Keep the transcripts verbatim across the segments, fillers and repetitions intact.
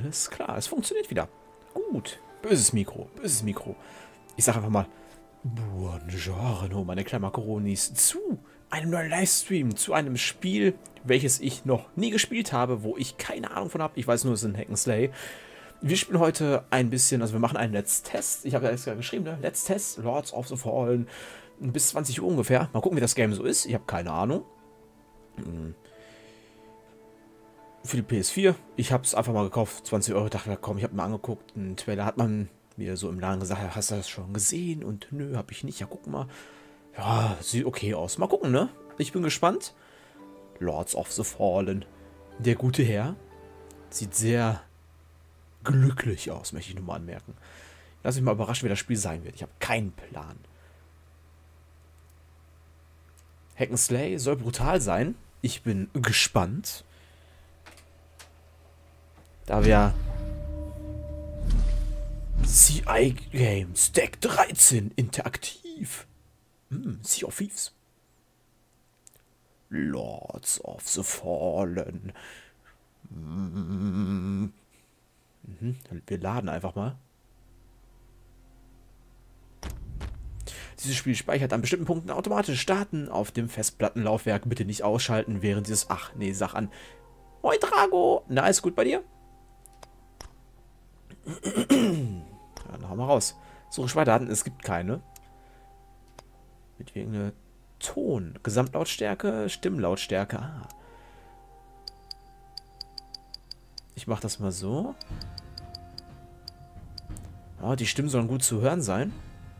Alles klar, es funktioniert wieder. Gut. Böses Mikro, böses Mikro. Ich sag einfach mal, Buongiorno, meine kleinen Makaronis, zu einem neuen Livestream, zu einem Spiel, welches ich noch nie gespielt habe, wo ich keine Ahnung von habe. Ich weiß nur, es ist ein Hack'n'Slay. Wir spielen heute ein bisschen, also wir machen einen Let's Test. Ich habe ja extra geschrieben, ne? Let's Test, Lords of the Fallen, bis zwanzig Uhr ungefähr. Mal gucken, wie das Game so ist. Ich habe keine Ahnung. Hm. Für die P S vier. Ich habe es einfach mal gekauft, zwanzig Euro. Dachte mir, komm, ich habe mir angeguckt. Einen Trailer hat man mir so im Laden gesagt, hast du das schon gesehen? Und nö, habe ich nicht. Ja, guck mal. Ja, sieht okay aus. Mal gucken, ne? Ich bin gespannt. Lords of the Fallen. Der gute Herr sieht sehr glücklich aus, möchte ich nur mal anmerken. Lass mich mal überraschen, wie das Spiel sein wird. Ich habe keinen Plan. Hack'n'Slay soll brutal sein. Ich bin gespannt. Da wir C I Games Deck dreizehn interaktiv. Hm, Sea of Thieves. Lords of the Fallen. Mhm. Wir laden einfach mal. Dieses Spiel speichert an bestimmten Punkten automatisch starten auf dem Festplattenlaufwerk. Bitte nicht ausschalten während dieses... Ach, nee, sag an. Moin, Drago. Na, ist gut bei dir? Ja, dann hauen wir raus. Suche Speicherdaten, es gibt keine. Mit wegen Ton. Gesamtlautstärke, Stimmlautstärke. Ah. Ich mache das mal so. Ja, die Stimmen sollen gut zu hören sein.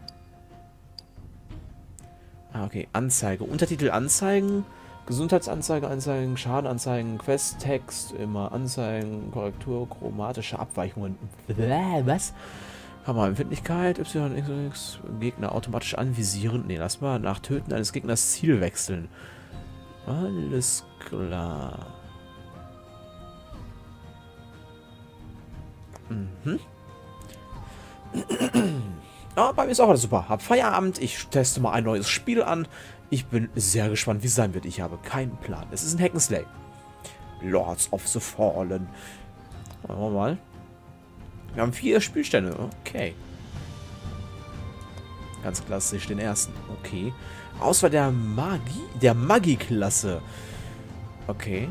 Ah, okay. Anzeige. Untertitel anzeigen. Gesundheitsanzeige anzeigen. Schadenanzeigen. Questtext. Immer anzeigen. Korrektur. Chromatische Abweichungen. Was? Hammerempfindlichkeit. Y, X, X. Gegner automatisch anvisieren. Ne, lass mal. Nach Töten eines Gegners Ziel wechseln. Alles klar. Mhm. Ah, bei mir ist auch alles super. Hab Feierabend. Ich teste mal ein neues Spiel an. Ich bin sehr gespannt, wie es sein wird. Ich habe keinen Plan. Es ist ein Hack'n'Slay. Lords of the Fallen. Schauen wir mal. Wir haben vier Spielstände. Okay. Ganz klassisch den ersten. Okay. Auswahl der Magie. Der Magie-Klasse. Okay.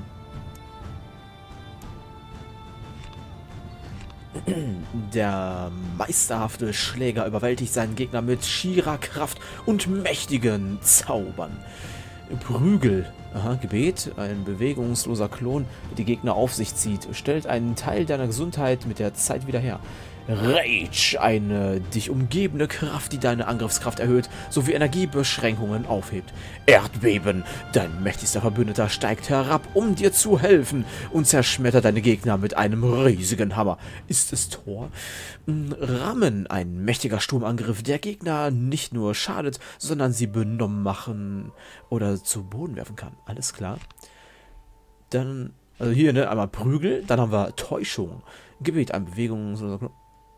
Der meisterhafte Schläger überwältigt seinen Gegner mit schierer Kraft und mächtigen Zaubern. Prügel. Aha, Gebet. Ein bewegungsloser Klon, der die Gegner auf sich zieht. Stellt einen Teil deiner Gesundheit mit der Zeit wieder her. Rage. Eine dich umgebende Kraft, die deine Angriffskraft erhöht, sowie Energiebeschränkungen aufhebt. Erdbeben. Dein mächtigster Verbündeter steigt herab, um dir zu helfen und zerschmettert deine Gegner mit einem riesigen Hammer. Ist es Tor? Rammen. Ein mächtiger Sturmangriff, der Gegner nicht nur schadet, sondern sie benommen machen oder zu Boden werfen kann. Alles klar. Dann, also hier, ne, einmal Prügel. Dann haben wir Täuschung. Gebet. Ein Bewegungs...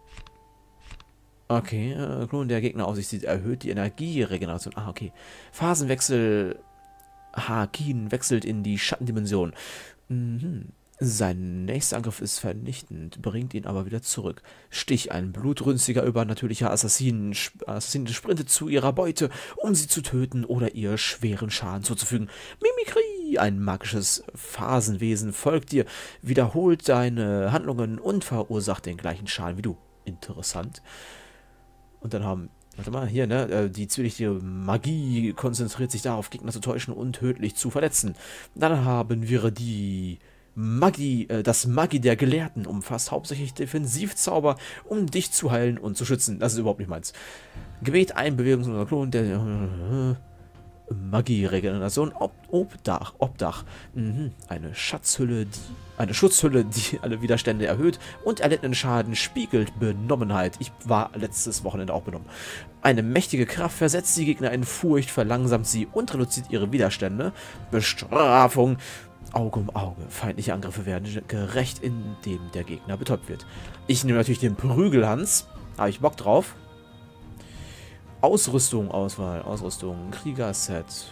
Okay, äh, Klon, der Gegner auf sich sieht, erhöht die Energieregeneration. Ah, okay. Phasenwechsel. Hakin wechselt in die Schattendimension. Mhm. Sein nächster Angriff ist vernichtend, bringt ihn aber wieder zurück. Stich, ein blutrünstiger, übernatürlicher Assassinen, Assassinen sprintet zu ihrer Beute, um sie zu töten oder ihr schweren Schaden zuzufügen. Mimikry, ein magisches Phasenwesen, folgt dir, wiederholt deine Handlungen und verursacht den gleichen Schaden wie du. Interessant. Und dann haben, warte mal, hier, ne, die zwielichtige Magie konzentriert sich darauf, Gegner zu täuschen und tödlich zu verletzen. Dann haben wir die Magie, äh, das Magie der Gelehrten, umfasst hauptsächlich Defensivzauber, um dich zu heilen und zu schützen. Das ist überhaupt nicht meins. Gebet, ein bewegungsloser Klon, der äh, Magie-Regeneration, Ob Obdach, Obdach. Mhm. Eine Schatzhülle, die, eine Schutzhülle, die alle Widerstände erhöht und erlittenen Schaden spiegelt Benommenheit. Ich war letztes Wochenende auch benommen. Eine mächtige Kraft versetzt die Gegner in Furcht, verlangsamt sie und reduziert ihre Widerstände. Bestrafung. Auge um Auge. Feindliche Angriffe werden gerecht, indem der Gegner betäubt wird. Ich nehme natürlich den Prügelhans. Habe ich Bock drauf. Ausrüstung, Auswahl, Ausrüstung, Kriegerset,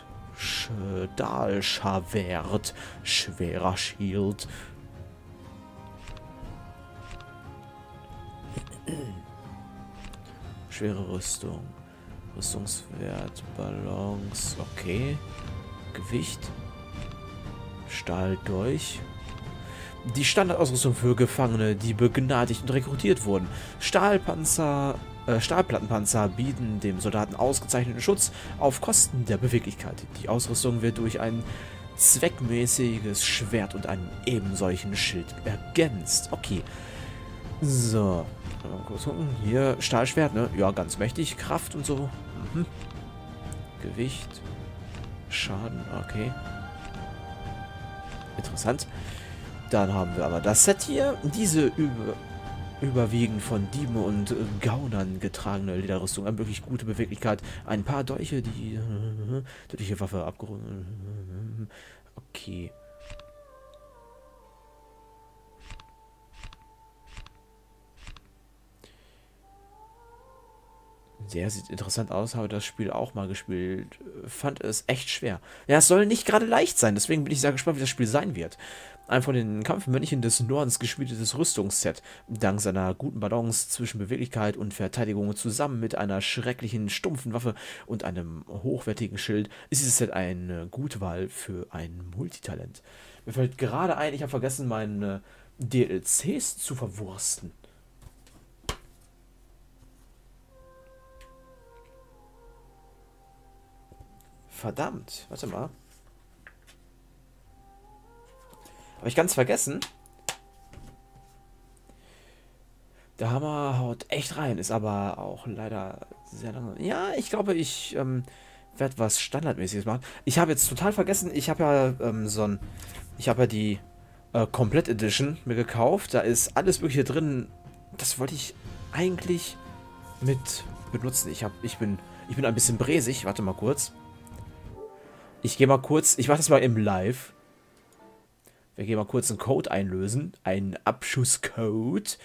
Stahlschwert, schwerer Shield. Schwere Rüstung. Rüstungswert, Balance, okay. Gewicht. Stahl durch. Die Standardausrüstung für Gefangene, die begnadigt und rekrutiert wurden. Stahlpanzer, äh, Stahlplattenpanzer bieten dem Soldaten ausgezeichneten Schutz auf Kosten der Beweglichkeit. Die Ausrüstung wird durch ein zweckmäßiges Schwert und einen ebensolchen Schild ergänzt. Okay. So. Mal kurz gucken. Hier Stahlschwert, ne? Ja, ganz mächtig. Kraft und so. Mhm. Gewicht. Schaden, okay. Interessant. Dann haben wir aber das Set hier. Diese über, überwiegend von Dieben und äh, Gaunern getragene Lederrüstung. Eine wirklich gute Beweglichkeit. Ein paar Dolche, die äh, tödliche Waffe abgerundet. Okay. Der sieht interessant aus, habe das Spiel auch mal gespielt. Fand es echt schwer. Ja, es soll nicht gerade leicht sein, deswegen bin ich sehr gespannt, wie das Spiel sein wird. Ein von den Kampfmönchen des Nordens geschmiedetes Rüstungsset. Dank seiner guten Balance zwischen Beweglichkeit und Verteidigung zusammen mit einer schrecklichen, stumpfen Waffe und einem hochwertigen Schild ist dieses Set eine gute Wahl für ein Multitalent. Mir fällt gerade ein, ich habe vergessen, meine D L Cs zu verwursten. Verdammt, warte mal. Habe ich ganz vergessen. Der Hammer haut echt rein, ist aber auch leider sehr lange. Ja, ich glaube, ich ähm, werde was Standardmäßiges machen. Ich habe jetzt total vergessen, ich habe ja ähm, so ein... Ich habe ja die äh, Komplett Edition mir gekauft. Da ist alles Mögliche drin. Das wollte ich eigentlich mit benutzen. Ich, hab, ich, bin, ich bin ein bisschen bräsig. Warte mal kurz. Ich gehe mal kurz, ich mache das mal im Live. Wir gehen mal kurz einen Code einlösen. Einen Abschusscode.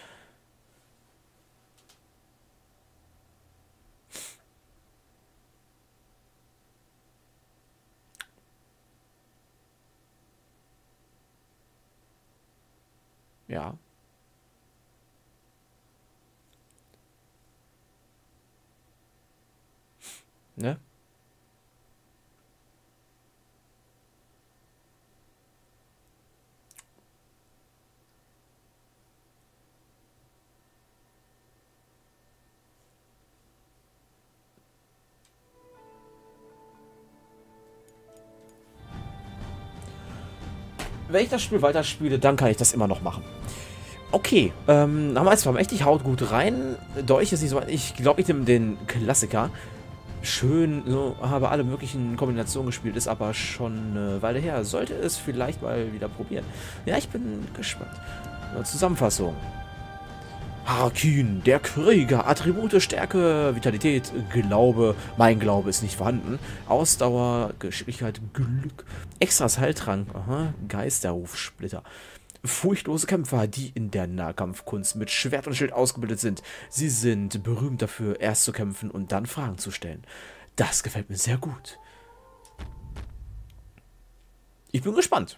Ja. Ne? Wenn ich das Spiel weiterspiele, dann kann ich das immer noch machen. Okay, ähm, haben wir jetzt mächtig, haut gut rein. Dolch ist nicht so, ich glaube, ich nehme den Klassiker. Schön, so, habe alle möglichen Kombinationen gespielt, ist aber schon eine Weile her. Sollte es vielleicht mal wieder probieren. Ja, ich bin gespannt. Zusammenfassung. Harkin, der Krieger, Attribute, Stärke, Vitalität, Glaube, mein Glaube ist nicht vorhanden, Ausdauer, Geschicklichkeit, Glück, Extras Heiltrank, aha, Geisterrufsplitter, furchtlose Kämpfer, die in der Nahkampfkunst mit Schwert und Schild ausgebildet sind. Sie sind berühmt dafür, erst zu kämpfen und dann Fragen zu stellen. Das gefällt mir sehr gut. Ich bin gespannt.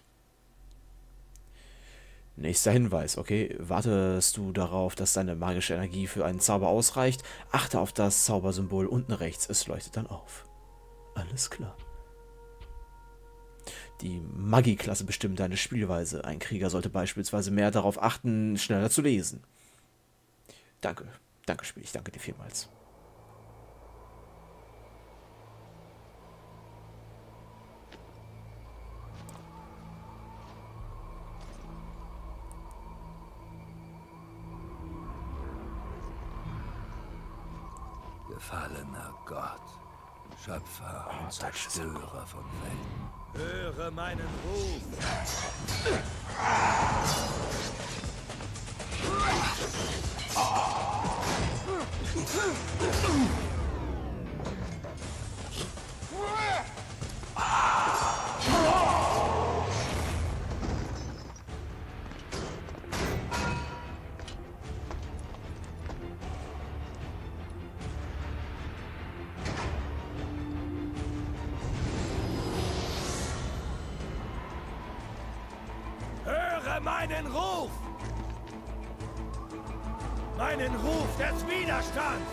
Nächster Hinweis, okay. Wartest du darauf, dass deine magische Energie für einen Zauber ausreicht? Achte auf das Zaubersymbol unten rechts, es leuchtet dann auf. Alles klar. Die Magie-Klasse bestimmt deine Spielweise. Ein Krieger sollte beispielsweise mehr darauf achten, schneller zu lesen. Danke. Danke, Spiel. Ich danke dir vielmals. Gefallener Gott, Schöpfer und Zerstörer von Welten. Höre meinen Ruf! Höre meinen Ruf! Meinen Ruf des Widerstands!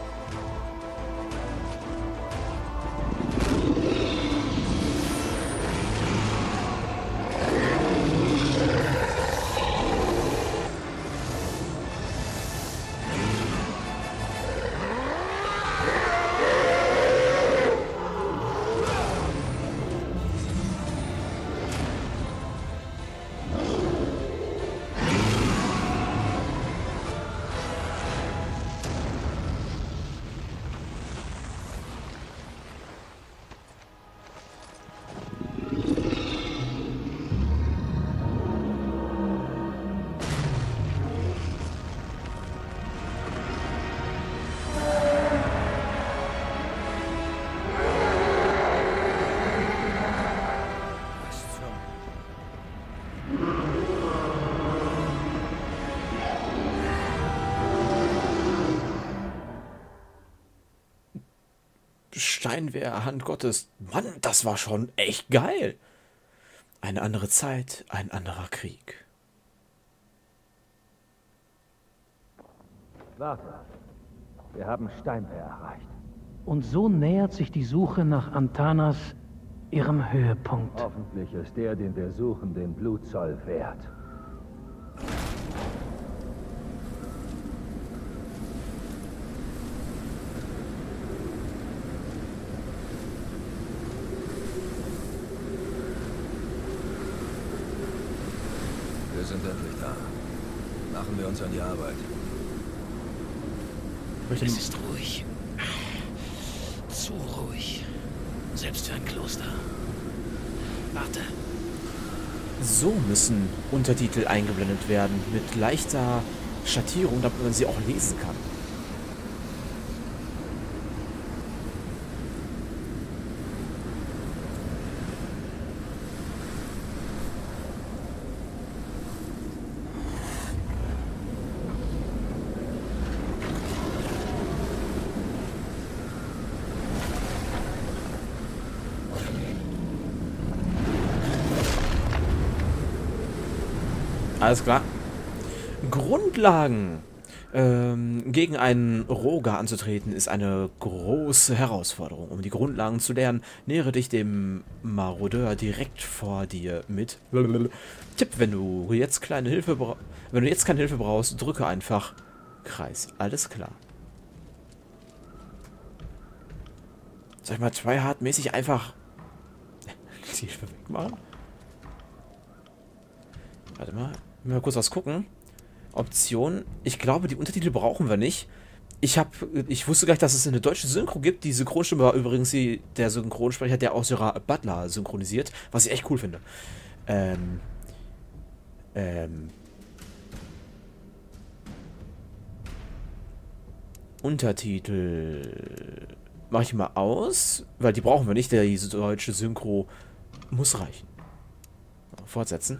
Steinwehr, Hand Gottes. Mann, das war schon echt geil. Eine andere Zeit, ein anderer Krieg. Warte. Wir haben Steinwehr erreicht. Und so nähert sich die Suche nach Antanas ihrem Höhepunkt. Hoffentlich ist der, den wir suchen, den Blutzoll wert. Wir sind endlich da. Machen wir uns an die Arbeit. Es ist ruhig. Zu ruhig. Selbst für ein Kloster. Warte. So müssen Untertitel eingeblendet werden, mit leichter Schattierung, damit man sie auch lesen kann. Alles klar. Grundlagen. Ähm, gegen einen Roger anzutreten, ist eine große Herausforderung. Um die Grundlagen zu lernen, nähere dich dem Marodeur direkt vor dir mit. Tipp, wenn du jetzt kleine Hilfe bra wenn du jetzt keine Hilfe brauchst, drücke einfach Kreis. Alles klar. Soll ich mal Tryhard-mäßig einfach die Hilfe wegmachen? Warte mal. Mal kurz was gucken. Option. Ich glaube, die Untertitel brauchen wir nicht. Ich habe, ich wusste gar nicht, dass es eine deutsche Synchro gibt. Die Synchronstimme war übrigens die, der Synchronsprecher, der auch Gerard Butler synchronisiert, was ich echt cool finde. Ähm. Ähm. Untertitel mache ich mal aus, weil die brauchen wir nicht. Der diese deutsche Synchro muss reichen. Fortsetzen.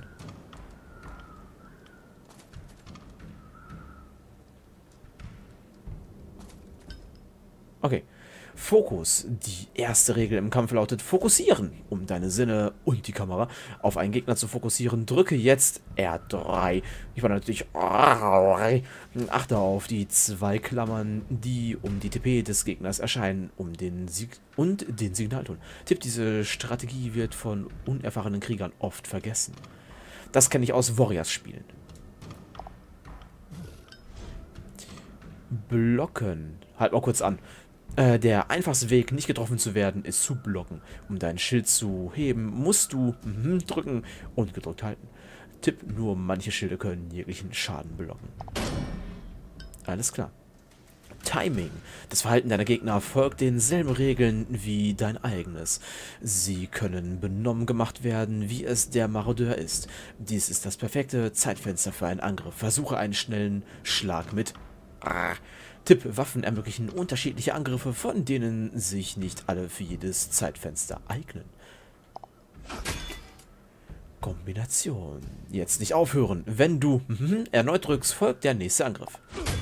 Okay. Fokus. Die erste Regel im Kampf lautet Fokussieren. Um deine Sinne und die Kamera auf einen Gegner zu fokussieren, drücke jetzt R drei. Ich war natürlich achte auf die zwei Klammern, die um die T P des Gegners erscheinen, um den Sieg und den Signalton. Tipp, diese Strategie wird von unerfahrenen Kriegern oft vergessen. Das kenne ich aus Warriors-Spielen. Blocken. Halt mal kurz an. Äh, der einfachste Weg, nicht getroffen zu werden, ist zu blocken. Um dein Schild zu heben, musst du mm, drücken und gedrückt halten. Tipp, nur manche Schilde können jeglichen Schaden blocken. Alles klar. Timing. Das Verhalten deiner Gegner folgt denselben Regeln wie dein eigenes. Sie können benommen gemacht werden, wie es der Marodeur ist. Dies ist das perfekte Zeitfenster für einen Angriff. Versuche einen schnellen Schlag mit Ah. Tipp, Waffen ermöglichen unterschiedliche Angriffe, von denen sich nicht alle für jedes Zeitfenster eignen. Kombination. Jetzt nicht aufhören. Wenn du mm, erneut drückst, folgt der nächste Angriff.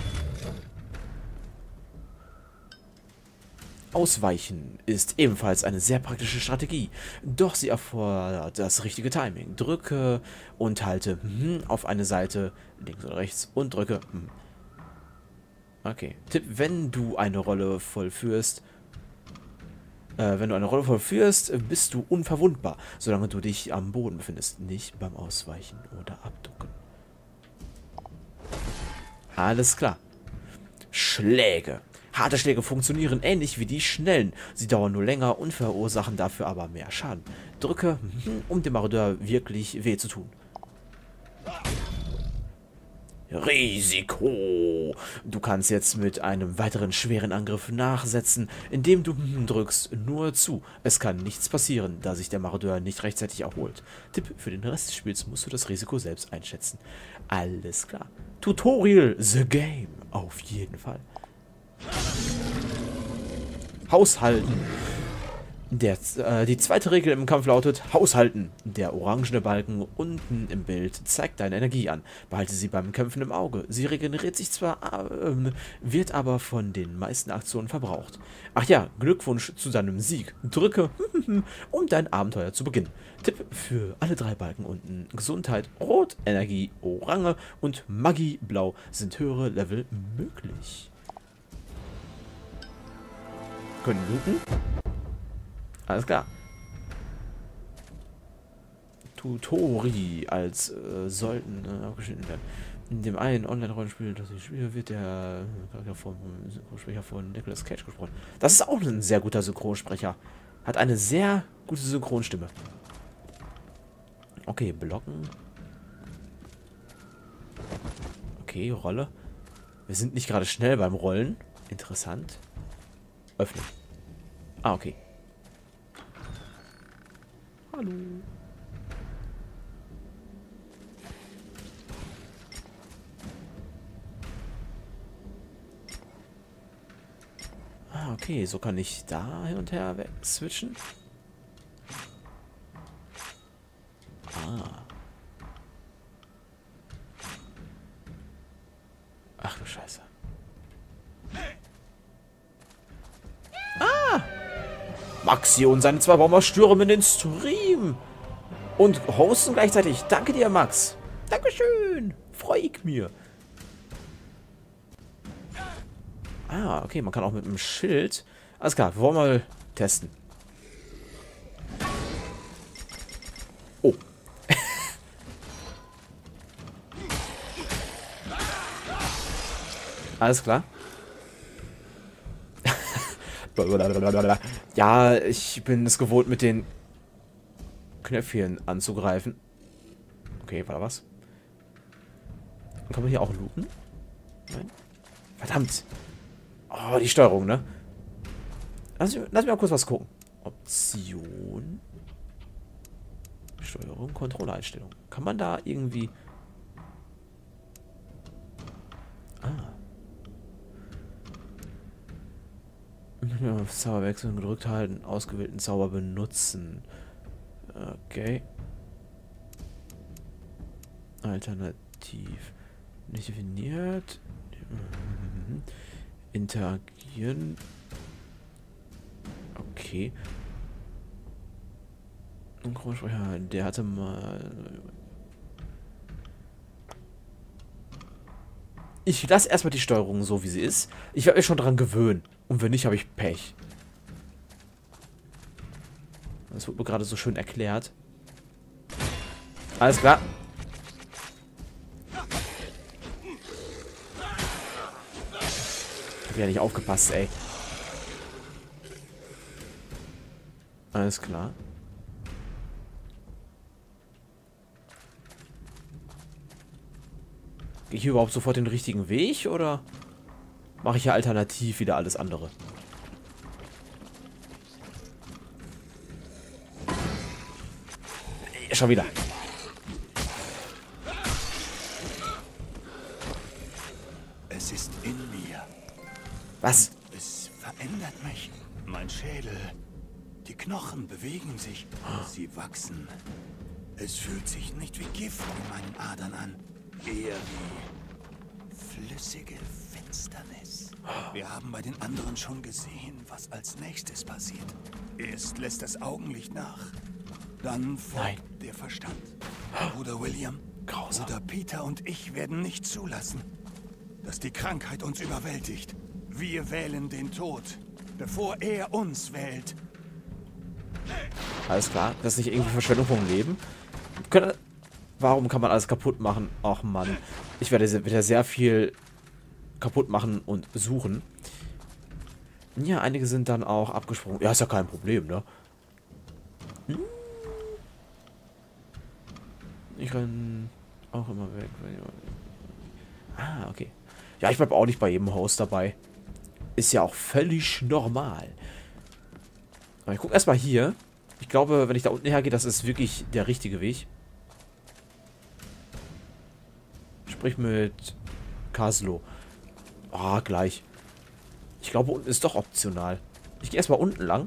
Ausweichen ist ebenfalls eine sehr praktische Strategie, doch sie erfordert das richtige Timing. Drücke und halte mm, auf eine Seite, links oder rechts, und drücke mm, Okay. Tipp, wenn du eine Rolle vollführst, äh, wenn du eine Rolle vollführst, bist du unverwundbar, solange du dich am Boden befindest. Nicht beim Ausweichen oder Abducken. Alles klar. Schläge. Harte Schläge funktionieren ähnlich wie die schnellen. Sie dauern nur länger und verursachen dafür aber mehr Schaden. Drücke, um dem Marodeur wirklich weh zu tun. Risiko. Du kannst jetzt mit einem weiteren schweren Angriff nachsetzen, indem du drückst nur zu. Es kann nichts passieren, da sich der Marodeur nicht rechtzeitig erholt. Tipp, für den Rest des Spiels musst du das Risiko selbst einschätzen. Alles klar. Tutorial The Game. Auf jeden Fall. Haushalten. Der, äh, die zweite Regel im Kampf lautet Haushalten. Der orangene Balken unten im Bild zeigt deine Energie an. Behalte sie beim Kämpfen im Auge. Sie regeneriert sich zwar, äh, wird aber von den meisten Aktionen verbraucht. Ach ja, Glückwunsch zu deinem Sieg. Drücke, um dein Abenteuer zu beginnen. Tipp für alle drei Balken unten. Gesundheit, Rot, Energie, Orange und Magie, Blau sind höhere Level möglich. Können looten? Alles klar. Tutori als äh, sollten äh, abgeschnitten werden. In dem einen Online-Rollenspiel, das ich spiele, wird der Charakter vom Synchronsprecher von Nicolas Cage gesprochen. Das ist auch ein sehr guter Synchronsprecher. Hat eine sehr gute Synchronstimme. Okay, blocken. Okay, Rolle. Wir sind nicht gerade schnell beim Rollen. Interessant. Öffnen. Ah, okay. Hallo. Ah, okay. So kann ich da hin und her switchen. Ah. Ach du Scheiße. Ah! Maxi und seine zwei Bomber stürmen den Stream. Und hosten gleichzeitig. Danke dir, Max. Dankeschön. Freue ich mir. Ah, okay. Man kann auch mit einem Schild. Alles klar. Wir wollen mal testen. Oh. Alles klar. Ja, ich bin es gewohnt, mit den Knöpfchen anzugreifen. Okay, war da was? Kann man hier auch looten? Nein? Verdammt! Oh, die Steuerung, ne? Lass mich, lass mich mal kurz was gucken. Option. Steuerung, Kontrolleinstellung. Kann man da irgendwie... Ah. Auf Zauber wechseln, gedrückt halten, ausgewählten Zauber benutzen. Okay. Alternativ. Nicht definiert. Interagieren. Okay. Ein Grundsprecher, der hatte mal... Ich lasse erstmal die Steuerung so, wie sie ist. Ich werde mich schon daran gewöhnen. Und wenn nicht, habe ich Pech. Das wurde mir gerade so schön erklärt. Alles klar. Ich habe ja nicht aufgepasst, ey. Alles klar. Gehe ich hier überhaupt sofort den richtigen Weg, oder mache ich ja alternativ wieder alles andere? Schon wieder. Es ist in mir. Was? Es verändert mich. Mein Schädel. Die Knochen bewegen sich. Sie wachsen. Es fühlt sich nicht wie Gift in meinen Adern an. Eher wie flüssige Finsternis. Wir haben bei den anderen schon gesehen, was als nächstes passiert. Erst lässt das Augenlicht nach. Dann folgt Nein. der Verstand. Bruder William, Grausam. Bruder Peter und ich werden nicht zulassen, dass die Krankheit uns überwältigt. Wir wählen den Tod, bevor er uns wählt. Alles klar. Das ist nicht irgendwie Verschwendung vom Leben. Können, warum kann man alles kaputt machen? Ach Mann. Ich werde sehr, wieder sehr viel kaputt machen und suchen. Ja, einige sind dann auch abgesprungen. Ja, ist ja kein Problem, ne? Hm. Ich renn auch immer weg. Ah, okay. Ja, ich bleibe auch nicht bei jedem Haus dabei. Ist ja auch völlig normal. Aber ich gucke erstmal hier. Ich glaube, wenn ich da unten hergehe, das ist wirklich der richtige Weg. Sprich mit Kaslo. Ah, gleich. Ich glaube, unten ist doch optional. Ich gehe erstmal unten lang.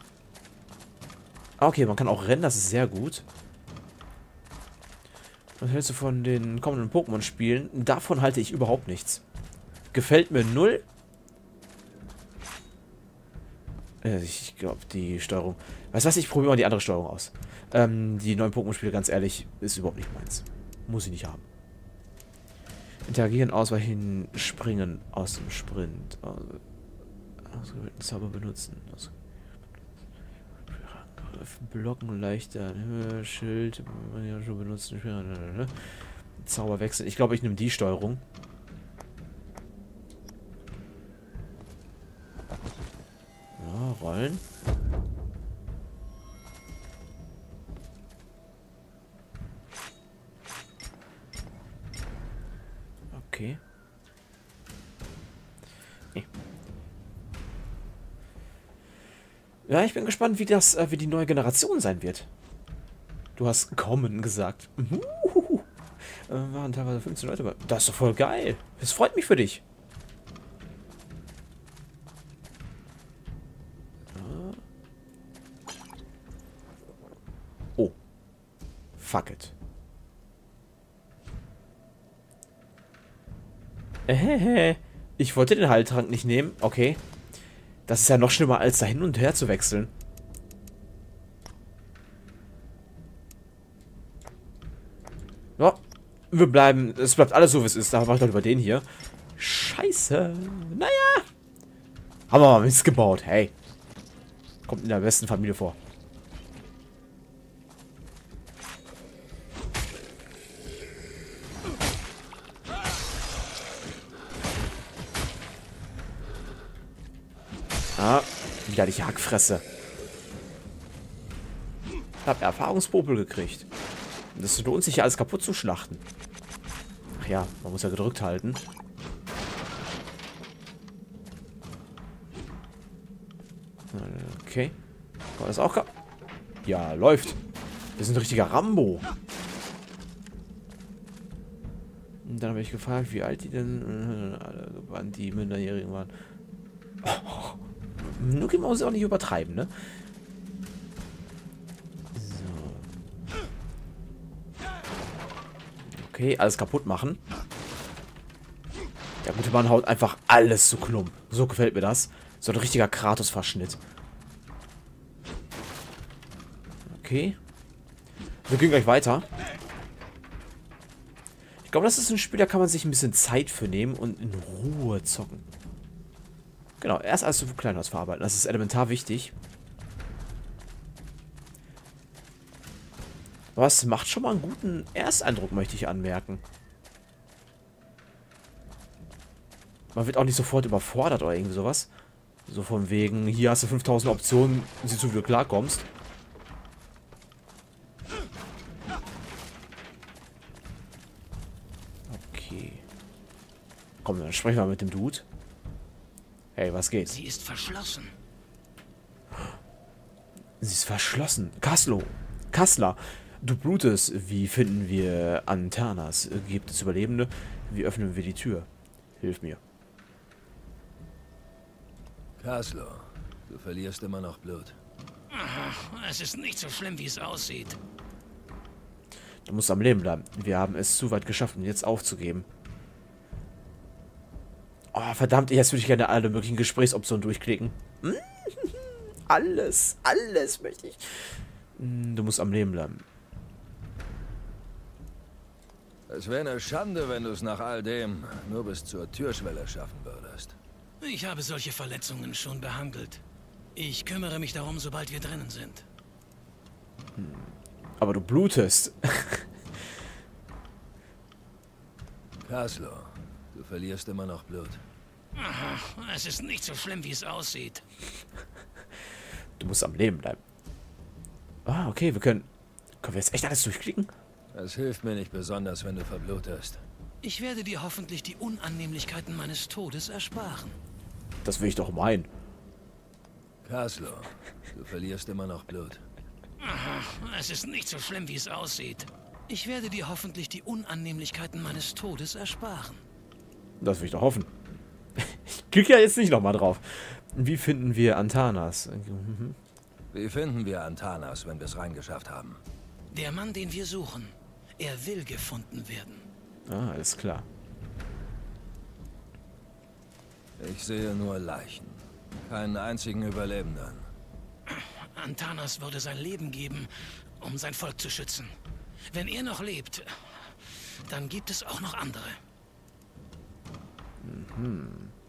Ah, okay, man kann auch rennen, das ist sehr gut. Was hältst du von den kommenden Pokémon-Spielen? Davon halte ich überhaupt nichts. Gefällt mir null. Äh, ich glaube, die Steuerung... Weißt du was, ich probiere mal die andere Steuerung aus. Ähm, die neuen Pokémon-Spiele, ganz ehrlich, ist überhaupt nicht meins. Muss ich nicht haben. Interagieren, ausweichen, springen aus dem Sprint. Ausgewählten Zauber benutzen. Aus Blocken leichter. Schild. Ja, schon benutzen. Zauber wechseln. Ich glaube, ich nehme die Steuerung. Ja, rollen. Okay. Nee. Ja, ich bin gespannt, wie das, äh, wie die neue Generation sein wird. Du hast kommen gesagt. Uhuhu. Äh, waren teilweise fünfzehn Leute bei. Das ist doch voll geil. Das freut mich für dich. Oh. Fuck it. Äh, ich wollte den Heiltrank nicht nehmen. Okay. Das ist ja noch schlimmer, als da hin und her zu wechseln. Ja, wir bleiben. Es bleibt alles so, wie es ist. Da mache ich doch über den hier. Scheiße. Naja. Haben wir mal Mist gebaut. Hey. Kommt in der besten Familie vor. Ah, wieder die Hackfresse. Ich hab Erfahrungspopel gekriegt. Das lohnt sich ja alles kaputt zu schlachten. Ach ja, man muss ja gedrückt halten. Okay. War das auch kaputt? Ja, läuft. Wir sind ein richtiger Rambo. Und dann habe ich gefragt, wie alt die denn alle waren, die Minderjährigen waren. Oh. Nuki muss auch nicht übertreiben, ne? So. Okay, alles kaputt machen. Der gute Mann haut einfach alles zu Klump. So gefällt mir das. So ein richtiger Kratos-Verschnitt. Okay. Wir gehen gleich weiter. Ich glaube, das ist ein Spiel, da kann man sich ein bisschen Zeit für nehmen und in Ruhe zocken. Genau, erst alles zu Kleinhaus verarbeiten. Das ist elementar wichtig. Was macht schon mal einen guten Ersteindruck, möchte ich anmerken. Man wird auch nicht sofort überfordert oder irgendwie sowas. So von wegen, hier hast du fünftausend Optionen, siehst du, wie du klarkommst. Okay. Komm, dann sprechen wir mit dem Dude. Hey, was geht? Sie ist verschlossen. Sie ist verschlossen. Kaslo. Kassler. Du Brutus, wie finden wir Antanas? Gibt es Überlebende? Wie öffnen wir die Tür? Hilf mir. Kaslo, du verlierst immer noch Blut. Es ist nicht so schlimm, wie es aussieht. Du musst am Leben bleiben. Wir haben es zu weit geschafft, um jetzt aufzugeben. Oh, verdammt, jetzt würde ich gerne alle möglichen Gesprächsoptionen durchklicken. Alles, alles möchte ich. Du musst am Leben bleiben. Es wäre eine Schande, wenn du es nach all dem nur bis zur Türschwelle schaffen würdest. Ich habe solche Verletzungen schon behandelt. Ich kümmere mich darum, sobald wir drinnen sind. Aber du blutest. Kaslo, du verlierst immer noch Blut. Aha, es ist nicht so schlimm, wie es aussieht. Du musst am Leben bleiben. Ah, okay, wir können... Können wir jetzt echt alles durchklicken? Es hilft mir nicht besonders, wenn du verblutest. Ich werde dir hoffentlich die Unannehmlichkeiten meines Todes ersparen. Das will ich doch meinen. Kaslo, du verlierst immer noch Blut. Aha, es ist nicht so schlimm, wie es aussieht. Ich werde dir hoffentlich die Unannehmlichkeiten meines Todes ersparen. Das will ich doch hoffen. Ich klicke ja jetzt nicht nochmal drauf. Wie finden wir Antanas? Mhm. Wie finden wir Antanas, wenn wir es reingeschafft haben? Der Mann, den wir suchen, er will gefunden werden. Ah, alles klar. Ich sehe nur Leichen. Keinen einzigen Überlebenden. Antanas würde sein Leben geben, um sein Volk zu schützen. Wenn er noch lebt, dann gibt es auch noch andere. Mhm.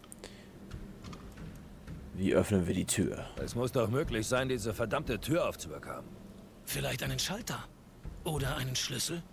Wie öffnen wir die Tür? Es muss doch möglich sein, diese verdammte Tür aufzubekommen. Vielleicht einen Schalter oder einen Schlüssel?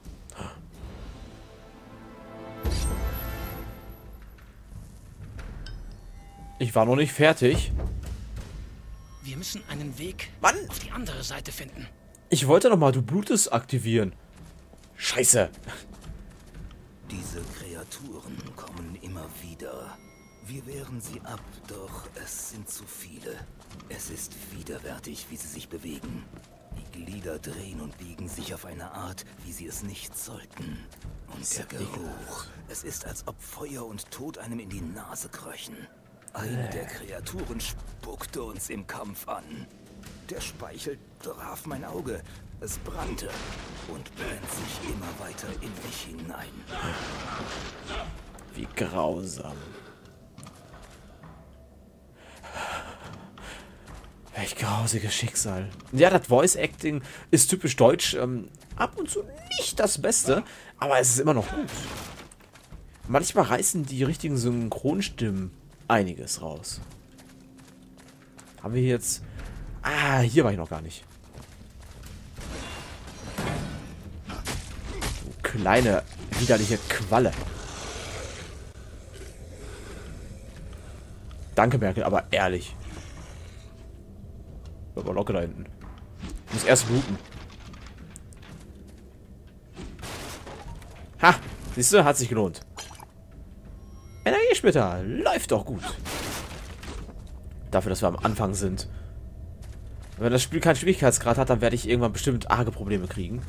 Ich war noch nicht fertig. Wir müssen einen Weg Mann! auf die andere Seite finden. Ich wollte noch mal du blutest aktivieren. Scheiße. Diese Kreaturen kommen immer wieder. Wir wehren sie ab, doch es sind zu viele. Es ist widerwärtig, wie sie sich bewegen. Die Glieder drehen und biegen sich auf eine Art, wie sie es nicht sollten. Und der Geruch. Es ist, als ob Feuer und Tod einem in die Nase kröchen. Eine der Kreaturen spuckte uns im Kampf an. Der Speichel traf mein Auge. Es brannte und brennt sich immer weiter in mich hinein. Wie grausam. Welch grausiges Schicksal. Ja, das Voice-Acting ist typisch deutsch. Ähm, ab und zu nicht das Beste, aber es ist immer noch gut. Manchmal reißen die richtigen Synchronstimmen einiges raus. Haben wir jetzt... Ah, hier war ich noch gar nicht. Du kleine, widerliche Qualle. Danke, Merkel, aber ehrlich. Bleib mal locker da hinten. Ich muss erst bluten. Ha! Siehst du, hat sich gelohnt. Energiesplitter. Läuft doch gut. Dafür, dass wir am Anfang sind. Wenn das Spiel keinen Schwierigkeitsgrad hat, dann werde ich irgendwann bestimmt arge Probleme kriegen.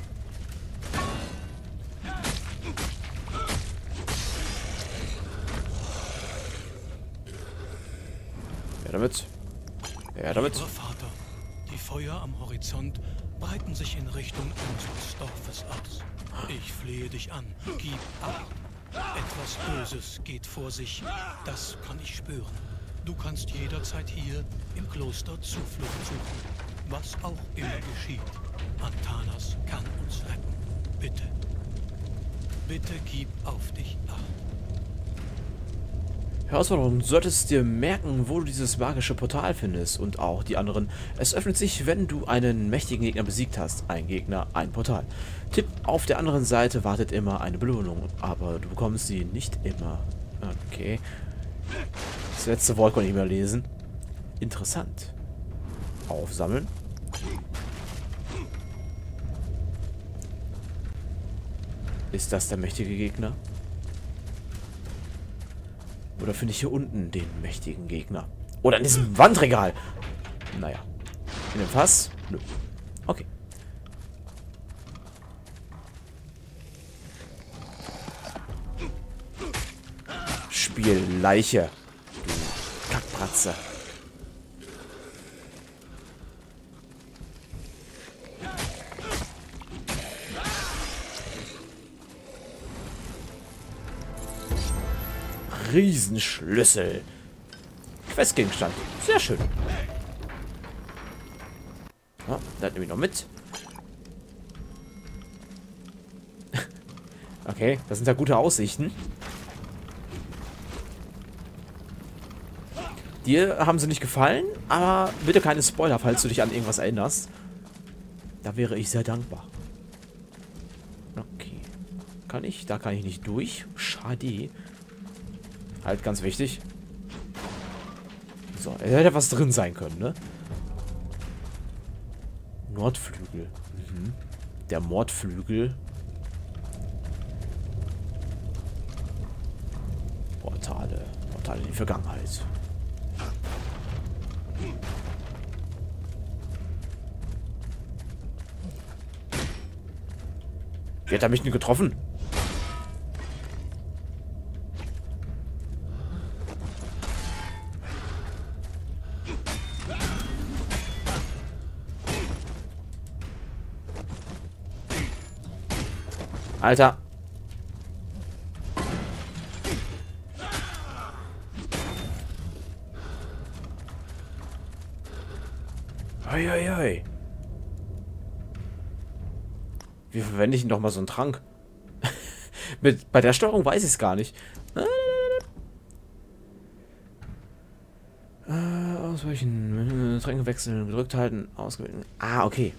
Ja, damit. Ja, damit. Lieber Vater, die Feuer am Horizont breiten sich in Richtung unseres Dorfes aus. Ich flehe dich an, gib ab. Etwas Böses geht vor sich, das kann ich spüren. Du kannst jederzeit hier im Kloster Zuflucht suchen. Was auch immer geschieht, Antanas kann uns retten. Bitte, bitte gib auf dich acht. Herausforderung, du solltest dir merken, wo du dieses magische Portal findest und auch die anderen. Es öffnet sich, wenn du einen mächtigen Gegner besiegt hast. Ein Gegner, ein Portal. Tipp, auf der anderen Seite wartet immer eine Belohnung, aber du bekommst sie nicht immer. Okay. Das letzte Wort konnte ich nicht mehr lesen. Interessant. Aufsammeln. Ist das der mächtige Gegner? Oder finde ich hier unten den mächtigen Gegner? Oder in diesem Wandregal? Naja. In dem Fass? Nö. Okay. Spiel Leiche. Du Kackpratze. Riesenschlüssel. Questgegenstand. Sehr schön. Ja, das nehme ich noch mit. Okay, das sind ja gute Aussichten. Dir haben sie nicht gefallen, aber bitte keine Spoiler, falls du dich an irgendwas erinnerst. Da wäre ich sehr dankbar. Okay. Kann ich? Da kann ich nicht durch. Schade. Halt ganz wichtig. So, er hätte was drin sein können, ne? Nordflügel. Mhm. Der Mordflügel. Portale. Portale in die Vergangenheit. Wie hat er mich denn getroffen? Alter. Hoi, hoi, hoi. Wie verwende ich denn doch mal so einen Trank? Mit, bei der Steuerung weiß ich es gar nicht. Äh, ausweichen, Tränke wechseln, gedrückt halten, ausgewählt. Ah, okay.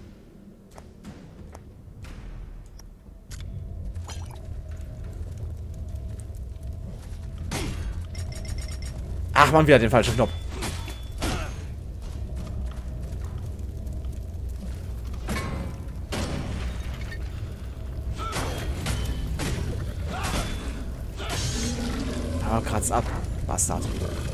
Ach man, wieder den falschen Knopf. Ah, kratz ab. Bastard.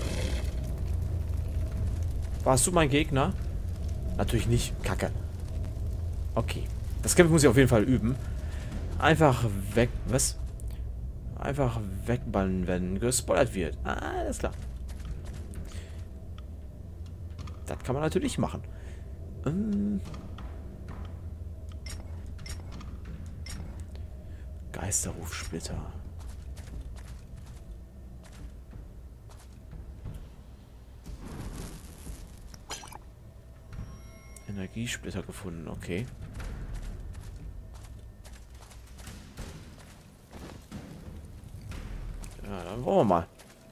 Warst du mein Gegner? Natürlich nicht. Kacke. Okay. Das Kämpfen muss ich auf jeden Fall üben. Einfach weg... Was? Einfach wegballen, wenn gespoilert wird. Ah, alles klar. Das kann man natürlich machen. Ähm... Geisterrufsplitter. Energiesplitter gefunden, okay. Ja, dann wollen wir mal.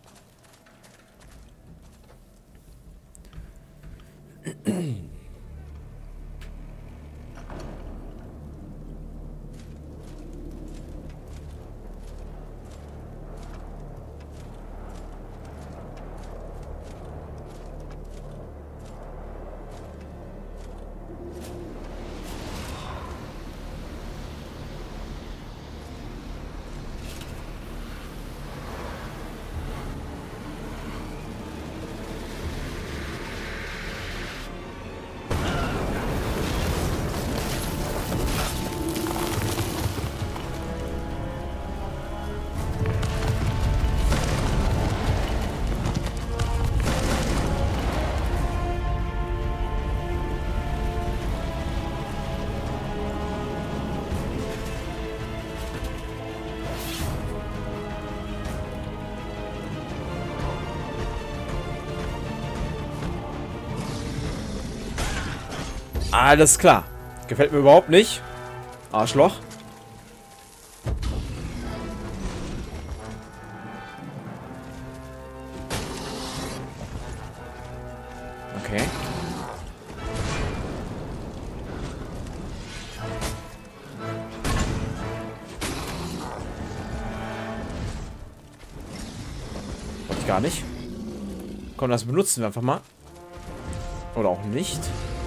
Alles klar. Gefällt mir überhaupt nicht. Arschloch. Okay. Wollte ich gar nicht. Komm, das benutzen wir einfach mal. Oder auch nicht.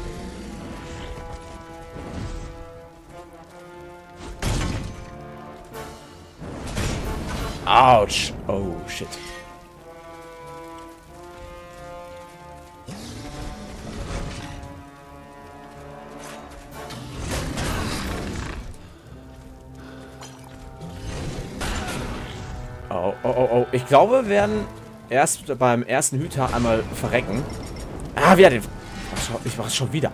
Autsch. Oh, shit. Oh, oh, oh, oh. Ich glaube, wir werden erst beim ersten Hüter einmal verrecken. Ah, wieder den... Ich mach es schon wieder.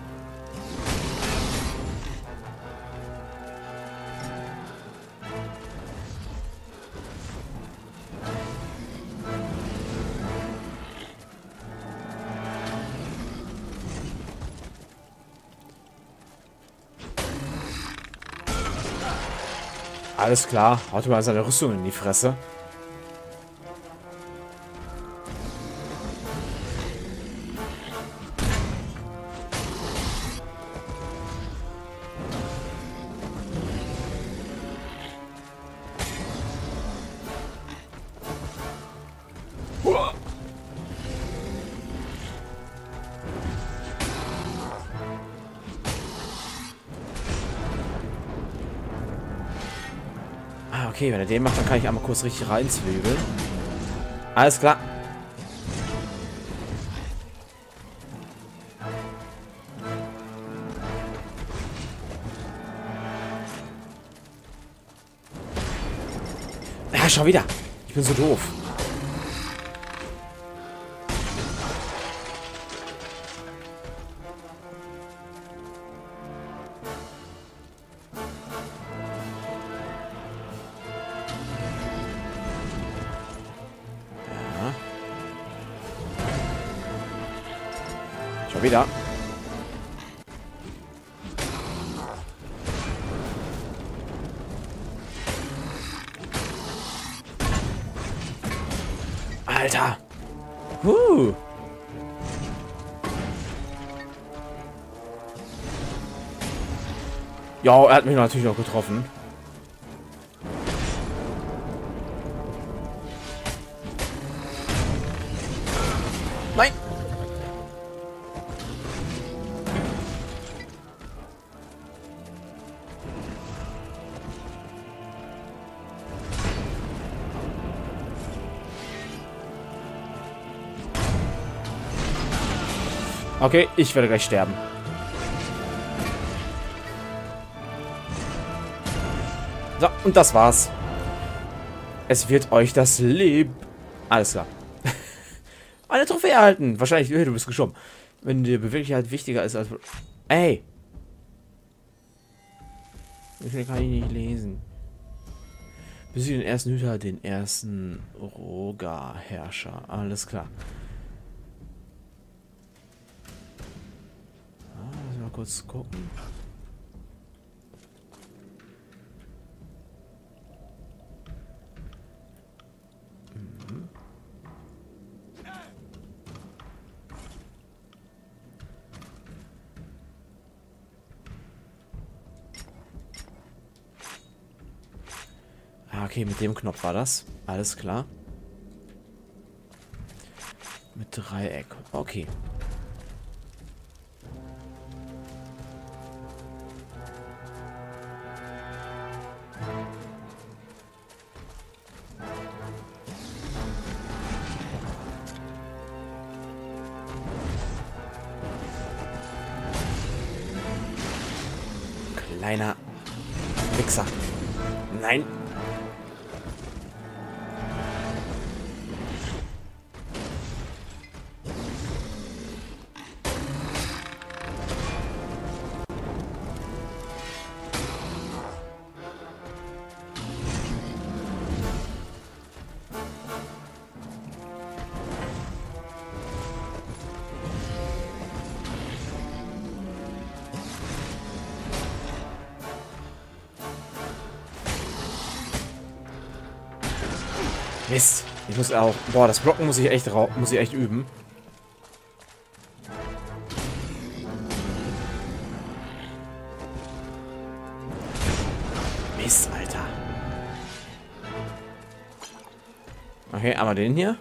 Alles klar. Haut mal seine Rüstung in die Fresse. Ah, okay, wenn er den macht, dann kann ich einmal kurz richtig reinzwiebeln. Alles klar. Ja, schon wieder. Ich bin so doof. Schon wieder. Alter. Huh. Ja, er hat mich natürlich auch getroffen. Nein. Okay, ich werde gleich sterben. So, und das war's. Es wird euch das Leben... Alles klar. Eine Trophäe erhalten. Wahrscheinlich, du bist geschoben. Wenn die Beweglichkeit wichtiger ist als... Ey! Wie viel kann ich nicht lesen? Besiege den ersten Hüter, den ersten Roga-Herrscher. Alles klar. Mal kurz gucken. Mhm. Ah, okay, mit dem Knopf war das. Alles klar. Mit Dreieck. Okay. Kleiner Wichser. Nein. Mist. Ich muss auch... Boah, das Blocken muss ich echt, muss ich echt üben. Mist, Alter. Okay, einmal den hier.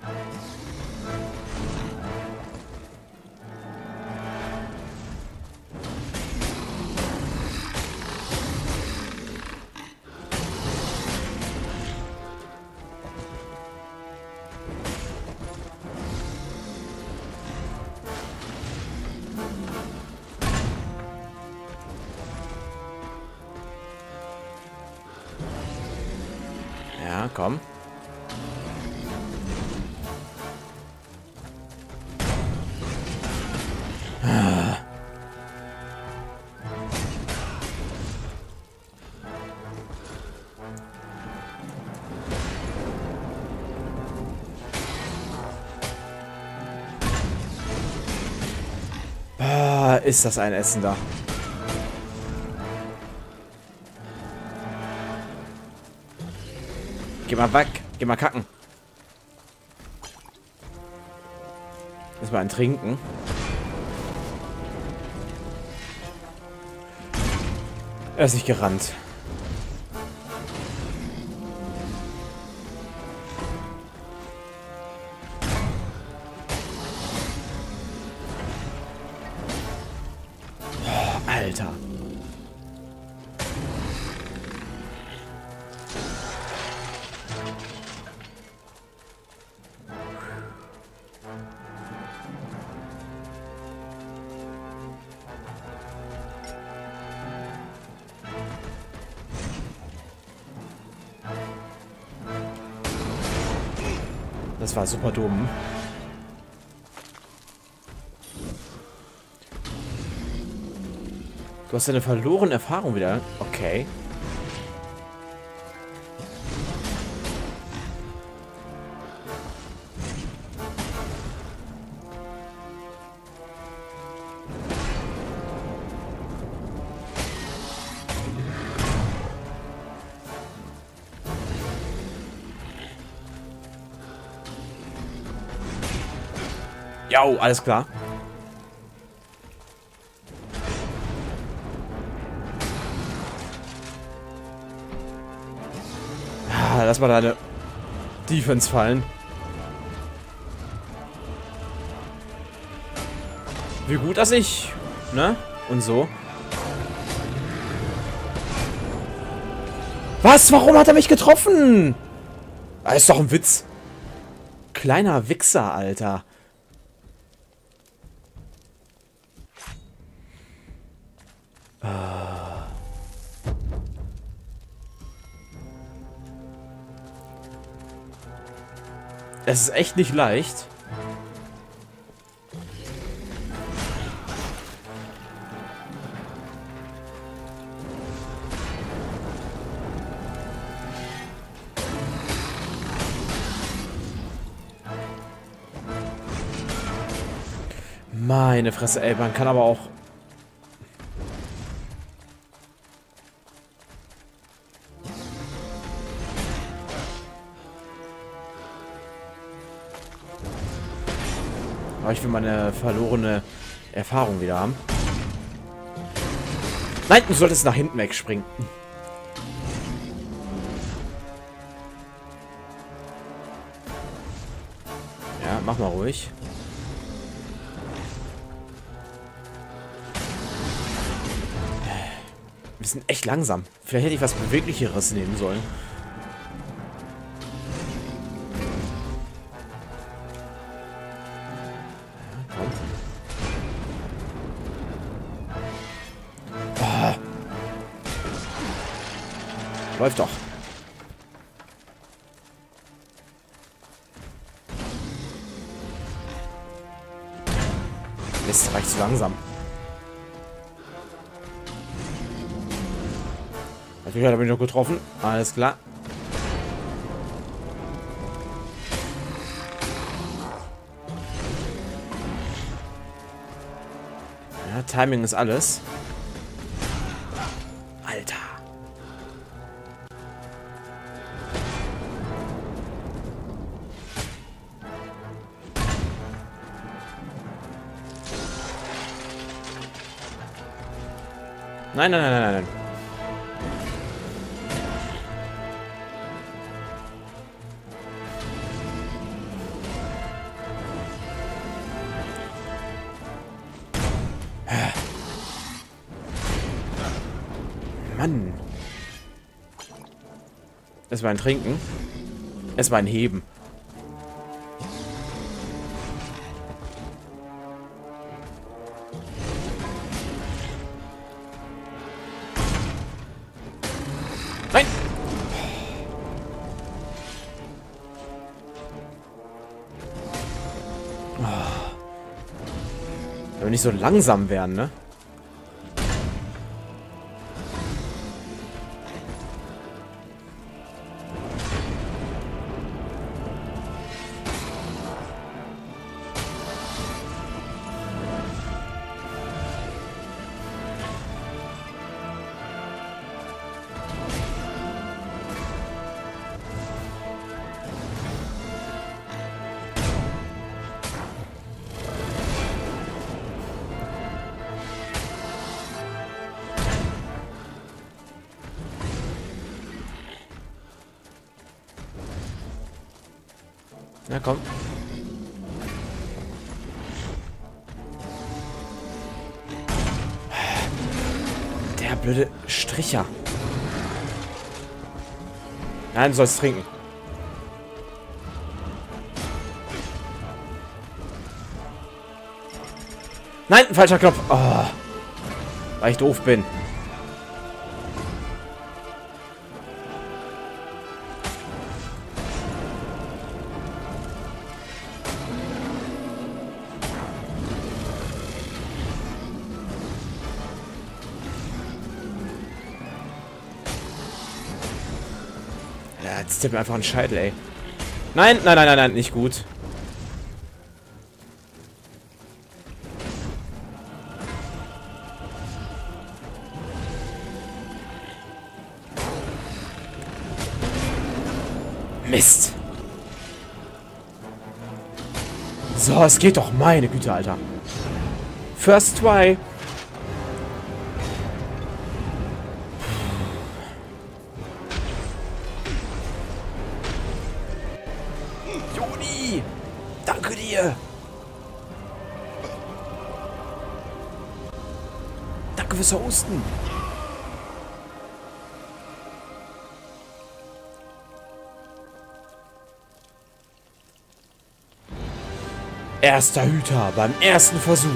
Ja, komm. Ah. Ah, ist das ein Essen da? Geh mal weg. Geh mal kacken. Erstmal ein Trinken. Er ist nicht gerannt. Oh, Alter. Das war super dumm. Du hast eine verlorene Erfahrung wieder. Okay. Ja, alles klar. Ah, lass mal deine Defense fallen. Wie gut, dass ich... Ne? Und so. Was? Warum hat er mich getroffen? Das ist doch ein Witz. Kleiner Wichser, Alter. Es ist echt nicht leicht. Meine Fresse, ey, man kann aber auch... Aber ich will meine verlorene Erfahrung wieder haben. Nein, du solltest nach hinten wegspringen. Ja, mach mal ruhig. Wir sind echt langsam. Vielleicht hätte ich was Beweglicheres nehmen sollen. Läuft doch. Mist, reicht zu langsam. Natürlich hat er mich noch getroffen. Alles klar. Ja, Timing ist alles. Alter. Nein, nein, nein, nein, nein. Mann. Es war ein Trinken. Es war ein Heben. Nein! Aber nicht so langsam werden, ne? Na komm. Der blöde Stricher. Nein, du sollst trinken. Nein, ein falscher Knopf. Oh, weil ich doof bin. Ja, jetzt tippt mir einfach einen Scheitel, ey. Nein, nein, nein, nein, nein, nicht gut. Mist. So, es geht doch. Meine Güte, Alter. First try. Juni! Danke dir! Danke fürs Hosten! Erster Hüter beim ersten Versuch.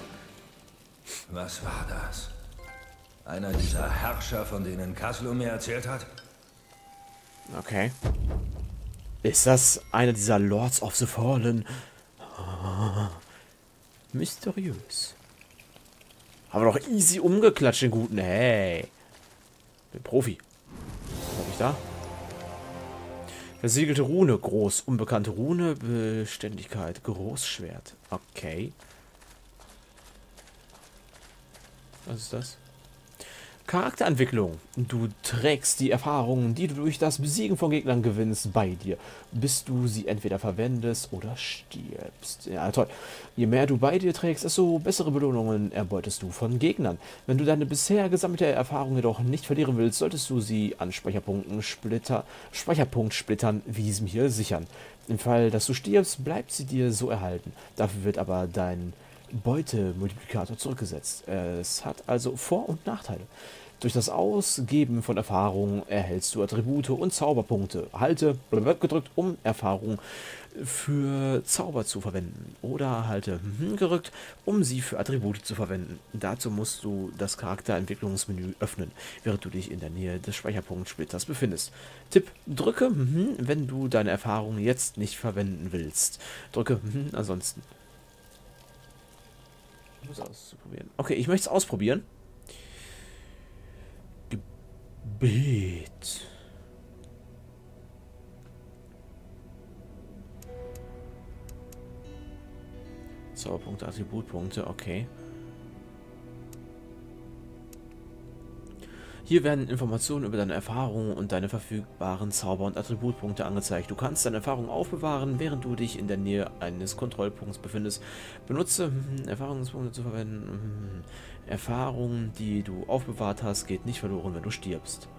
Was war das? Einer dieser Herrscher, von denen Kaslo mir erzählt hat? Okay. Ist das einer dieser Lords of the Fallen? Ah, mysteriös. Haben wir doch easy umgeklatscht, den Guten. Hey. Bin Profi. Was hab ich da? Versiegelte Rune, groß, unbekannte Rune, Beständigkeit, Großschwert. Okay. Was ist das? Charakterentwicklung. Du trägst die Erfahrungen, die du durch das Besiegen von Gegnern gewinnst, bei dir, bis du sie entweder verwendest oder stirbst. Ja, toll. Je mehr du bei dir trägst, desto bessere Belohnungen erbeutest du von Gegnern. Wenn du deine bisher gesammelte Erfahrung jedoch nicht verlieren willst, solltest du sie an Speicherpunkten Splitter, Speicherpunktsplittern wie diesem hier sichern. Im Fall, dass du stirbst, bleibt sie dir so erhalten. Dafür wird aber dein Beutemultiplikator zurückgesetzt. Es hat also Vor- und Nachteile. Durch das Ausgeben von Erfahrungen erhältst du Attribute und Zauberpunkte. Halte gedrückt, um Erfahrung für Zauber zu verwenden. Oder halte gerückt, um sie für Attribute zu verwenden. Dazu musst du das Charakterentwicklungsmenü öffnen, während du dich in der Nähe des Speicherpunktsplitters befindest. Tipp: Drücke, wenn du deine Erfahrung jetzt nicht verwenden willst. Drücke, ansonsten. Ich muss ausprobieren. Okay, ich möchte es ausprobieren. Gebet. Zauberpunkte, Attributpunkte, okay. Hier werden Informationen über deine Erfahrungen und deine verfügbaren Zauber- und Attributpunkte angezeigt. Du kannst deine Erfahrungen aufbewahren, während du dich in der Nähe eines Kontrollpunkts befindest. Benutze hm, Erfahrungspunkte zu verwenden. Hm, Erfahrungen, die du aufbewahrt hast, geht nicht verloren, wenn du stirbst.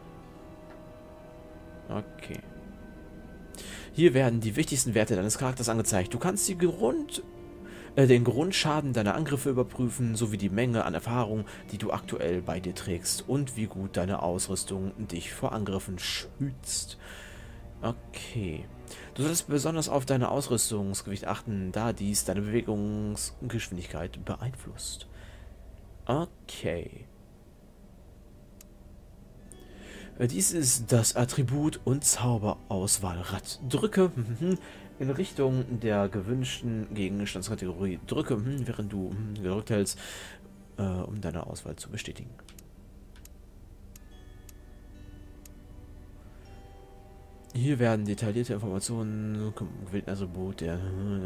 Okay. Hier werden die wichtigsten Werte deines Charakters angezeigt. Du kannst die Grund... den Grundschaden deiner Angriffe überprüfen, sowie die Menge an Erfahrung, die du aktuell bei dir trägst und wie gut deine Ausrüstung dich vor Angriffen schützt. Okay. Du solltest besonders auf deine Ausrüstungsgewicht achten, da dies deine Bewegungsgeschwindigkeit beeinflusst. Okay. Dies ist das Attribut- und Zauberauswahlrad. Drücke in Richtung der gewünschten Gegenstandskategorie. Drücke, während du gedrückt hältst, äh, um deine Auswahl zu bestätigen. Hier werden detaillierte Informationen gewählten Attribut der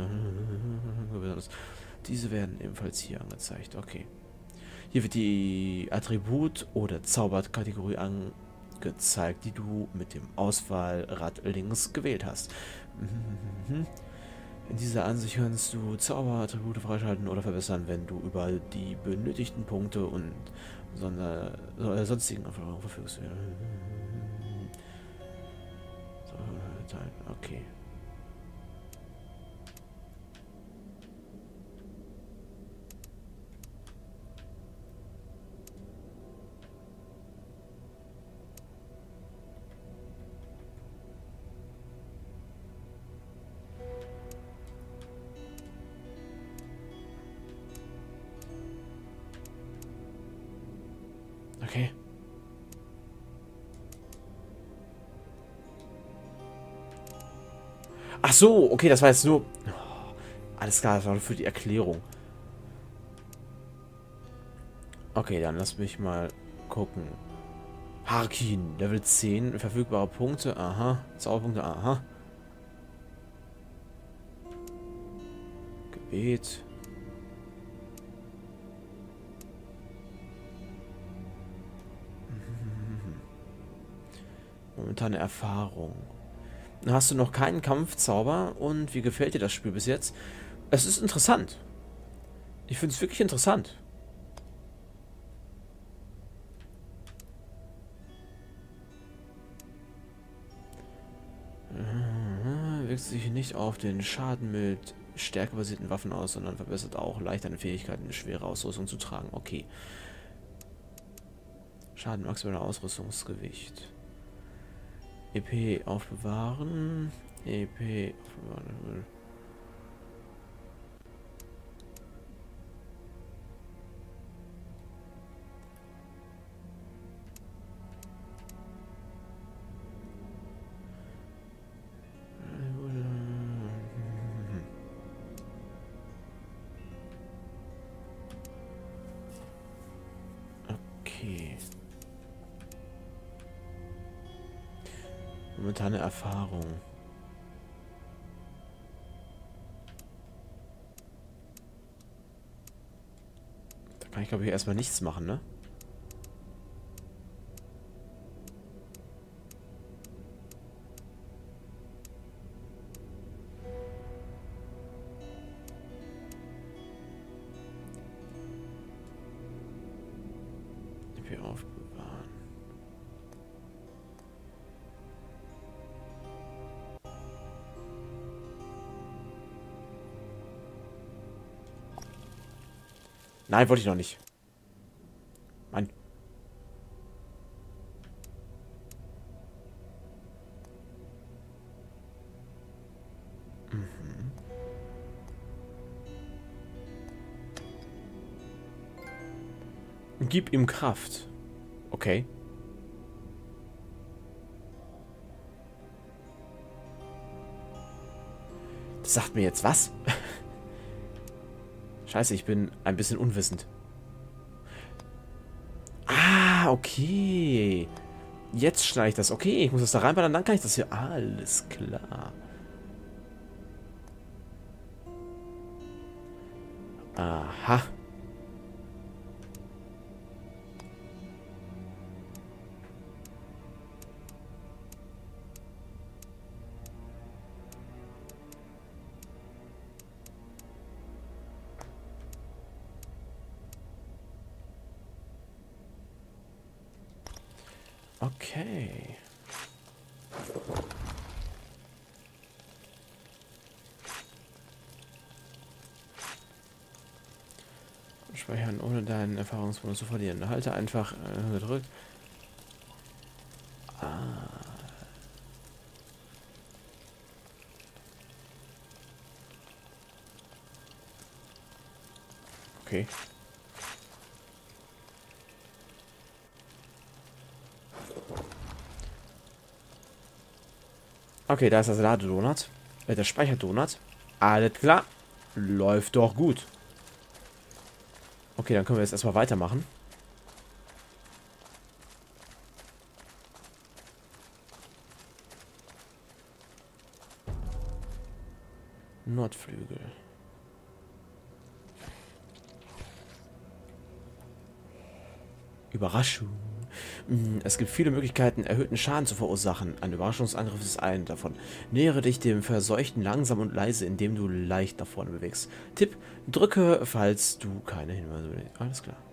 diese werden ebenfalls hier angezeigt. Okay. Hier wird die Attribut- oder Zauberkategorie angezeigt, die du mit dem Auswahlrad links gewählt hast. In dieser Ansicht kannst du Zauberattribute freischalten oder verbessern, wenn du über die benötigten Punkte und sonder, äh, sonstigen Erfahrungen verfügst. Okay. Okay. Ach so, okay, das war jetzt nur... Oh, alles klar, das war nur für die Erklärung. Okay, dann lass mich mal gucken. Harkin, Level zehn, verfügbare Punkte, aha. Zauberpunkte, aha. Gebet. Momentane Erfahrung. Dann hast du noch keinen Kampfzauber und wie gefällt dir das Spiel bis jetzt? Es ist interessant. Ich finde es wirklich interessant. Wirkt sich nicht auf den Schaden mit stärkebasierten Waffen aus, sondern verbessert auch leicht deine Fähigkeiten, eine schwere Ausrüstung zu tragen. Okay. Schaden maximaler Ausrüstungsgewicht. E P aufbewahren. E P aufbewahren. Okay. Momentane Erfahrung. Da kann ich, glaube ich, erstmal nichts machen, ne? E P aufbewahren. Nein, wollte ich noch nicht. Mann. Mhm. Gib ihm Kraft. Okay. Das sagt mir jetzt was? Scheiße, ich bin ein bisschen unwissend. Ah, okay. Jetzt schneide ich das. Okay, ich muss das da reinbauen, dann kann ich das hier... Alles klar. Aha. Okay. Speichern, ohne deinen Erfahrungsbonus zu verlieren. Halte einfach äh, gedrückt. Ah. Okay. Okay, da ist das Ladedonut. Äh, der Speicherdonut. Alles klar. Läuft doch gut. Okay, dann können wir jetzt erstmal weitermachen. Nordflügel. Überraschung. Es gibt viele Möglichkeiten, erhöhten Schaden zu verursachen. Ein Überraschungsangriff ist eine davon. Nähere dich dem Verseuchten langsam und leise, indem du leicht nach vorne bewegst. Tipp, drücke, falls du keine Hinweise... Alles klar.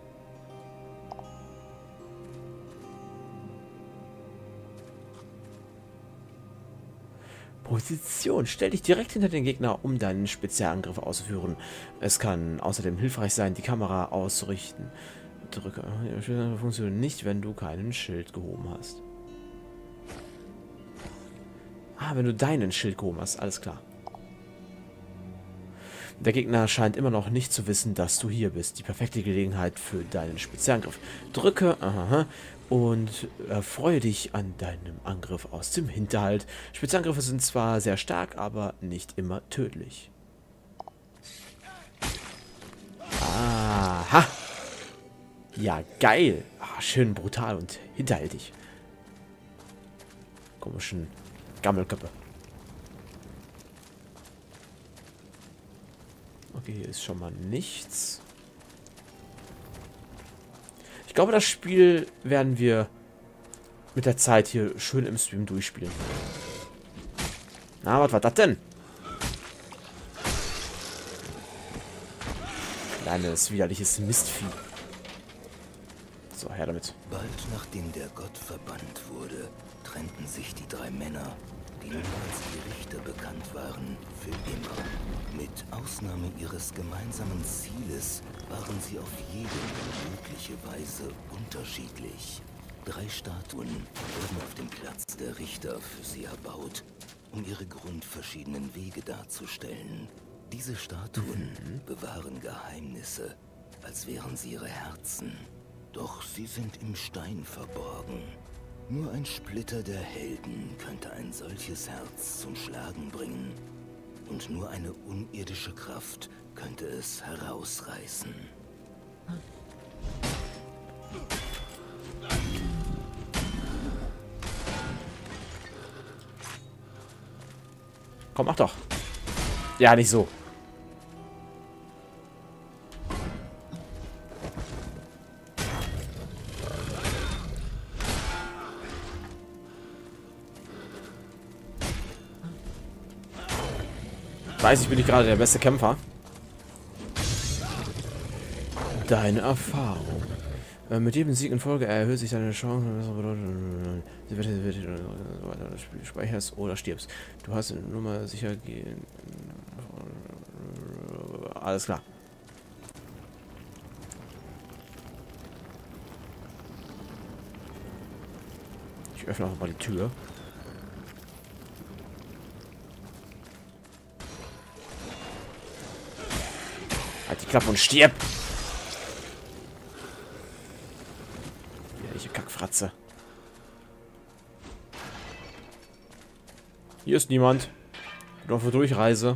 Position. Stell dich direkt hinter den Gegner, um deinen Spezialangriff auszuführen. Es kann außerdem hilfreich sein, die Kamera auszurichten. Drücke. Funktioniert nicht, wenn du keinen Schild gehoben hast. Ah, wenn du deinen Schild gehoben hast. Alles klar. Der Gegner scheint immer noch nicht zu wissen, dass du hier bist. Die perfekte Gelegenheit für deinen Spezialangriff. Drücke aha, und erfreue dich an deinem Angriff aus dem Hinterhalt. Spezialangriffe sind zwar sehr stark, aber nicht immer tödlich. Aha. Ja, geil. Ah, schön brutal und hinterhältig. Komischen Gammelköpfe. Okay, hier ist schon mal nichts. Ich glaube, das Spiel werden wir mit der Zeit hier schön im Stream durchspielen. Na, was war das denn? Kleines, widerliches Mistvieh. So, her damit. Bald nachdem der Gott verbannt wurde, trennten sich die drei Männer, die nun als die Richter bekannt waren, für immer. Mit Ausnahme ihres gemeinsamen Zieles waren sie auf jede mögliche Weise unterschiedlich. Drei Statuen wurden auf dem Platz der Richter für sie erbaut, um ihre grundverschiedenen Wege darzustellen. Diese Statuen mhm. bewahren Geheimnisse, als wären sie ihre Herzen. Doch sie sind im Stein verborgen. Nur ein Splitter der Helden könnte ein solches Herz zum Schlagen bringen. Und nur eine unirdische Kraft könnte es herausreißen. Komm, mach doch. Ja, nicht so. Ich weiß, ich bin nicht gerade der beste Kämpfer. Deine Erfahrung. Äh, mit jedem Sieg in Folge erhöht sich deine Chance. Sie wird, wird, wird das Spiel speicherst oder stirbst. Du hast eine Nummer sicher gehen. Alles klar. Ich öffne auch mal die Tür. Halt die Klappe und stirb! Welche Kackfratze. Hier ist niemand. Ich bin auf der Durchreise.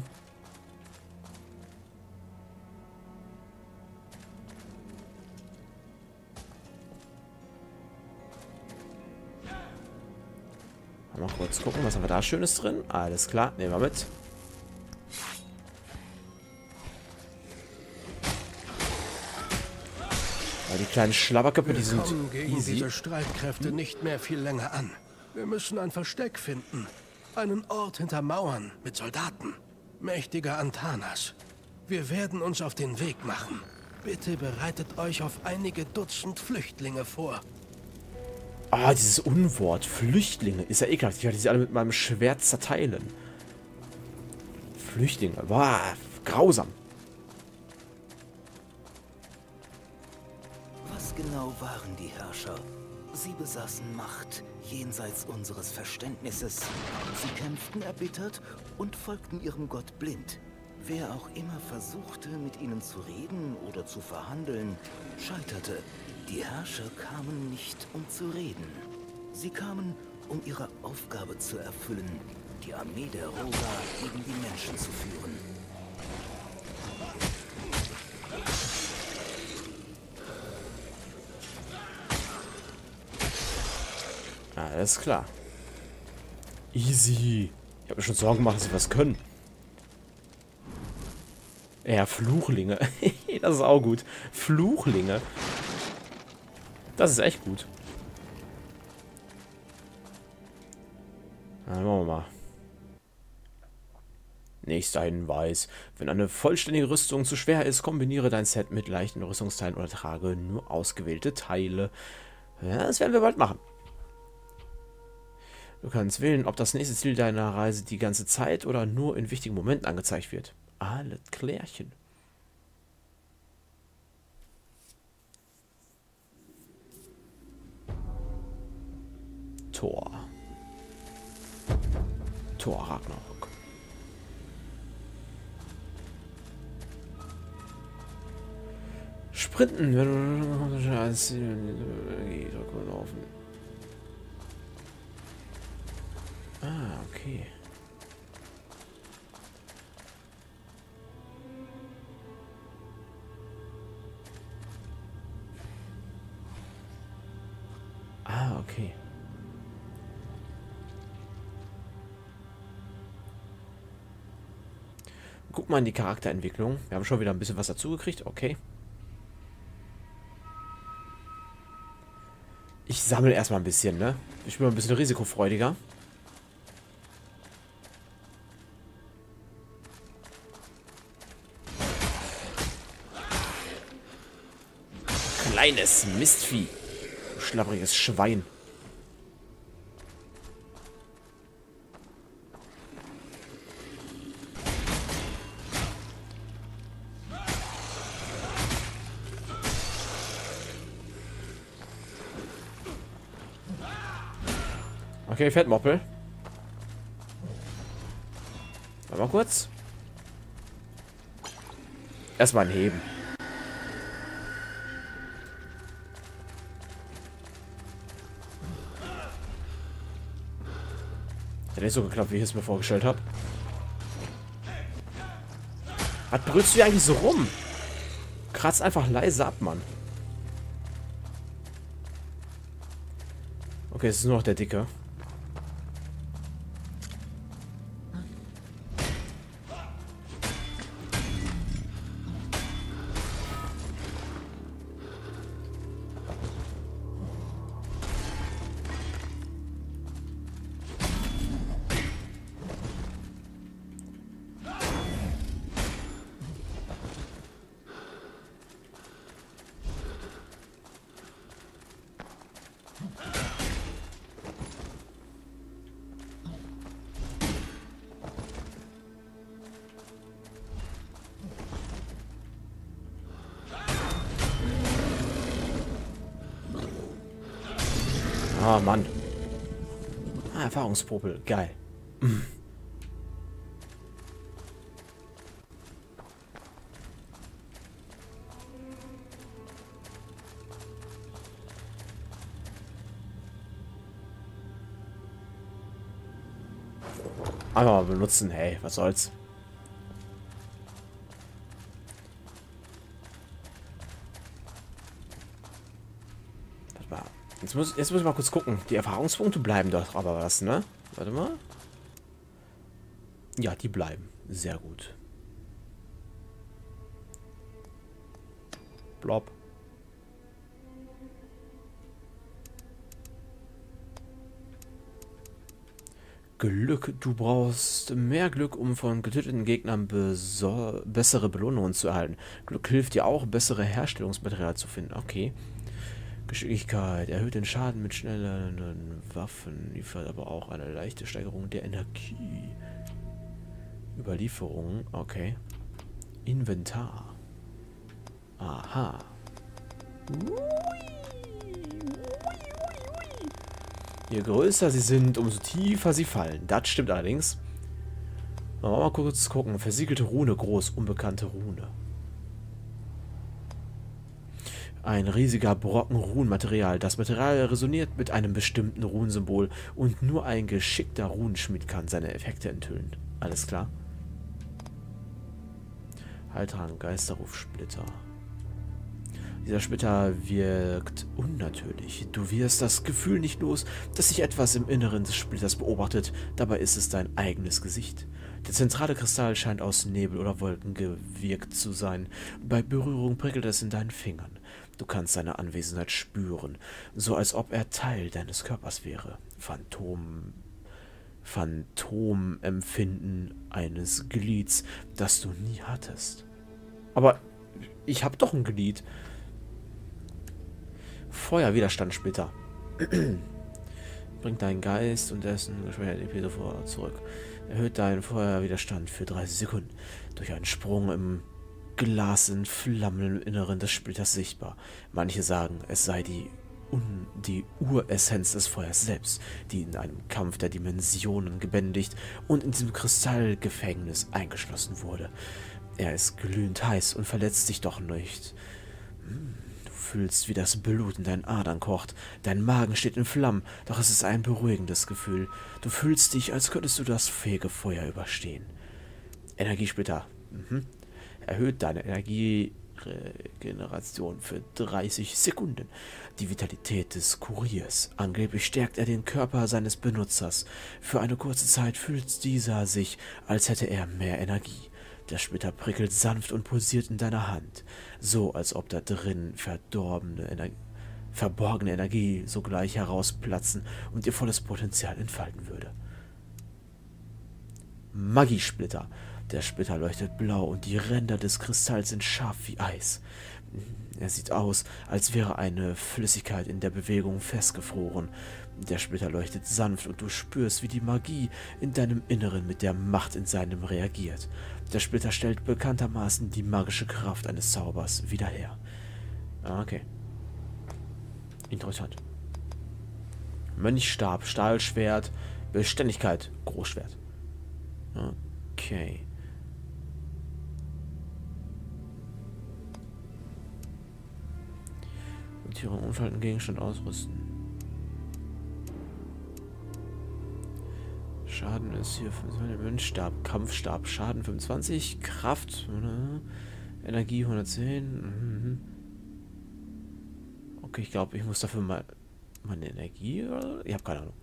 Mal kurz gucken, was haben wir da Schönes drin? Alles klar, nehmen wir mit. Die kleinen Schlabberköpfe, die sind kommen gegen easy. diese Streitkräfte nicht mehr viel länger an. Wir müssen ein Versteck finden. Einen Ort hinter Mauern mit Soldaten. Mächtiger Antanas. Wir werden uns auf den Weg machen. Bitte bereitet euch auf einige Dutzend Flüchtlinge vor. Ah, dieses Unwort. Flüchtlinge. Ist ja ekelhaft. Ich werde sie alle mit meinem Schwert zerteilen. Flüchtlinge. Boah, grausam. Was genau waren die Herrscher? Sie besaßen Macht jenseits unseres Verständnisses. Sie kämpften erbittert und folgten ihrem Gott blind. Wer auch immer versuchte, mit ihnen zu reden oder zu verhandeln, scheiterte. Die Herrscher kamen nicht, um zu reden. Sie kamen, um ihre Aufgabe zu erfüllen, die Armee der Roga gegen die Menschen zu führen. Alles klar. Easy. Ich habe mir schon Sorgen gemacht, dass sie was können. Ja, Fluchlinge. Das ist auch gut. Fluchlinge. Das ist echt gut. Dann machen wir mal. Nächster Hinweis. Wenn eine vollständige Rüstung zu schwer ist, kombiniere dein Set mit leichten Rüstungsteilen oder trage nur ausgewählte Teile. Ja, das werden wir bald machen. Du kannst wählen, ob das nächste Ziel deiner Reise die ganze Zeit oder nur in wichtigen Momenten angezeigt wird. Alles klärchen. Tor. Tor Ragnarok. Sprinten, wenn du als Ziel laufen. Ah, okay. Ah, okay. Guck mal in die Charakterentwicklung. Wir haben schon wieder ein bisschen was dazugekriegt. Okay. Ich sammle erstmal ein bisschen, ne? Ich bin ein bisschen risikofreudiger. Kleines Mistvieh. Schlappriges Schwein. Okay, Fettmoppel. Mal kurz. Erstmal ein Heben. Hat nicht so geklappt, wie ich es mir vorgestellt habe. Was brüllst du hier eigentlich so rum? Kratz einfach leise ab, Mann. Okay, es ist nur noch der Dicke. Ah, Mann. Ah, Erfahrungspopel. Geil. Mm. Einfach mal benutzen. Hey, was soll's. Jetzt muss, jetzt muss ich mal kurz gucken. Die Erfahrungspunkte bleiben doch aber was, ne? Warte mal. Ja, die bleiben. Sehr gut. Blob. Glück. Du brauchst mehr Glück, um von getöteten Gegnern bessere Belohnungen zu erhalten. Glück hilft dir auch, bessere Herstellungsmaterial zu finden. Okay. Geschicklichkeit erhöht den Schaden mit schnelleren Waffen, liefert aber auch eine leichte Steigerung der Energie. Überlieferung, okay. Inventar. Aha. Je größer sie sind, umso tiefer sie fallen. Das stimmt allerdings. Mal, mal kurz gucken. Versiegelte Rune, groß, unbekannte Rune. Ein riesiger Brocken Runenmaterial. Das Material resoniert mit einem bestimmten Runensymbol und nur ein geschickter Runenschmied kann seine Effekte enthüllen. Alles klar. Heiltrank, Geisterrufsplitter. Dieser Splitter wirkt unnatürlich. Du wirst das Gefühl nicht los, dass sich etwas im Inneren des Splitters beobachtet. Dabei ist es dein eigenes Gesicht. Der zentrale Kristall scheint aus Nebel oder Wolken gewirkt zu sein. Bei Berührung prickelt es in deinen Fingern. Du kannst seine Anwesenheit spüren, so als ob er Teil deines Körpers wäre. Phantom... Phantomempfinden eines Glieds, das du nie hattest. Aber ich habe doch ein Glied. Feuerwiderstandssplitter. Bringt deinen Geist und dessen E P sofort zurück. Erhöht deinen Feuerwiderstand für dreißig Sekunden. Durch einen Sprung im Glas in Flammen im Inneren des Splitters sichtbar. Manche sagen, es sei die, Un die Uressenz des Feuers selbst, die in einem Kampf der Dimensionen gebändigt und in diesem Kristallgefängnis eingeschlossen wurde. Er ist glühend heiß und verletzt sich doch nicht. Du fühlst, wie das Blut in deinen Adern kocht. Dein Magen steht in Flammen, doch es ist ein beruhigendes Gefühl. Du fühlst dich, als könntest du das Fegefeuer überstehen. Energiesplitter. Mhm. Erhöht deine Energieregeneration für dreißig Sekunden. Die Vitalität des Kuriers. Angeblich stärkt er den Körper seines Benutzers. Für eine kurze Zeit fühlt dieser sich, als hätte er mehr Energie. Der Splitter prickelt sanft und pulsiert in deiner Hand. So, als ob da drin verdorbene Energie, verborgene Energie sogleich herausplatzen und ihr volles Potenzial entfalten würde. Magiesplitter. Der Splitter leuchtet blau und die Ränder des Kristalls sind scharf wie Eis. Er sieht aus, als wäre eine Flüssigkeit in der Bewegung festgefroren. Der Splitter leuchtet sanft und du spürst, wie die Magie in deinem Inneren mit der Macht in seinem reagiert. Der Splitter stellt bekanntermaßen die magische Kraft eines Zaubers wieder her. Ah, okay. Interessant. Mönchstab, Stahlschwert, Beständigkeit, Großschwert. Okay. Tiere unfallen Gegenstand ausrüsten. Schaden ist hier fünfundzwanzig. Mönchstab, Kampfstab, Schaden fünfundzwanzig, Kraft, oder? Energie hundertzehn. Mhm. Okay, ich glaube, ich muss dafür mal meine Energie, oder? Ich habe keine Ahnung.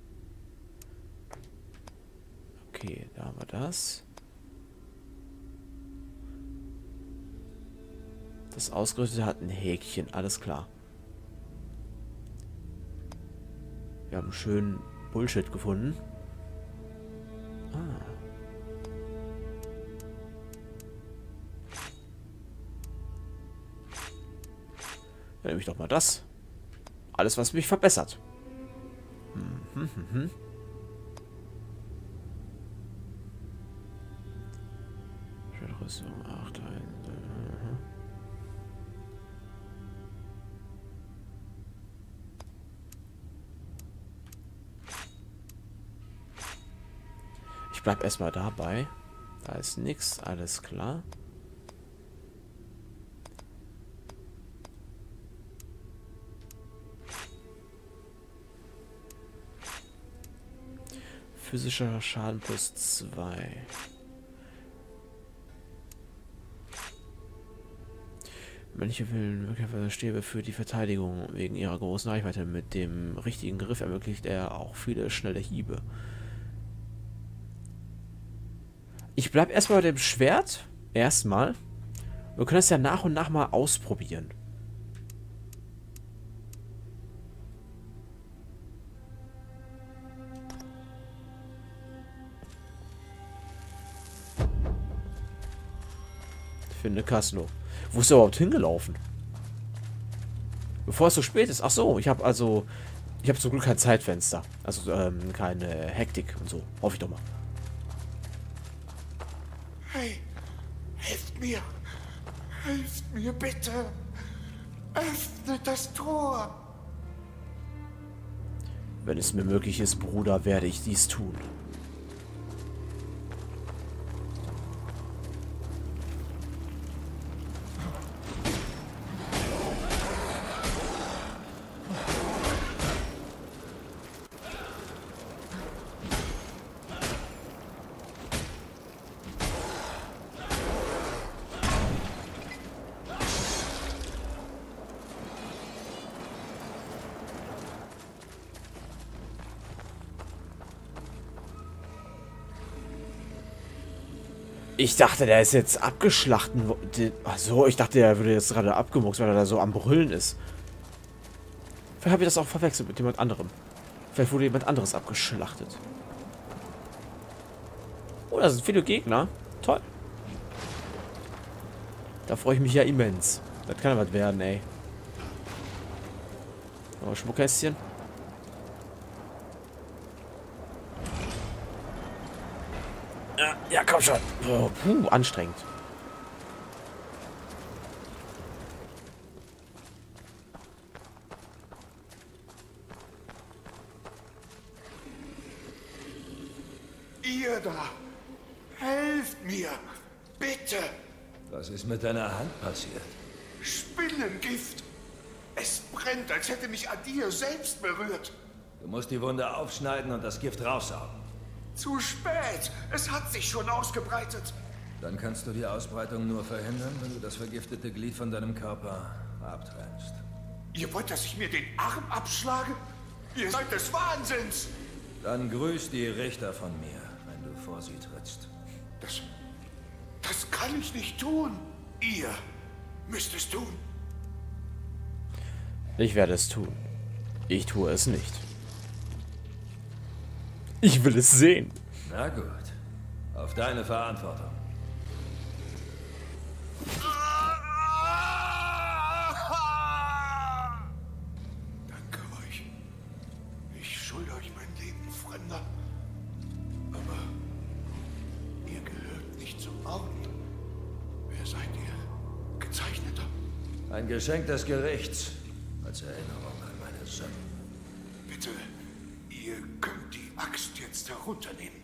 Okay, da haben wir das. Das Ausgerüstete hat ein Häkchen, alles klar. Wir haben schön Bullshit gefunden. Ah. Dann nehme ich doch mal das. Alles, was mich verbessert. Hm, hm, hm, hm. Schwertrüstung, acht, eins. Ich bleib erstmal dabei. Da ist nichts, alles klar. Physischer Schaden plus zwei. Mönche wählen wirklich Stäbe für die Verteidigung wegen ihrer großen Reichweite. Mit dem richtigen Griff ermöglicht er auch viele schnelle Hiebe. Ich bleib erstmal bei dem Schwert. Erstmal. Wir können es ja nach und nach mal ausprobieren. Finde Kasno. Wo ist er überhaupt hingelaufen? Bevor es so spät ist. Ach so, ich habe also... Ich habe zum Glück kein Zeitfenster. Also ähm, keine Hektik und so. Hoffe ich doch mal. Hey, helft mir. Helft mir bitte. Öffnet das Tor. Wenn es mir möglich ist, Bruder, werde ich dies tun. Ich dachte, der ist jetzt abgeschlachten. Achso, ich dachte, der würde jetzt gerade abgemuckt, weil er da so am Brüllen ist. Vielleicht habe ich das auch verwechselt mit jemand anderem. Vielleicht wurde jemand anderes abgeschlachtet. Oh, da sind viele Gegner. Toll. Da freue ich mich ja immens. Das kann ja was werden, ey. Oh, Schmuckkästchen. Ja, ja, komm schon. Oh, puh, anstrengend. Ihr da, helft mir, bitte. Was ist mit deiner Hand passiert? Spinnengift. Es brennt, als hätte mich Adir selbst berührt. Du musst die Wunde aufschneiden und das Gift raussaugen. Zu spät. Es hat sich schon ausgebreitet. Dann kannst du die Ausbreitung nur verhindern, wenn du das vergiftete Glied von deinem Körper abtrennst. Ihr wollt, dass ich mir den Arm abschlage? Ihr seid des Wahnsinns. Dann grüß die Richter von mir, wenn du vor sie trittst. Das... das kann ich nicht tun. Ihr müsst es tun. Ich werde es tun. Ich tue es nicht. Ich will es sehen. Na gut. Auf deine Verantwortung. Danke euch. Ich schulde euch mein Leben, Fremder. Aber ihr gehört nicht zum Orden. Wer seid ihr? Gezeichneter? Ein Geschenk des Gerichts. Als Erinnerung an meine Sünden. Bitte, ihr könnt die Axt jetzt herunternehmen.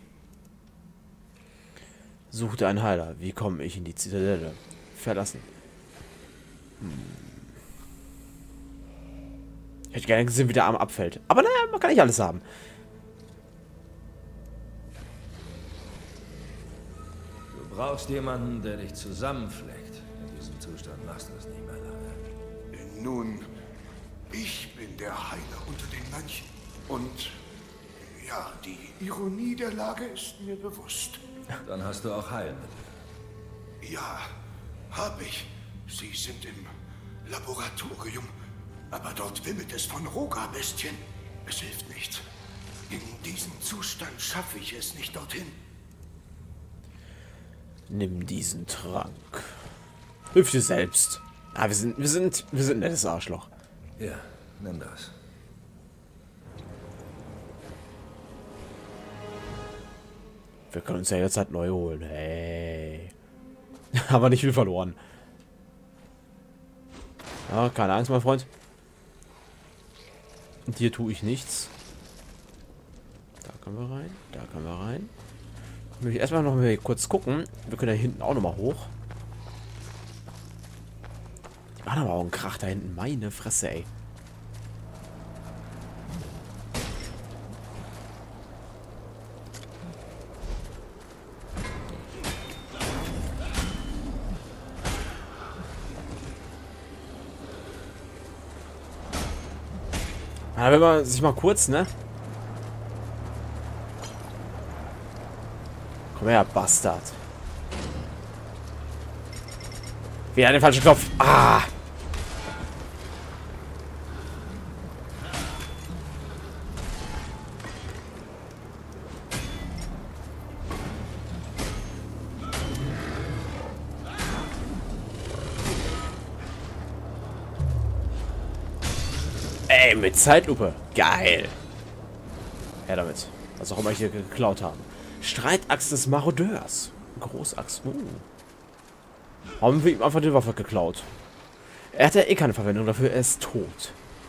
Suchte einen Heiler. Wie komme ich in die Zitadelle? Verlassen. Hm. Ich hätte gerne gesehen, wie der Arm abfällt. Aber naja, man kann nicht alles haben. Du brauchst jemanden, der dich zusammenfleckt. In diesem Zustand machst du es nicht mehr lange. Nun, ich bin der Heiler unter den Mönchen. Und ja, die Ironie der Lage ist mir bewusst. Dann hast du auch Heilmittel. Ja, hab ich. Sie sind im Laboratorium. Aber dort wimmelt es von Roga-Bestien. Es hilft nichts. In diesem Zustand schaffe ich es nicht dorthin. Nimm diesen Trank. Hilf dir selbst. Ah, wir sind, wir sind, wir sind ein nettes Arschloch. Ja, nimm das. Wir können uns ja jetzt halt neu holen. Hey. Aber nicht viel verloren. Ja, keine Angst, mein Freund. Und hier tue ich nichts. Da können wir rein. Da können wir rein. Ich möchte erstmal noch mal kurz gucken. Wir können da hinten auch noch mal hoch. Die machen aber auch einen Krach da hinten. Meine Fresse, ey. Ja, wenn man sich mal kurz, ne? Komm her, Bastard. Wieder den falschen Knopf. Ah! Ey, mit Zeitlupe. Geil. Ja, damit. Was auch immer ich hier geklaut haben. Streitaxt des Marodeurs. Großaxt. Uh. Haben wir ihm einfach die Waffe geklaut. Er hat ja eh keine Verwendung dafür. Er ist tot.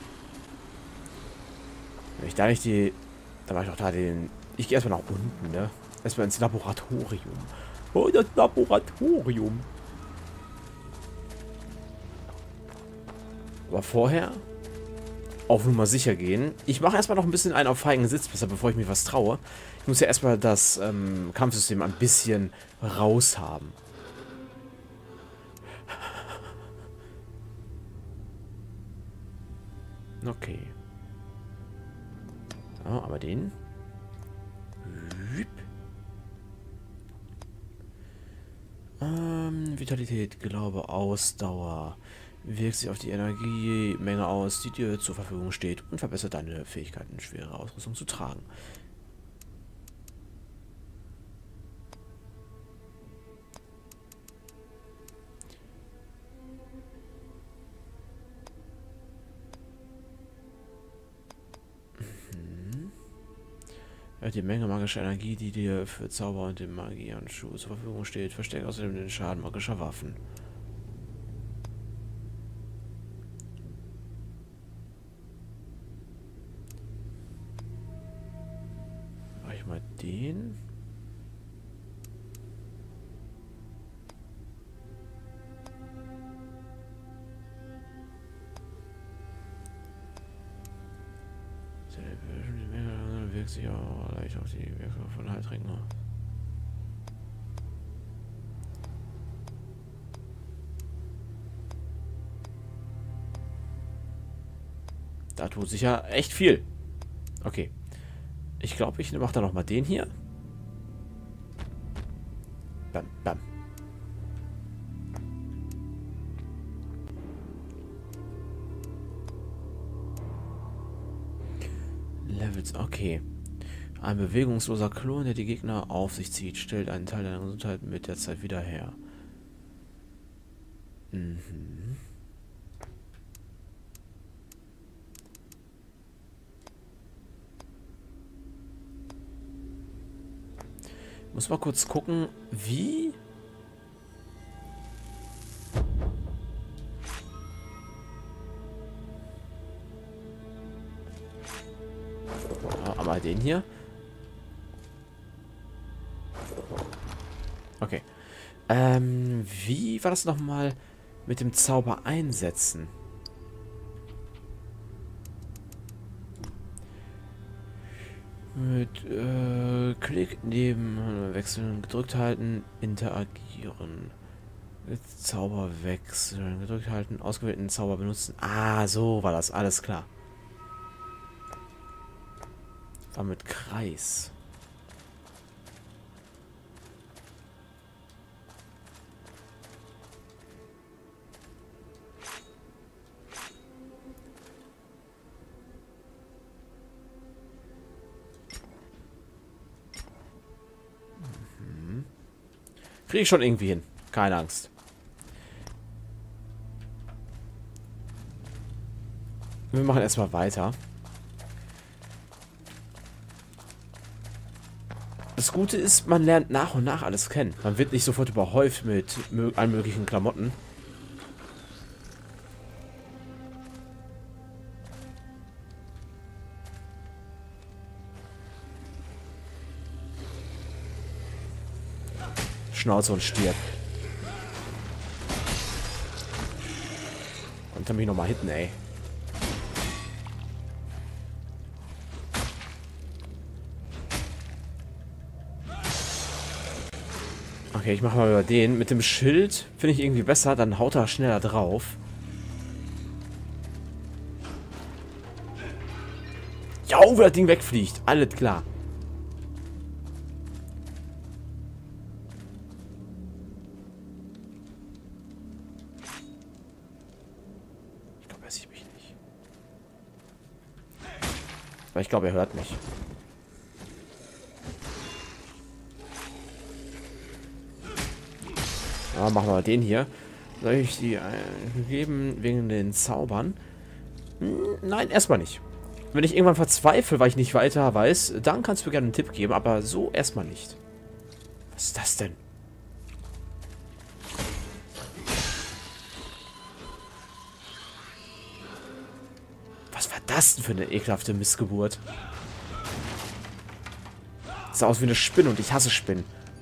Wenn ich da nicht die... Da mache ich doch da den... Ich gehe erstmal nach unten, ne? Erstmal ins Laboratorium. Oh, das Laboratorium. Aber vorher... auf Nummer sicher gehen. Ich mache erstmal noch ein bisschen einen auf feigen Sitzplätze, bevor ich mir was traue. Ich muss ja erstmal das ähm, Kampfsystem ein bisschen raus haben. Okay. So, aber den. Ähm, Vitalität, Glaube, Ausdauer. Wirkt sich auf die Energiemenge aus, die dir zur Verfügung steht und verbessert deine Fähigkeiten, schwere Ausrüstung zu tragen. Mhm. Ja, die Menge magischer Energie, die dir für Zauber und den Magiehandschuh zur Verfügung steht, verstärkt außerdem den Schaden magischer Waffen. Mal den. Der wirkt sich auch leicht auf die Wirkung von Heiltränken. Da tut sich ja echt viel. Okay. Ich glaube, ich mache da noch mal den hier. Bam, bam. Levels, okay. Ein bewegungsloser Klon, der die Gegner auf sich zieht, stellt einen Teil deiner Gesundheit mit der Zeit wieder her. Mhm. Muss mal kurz gucken, wie... Aber den hier. Okay. Ähm, wie war das nochmal mit dem Zauber einsetzen? Mit äh, Klick neben wechseln, gedrückt halten, interagieren. Mit Zauber wechseln, gedrückt halten, ausgewählten Zauber benutzen. Ah, so war das, alles klar. War mit Kreis. Mhm. Kriege ich schon irgendwie hin. Keine Angst. Wir machen erstmal weiter. Das Gute ist, man lernt nach und nach alles kennen. Man wird nicht sofort überhäuft mit allen möglichen Klamotten. Schnauze und stirb. Konnte mich nochmal hitten, ey. Okay, ich mache mal über den. Mit dem Schild finde ich irgendwie besser, dann haut er schneller drauf. Ja, wie das Ding wegfliegt. Alles klar. Ich glaube, er sieht mich nicht. Aber ich glaube, er hört mich. Ja, machen wir mal den hier. Soll ich die äh, geben wegen den Zaubern? Hm, nein, erstmal nicht. Wenn ich irgendwann verzweifle, weil ich nicht weiter weiß, dann kannst du mir gerne einen Tipp geben, aber so erstmal nicht. Was ist das denn? Was war das denn für eine ekelhafte Missgeburt? Das sah aus wie eine Spinne und ich hasse Spinnen.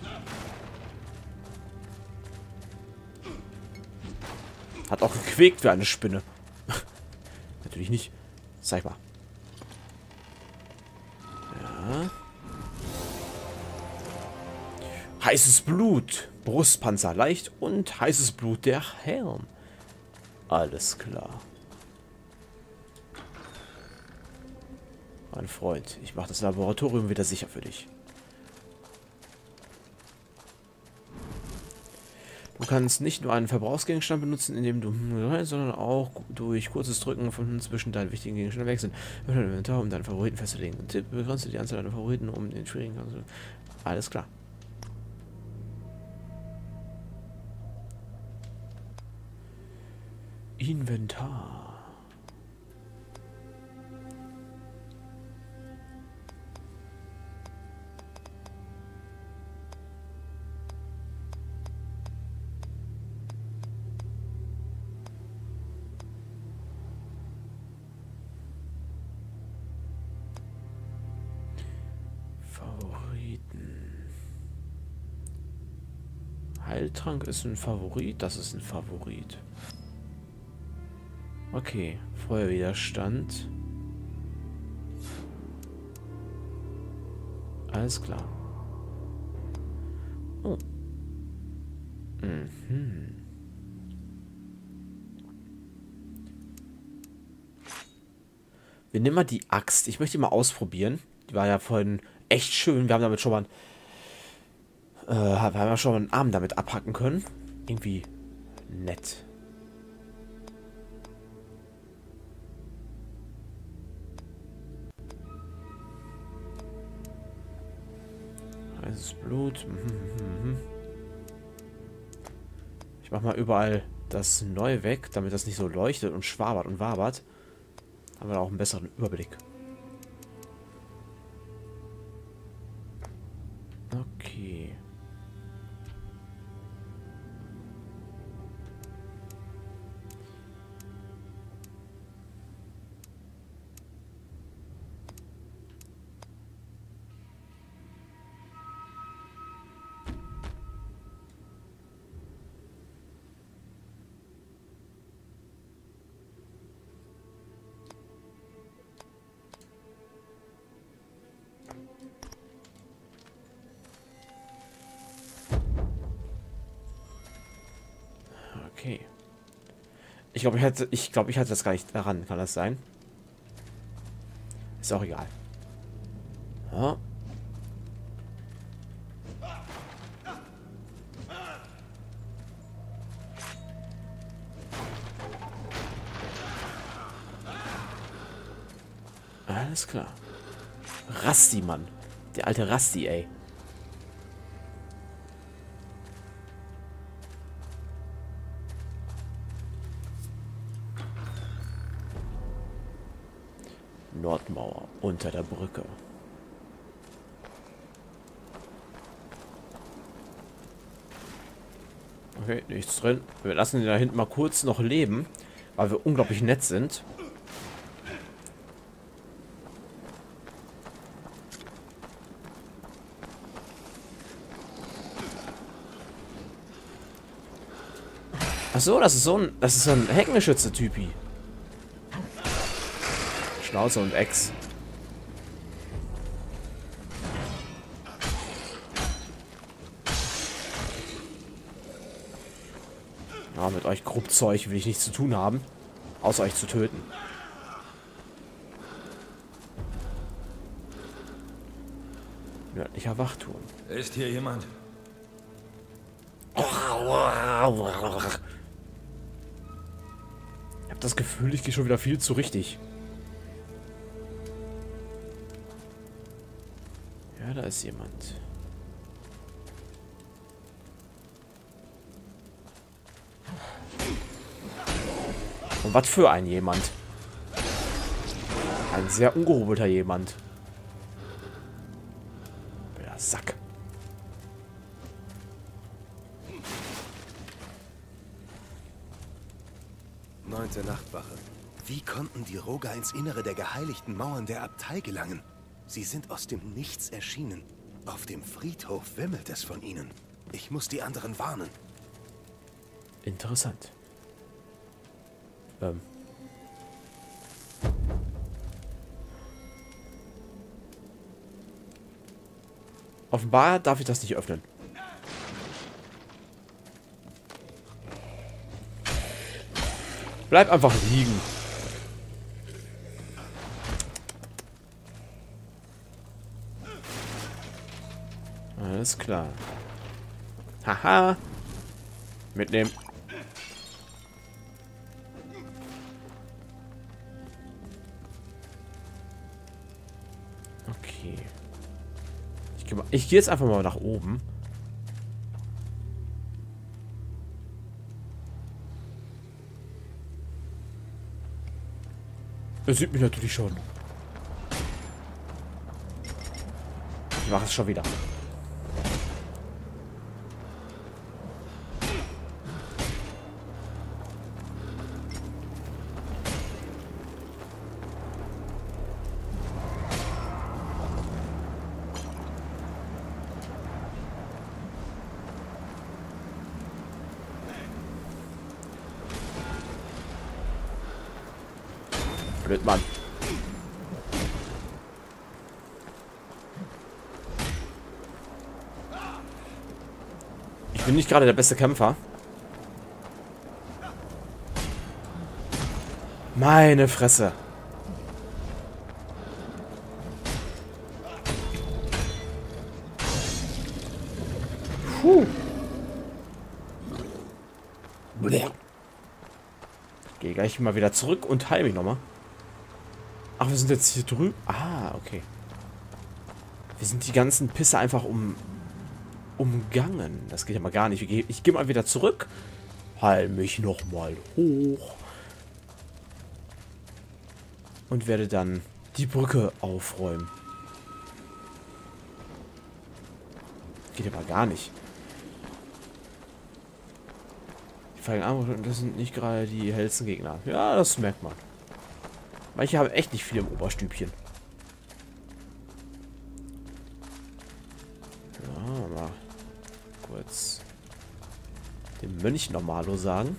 Hat auch gequäkt wie eine Spinne. Natürlich nicht. Zeig mal. Ja. Heißes Blut. Brustpanzer leicht und heißes Blut der Helm. Alles klar. Mein Freund, ich mache das Laboratorium wieder sicher für dich. Du kannst nicht nur einen Verbrauchsgegenstand benutzen, indem du, sondern auch durch kurzes Drücken von zwischen deinen wichtigen Gegenständen wechseln. Um deinen Favoriten festzulegen. Tipp, begrenze die Anzahl deiner Favoriten, um den schwierigen... Alles klar. Inventar. Heiltrank ist ein Favorit, das ist ein Favorit. Okay, Feuerwiderstand. Alles klar. Oh. Mhm. Wir nehmen mal die Axt. Ich möchte die mal ausprobieren. Die war ja vorhin echt schön. Wir haben damit schon mal, äh, wir haben ja schon mal einen Arm damit abhacken können. Irgendwie nett. Heißes Blut. Ich mach mal überall das Neue weg, damit das nicht so leuchtet und schwabert und wabert. Haben wir auch einen besseren Überblick. Okay. Okay. Ich glaube, ich hatte, ich glaube, ich hatte das gar nicht daran. Kann das sein? Ist auch egal. Ja. Alles klar. Rasti, Mann. Der alte Rasti, ey. Nordmauer unter der Brücke. Okay, nichts drin. Wir lassen ihn da hinten mal kurz noch leben, weil wir unglaublich nett sind. Ach so, das ist so ein, das ist so ein Heckengeschütze-Typi. Schnauze und Ex. Ja, mit euch Gruppzeug will ich nichts zu tun haben, außer euch zu töten. Nördlicher Wachturm. Ist hier jemand? Ich habe das Gefühl, ich gehe schon wieder viel zu richtig. Ja, da ist jemand. Und was für ein jemand? Ein sehr ungehobelter jemand. Der Sack. Neunte Nachtwache. Wie konnten die Roga ins Innere der geheiligten Mauern der Abtei gelangen? Sie sind aus dem Nichts erschienen. Auf dem Friedhof wimmelt es von ihnen. Ich muss die anderen warnen. Interessant. Ähm. Offenbar darf ich das nicht öffnen. Bleib einfach liegen. Alles klar. Haha. Mitnehmen. Okay. Ich gehe ich geh jetzt einfach mal nach oben. Er sieht mich natürlich schon. Ich mache es schon wieder. Blöd, Mann. Ich bin nicht gerade der beste Kämpfer. Meine Fresse. Puh. Ich gehe gleich mal wieder zurück und heile mich nochmal. Ach, wir sind jetzt hier drüben. Ah, okay. Wir sind die ganzen Pisse einfach um, umgangen. Das geht ja mal gar nicht. Ich gehe ich geh mal wieder zurück. Heil mich nochmal hoch. Und werde dann die Brücke aufräumen. Geht ja mal gar nicht. Die feigen Arme, das sind nicht gerade die hellsten Gegner. Ja, das merkt man. Manche haben echt nicht viel im Oberstübchen. Ja, mal kurz dem Mönch Normalo sagen.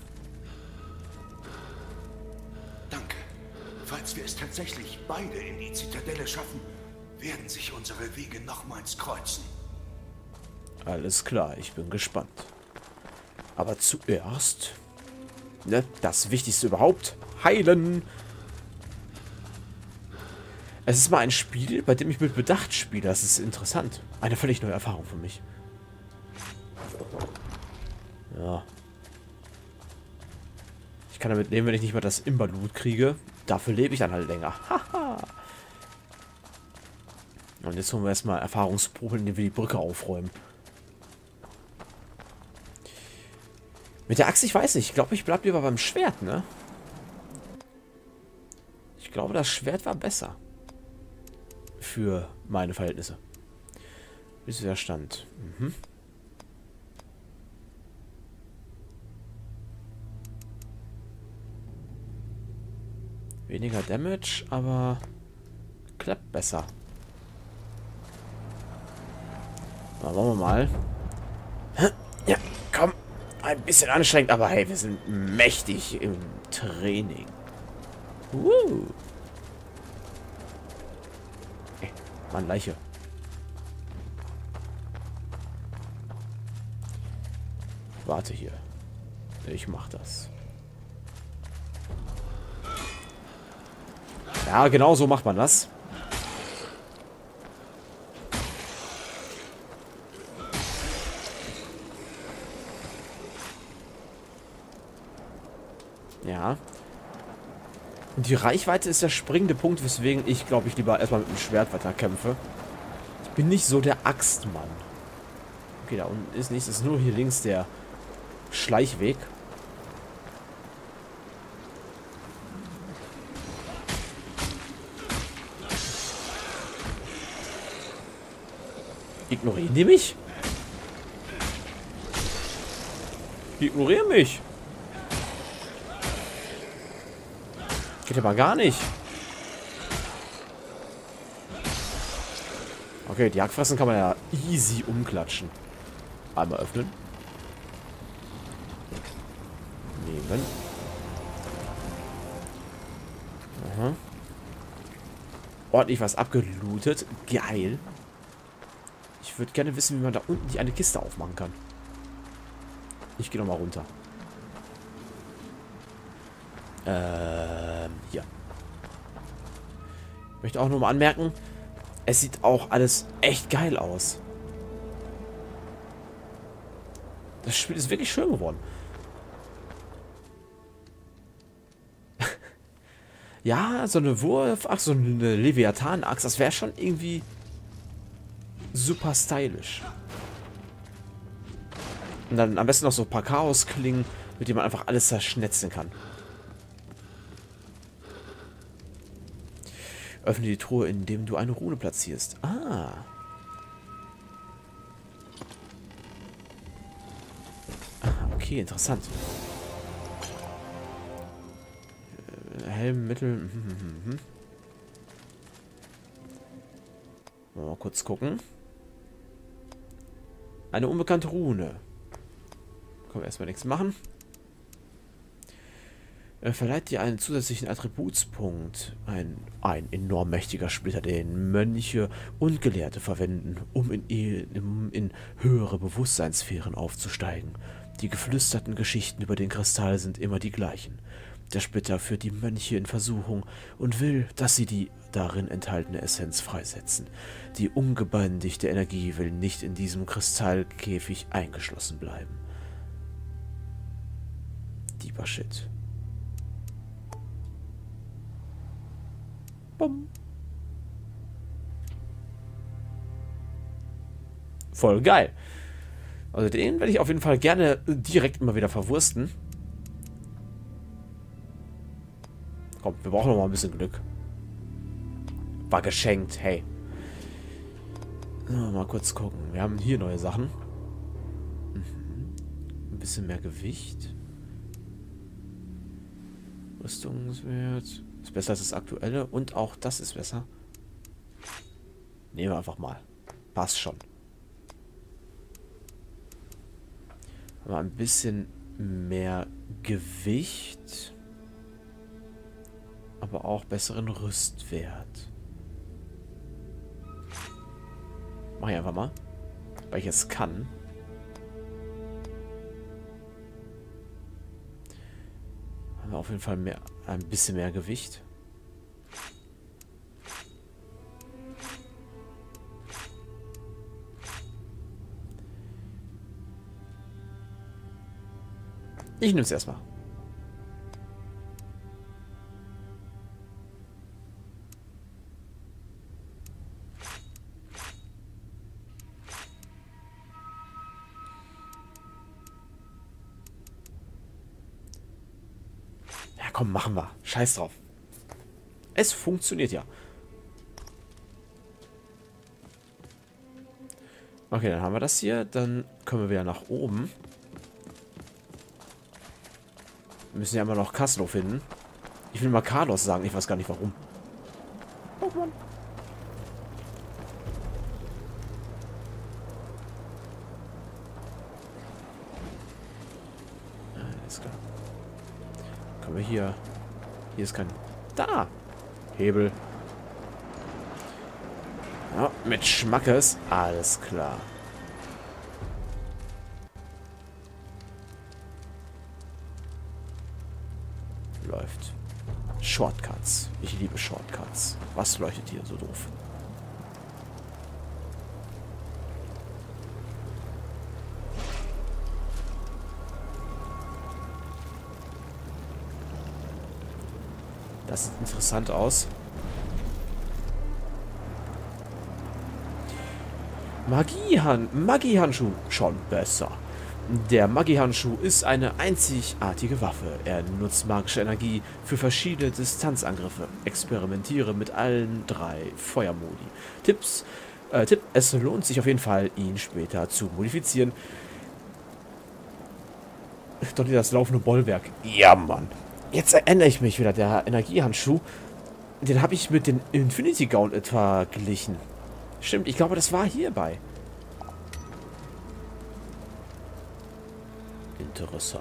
Danke. Falls wir es tatsächlich beide in die Zitadelle schaffen, werden sich unsere Wege nochmals kreuzen. Alles klar, ich bin gespannt. Aber zuerst, ne, das Wichtigste überhaupt, heilen. Es ist mal ein Spiel, bei dem ich mit Bedacht spiele. Das ist interessant. Eine völlig neue Erfahrung für mich. Ja. Ich kann damit leben, wenn ich nicht mal das Imberloot kriege. Dafür lebe ich dann halt länger. Haha. Und jetzt holen wir erstmal Erfahrungsproben, indem wir die Brücke aufräumen. Mit der Axt, ich weiß nicht. Ich glaube, ich bleibe lieber beim Schwert, ne? Ich glaube, das Schwert war besser. Für meine Verhältnisse. Wie ist der Stand? Mhm. Weniger Damage, aber klappt besser. Na, wollen wir mal. Ja, komm. Ein bisschen anstrengend, aber hey, wir sind mächtig im Training. Uh. Ey, Mann, Leiche. Warte hier. Ich mach das. Ja, genau so macht man das. Ja. Und die Reichweite ist der springende Punkt, weswegen ich, glaube ich, lieber erstmal mit dem Schwert weiter kämpfe. Ich bin nicht so der Axtmann. Okay, da unten ist nichts. Es ist nur hier links der Schleichweg. Ignorieren die mich? Ignorieren mich. Geht aber gar nicht. Okay, die Hackfressen kann man ja easy umklatschen. Einmal öffnen. Nehmen. Aha. Ordentlich was abgelootet. Geil. Ich würde gerne wissen, wie man da unten die eine Kiste aufmachen kann. Ich gehe nochmal runter. Ähm, hier. Ich möchte auch nur mal anmerken, es sieht auch alles echt geil aus. Das Spiel ist wirklich schön geworden. Ja, so eine Wurf... Ach, so eine Leviathan-Axt, das wäre schon irgendwie super stylisch. Und dann am besten noch so ein paar Chaos-Klingen, mit denen man einfach alles zerschnetzen kann. Öffne die Truhe, indem du eine Rune platzierst. Ah. Ah, okay, interessant. Äh, Helm, Mittel. Hm, hm, hm, hm. Mal kurz gucken. Eine unbekannte Rune. Können wir erstmal nichts machen. Er verleiht dir einen zusätzlichen Attributspunkt. Ein, ein enorm mächtiger Splitter, den Mönche und Gelehrte verwenden, um in, in, in höhere Bewusstseinssphären aufzusteigen. Die geflüsterten Geschichten über den Kristall sind immer die gleichen. Der Splitter führt die Mönche in Versuchung und will, dass sie die darin enthaltene Essenz freisetzen. Die ungebändigte Energie will nicht in diesem Kristallkäfig eingeschlossen bleiben. Deeper Shit. Bumm. Voll geil. Also den werde ich auf jeden Fall gerne direkt immer wieder verwursten. Komm, wir brauchen noch mal ein bisschen Glück. War geschenkt, hey. Mal kurz gucken. Wir haben hier neue Sachen. Mhm. Ein bisschen mehr Gewicht. Rüstungswert. Ist besser als das aktuelle. Und auch das ist besser. Nehmen wir einfach mal. Passt schon. Aber ein bisschen mehr Gewicht. Aber auch besseren Rüstwert. Mach ich einfach mal. Weil ich es kann. Haben wir auf jeden Fall mehr, ein bisschen mehr Gewicht. Ich nehme es erstmal. Ja, komm, machen wir. Scheiß drauf. Es funktioniert ja. Okay, dann haben wir das hier. Dann können wir wieder nach oben. Wir müssen ja immer noch Kaslo finden. Ich will mal Carlos sagen. Ich weiß gar nicht warum. Pokémon. Alles klar. Können wir hier... Hier ist kein... Da! Hebel. Ja, mit Schmackes. Alles klar. Läuft. Shortcuts. Ich liebe Shortcuts. Was leuchtet hier so doof? Das sieht interessant aus. Magiehan Magiehandschuh. Schon besser. Der Magiehandschuh ist eine einzigartige Waffe. Er nutzt magische Energie für verschiedene Distanzangriffe. Experimentiere mit allen drei Feuermodi. Tipps, äh, Tipp, es lohnt sich auf jeden Fall, ihn später zu modifizieren. Doch nicht das laufende Bollwerk. Ja, Mann. Jetzt erinnere ich mich wieder. Der Energiehandschuh, den habe ich mit dem Infinity Gauntlet verglichen. Stimmt, ich glaube, das war hierbei. Interessant.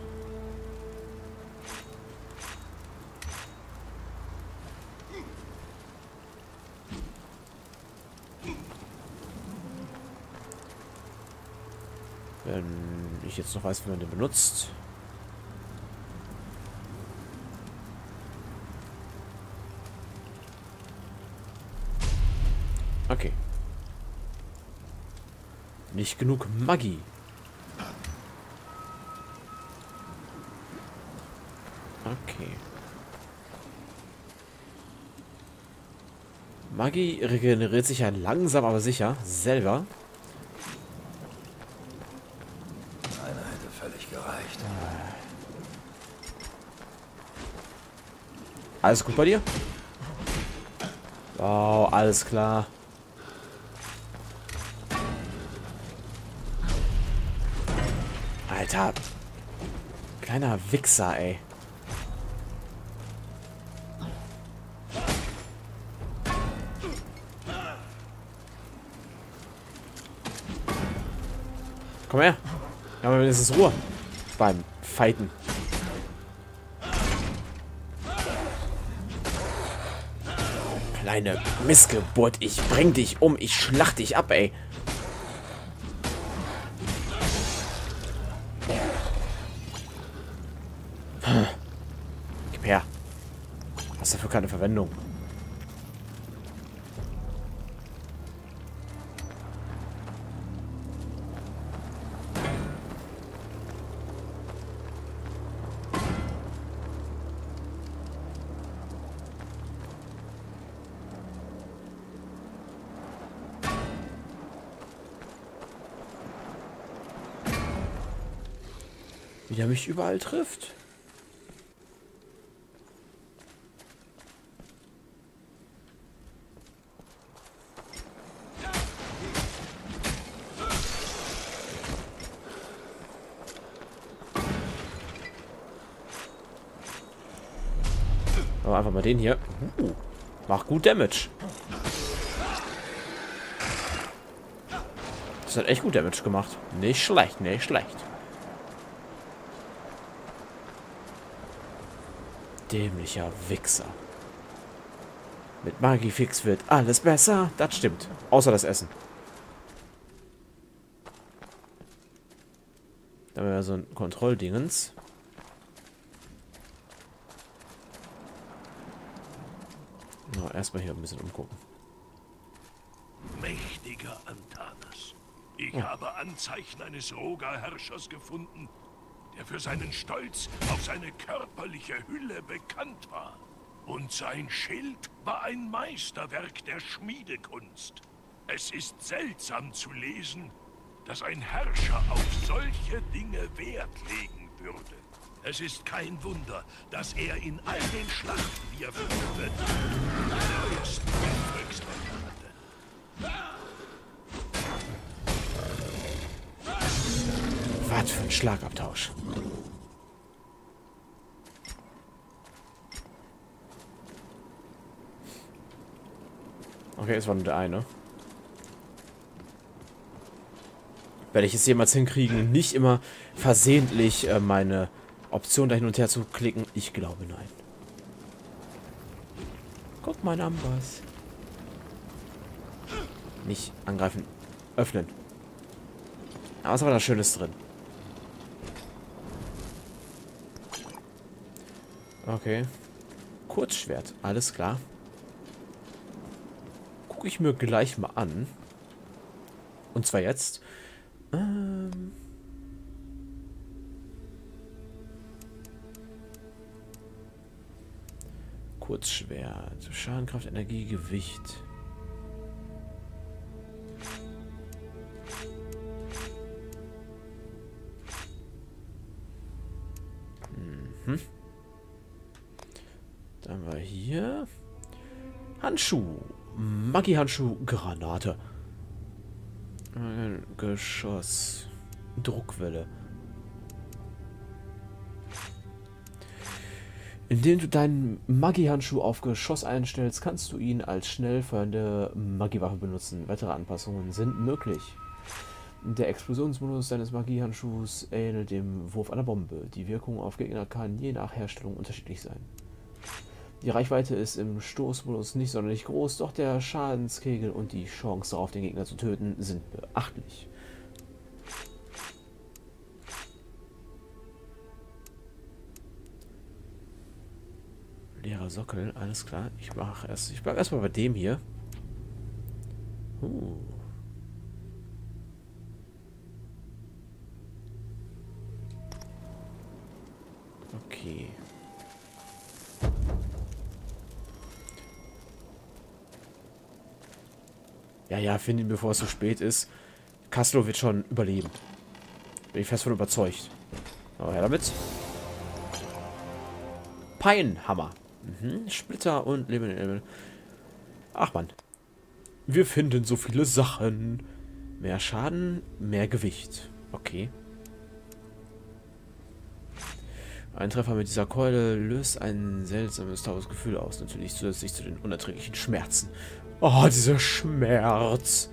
Wenn ich jetzt noch weiß, wie man den benutzt. Okay. Nicht genug Magie. Okay. Magie regeneriert sich ja langsam, aber sicher. Selber. Einer hätte völlig gereicht. Alles gut bei dir? Wow, alles klar. Alter. Kleiner Wichser, ey. Komm her. Ja, aber wenigstens Ruhe beim Fighten. Kleine Missgeburt, ich bring dich um, ich schlacht dich ab, ey. Gib her. Hast dafür keine Verwendung. Wie der mich überall trifft. Aber einfach mal den hier. Uh, macht gut Damage. Das hat echt gut Damage gemacht. Nicht schlecht, nicht schlecht. Dämlicher Wichser. Mit Magifix wird alles besser. Das stimmt. Außer das Essen. Da haben wir ja so ein Kontrolldingens. No, erstmal hier ein bisschen umgucken. Mächtiger Antanas. Ich Oh. habe Anzeichen eines Roga-Herrschers gefunden, der für seinen Stolz auf seine körperliche Hülle bekannt war. Und sein Schild war ein Meisterwerk der Schmiedekunst. Es ist seltsam zu lesen, dass ein Herrscher auf solche Dinge Wert legen würde. Es ist kein Wunder, dass er in all den Schlachten, die er führte, die größten Erfolgsmänner hatte. Was für ein Schlagabtausch. Okay, es war nur der eine. Werde ich es jemals hinkriegen, nicht immer versehentlich äh, meine Option da hin und her zu klicken? Ich glaube nein. Guck mal, Ambas. Nicht angreifen. Öffnen. Aber was war da Schönes drin? Okay. Kurzschwert. Alles klar. Gucke ich mir gleich mal an. Und zwar jetzt. Ähm... Kurzschwert. Schadenkraft, Energie, Gewicht. Mhm. Dann war hier Handschuh. Magi-Handschuh, Granate. Geschoss. Druckwelle. Indem du deinen Magi-Handschuh auf Geschoss einstellst, kannst du ihn als schnell feuernde Magiewaffe benutzen. Weitere Anpassungen sind möglich. Der Explosionsmodus deines Magiehandschuhs ähnelt dem Wurf einer Bombe. Die Wirkung auf Gegner kann je nach Herstellung unterschiedlich sein. Die Reichweite ist im Stoßmodus nicht sonderlich groß, doch der Schadenskegel und die Chance darauf, den Gegner zu töten, sind beachtlich. Leerer Sockel, alles klar. Ich mache erst, ich bleibe erstmal bei dem hier. Uh. Okay. Ja, ja, finde ihn, bevor es zu spät ist. Kaslo wird schon überleben. Bin ich fest von überzeugt. Aber her damit. Peinhammer. Mhm. Splitter und Leben. Ach man. Wir finden so viele Sachen. Mehr Schaden, mehr Gewicht. Okay. Ein Treffer mit dieser Keule löst ein seltsames, taubes Gefühl aus. Natürlich zusätzlich zu den unerträglichen Schmerzen. Oh, dieser Schmerz.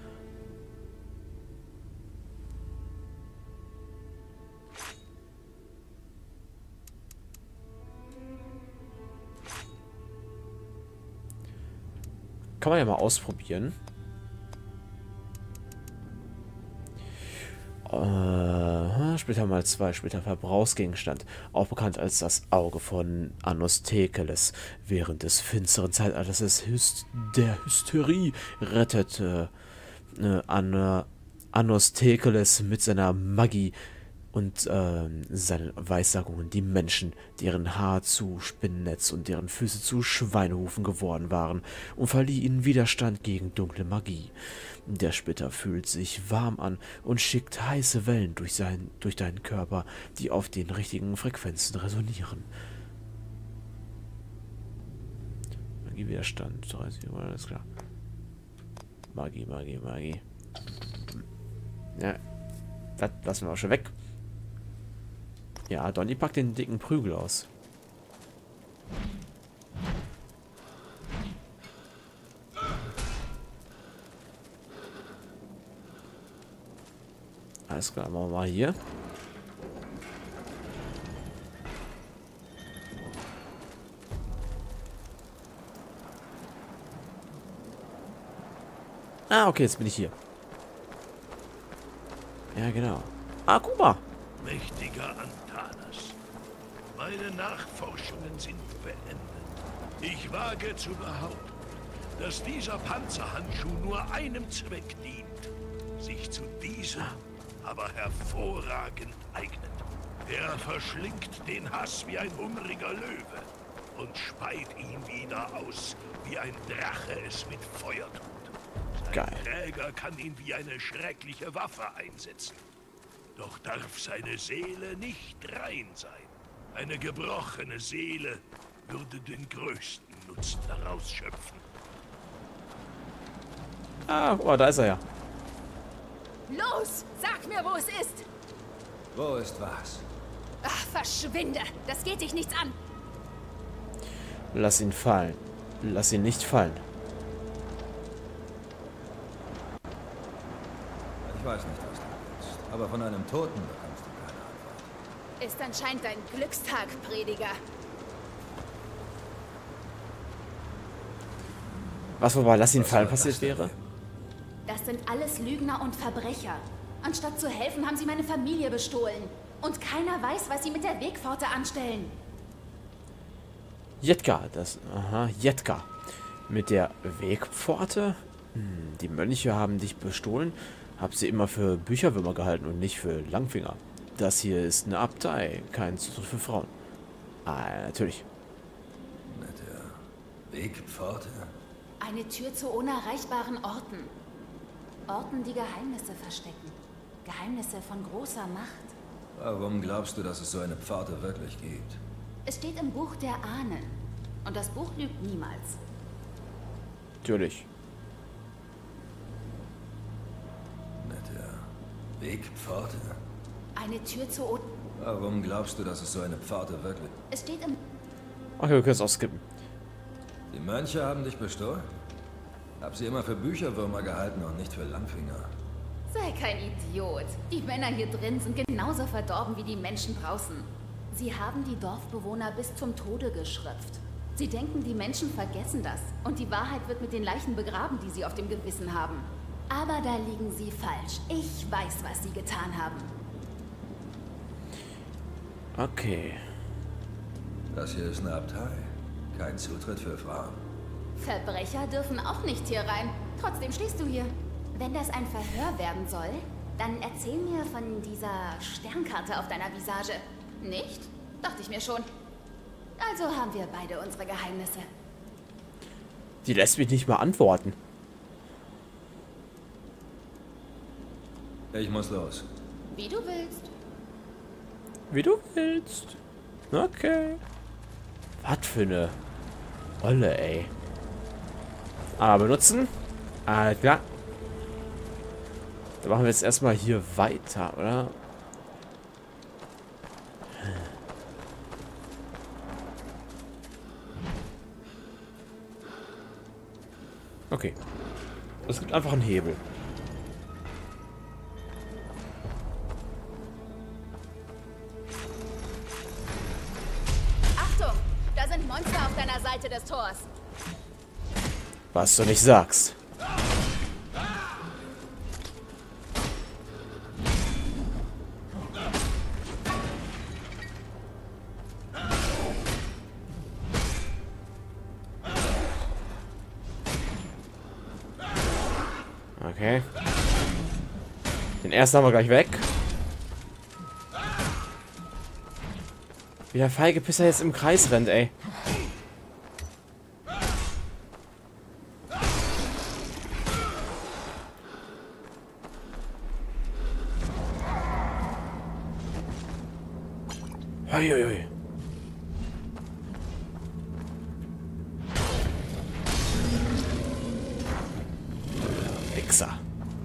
Kann man ja mal ausprobieren. Äh, Splitter mal zwei, Splitter Verbrauchsgegenstand. Auch bekannt als das Auge von Anosthekeles. Während des finsteren Zeitalters des Hyst der Hysterie rettete äh, An Anosthekeles mit seiner Magie und äh, seinen Weissagungen die Menschen, deren Haar zu Spinnennetz und deren Füße zu Schweinehufen geworden waren, und verlieh ihnen Widerstand gegen dunkle Magie. Der Splitter fühlt sich warm an und schickt heiße Wellen durch, sein, durch deinen Körper, die auf den richtigen Frequenzen resonieren. Magiewiderstand, dreißig, alles klar. Magie, Magie, Magie. Ja, das lassen wir auch schon weg. Ja, Donny packt den dicken Prügel aus. Alles klar, machen wir mal hier. Ah, okay, jetzt bin ich hier. Ja, genau. Ah, guck mal. Mächtiger Antanas, meine Nachforschungen sind beendet. Ich wage zu behaupten, dass dieser Panzerhandschuh nur einem Zweck dient, sich zu diesem aber hervorragend eignet. Er verschlingt den Hass wie ein hungriger Löwe und speit ihn wieder aus, wie ein Drache es mit Feuer tut. Sein Geil. Träger kann ihn wie eine schreckliche Waffe einsetzen. Doch darf seine Seele nicht rein sein. Eine gebrochene Seele würde den größten Nutzen daraus schöpfen. Ah, guck mal, da ist er ja. Los, sag mir, wo es ist. Wo ist was? Ach, verschwinde. Das geht dich nichts an. Lass ihn fallen. Lass ihn nicht fallen. Ich weiß nicht, was du willst, aber von einem Toten bekommst du keine Antwort. Ist anscheinend dein Glückstag, Prediger. Was wobei lass ihn Was fallen soll das passiert denn wäre? geben? Das sind alles Lügner und Verbrecher. Anstatt zu helfen, haben sie meine Familie bestohlen. Und keiner weiß, was sie mit der Wegpforte anstellen. Jedka, das, aha, Jedka. Mit der Wegpforte? Hm, die Mönche haben dich bestohlen. Hab sie immer für Bücherwürmer gehalten und nicht für Langfinger. Das hier ist eine Abtei, kein Zutritt für Frauen. Ah, natürlich. Mit der Wegpforte? Eine Tür zu unerreichbaren Orten. Orten, die Geheimnisse verstecken. Geheimnisse von großer Macht. Warum glaubst du, dass es so eine Pforte wirklich gibt? Es steht im Buch der Ahnen. Und das Buch lügt niemals. Natürlich. Mit der Wegpforte? Eine Tür zu... O Warum glaubst du, dass es so eine Pforte wirklich... es steht im... Okay, wir können es auch skippen. Die Mönche haben dich bestohlen? Hab sie immer für Bücherwürmer gehalten und nicht für Langfinger. Sei kein Idiot. Die Männer hier drin sind genauso verdorben wie die Menschen draußen. Sie haben die Dorfbewohner bis zum Tode geschröpft. Sie denken, die Menschen vergessen das. Und die Wahrheit wird mit den Leichen begraben, die sie auf dem Gewissen haben. Aber da liegen sie falsch. Ich weiß, was sie getan haben. Okay. Das hier ist eine Abtei. Kein Zutritt für Frauen. Verbrecher dürfen auch nicht hier rein. Trotzdem stehst du hier. Wenn das ein Verhör werden soll, dann erzähl mir von dieser Sternkarte auf deiner Visage. Nicht? Dachte ich mir schon. Also haben wir beide unsere Geheimnisse. Die lässt mich nicht mal antworten. Ich muss los. Wie du willst. Wie du willst. Okay. Was für eine Rolle, ey. Aber benutzen. Alles klar. Dann machen wir jetzt erstmal hier weiter, oder? Okay. Es gibt einfach einen Hebel. Achtung! Da sind Monster auf deiner Seite des Tors. Was du nicht sagst. Okay. Den ersten haben wir gleich weg. Wie der feige Pisser jetzt im Kreis rennt, ey. Uiuiui. Wichser.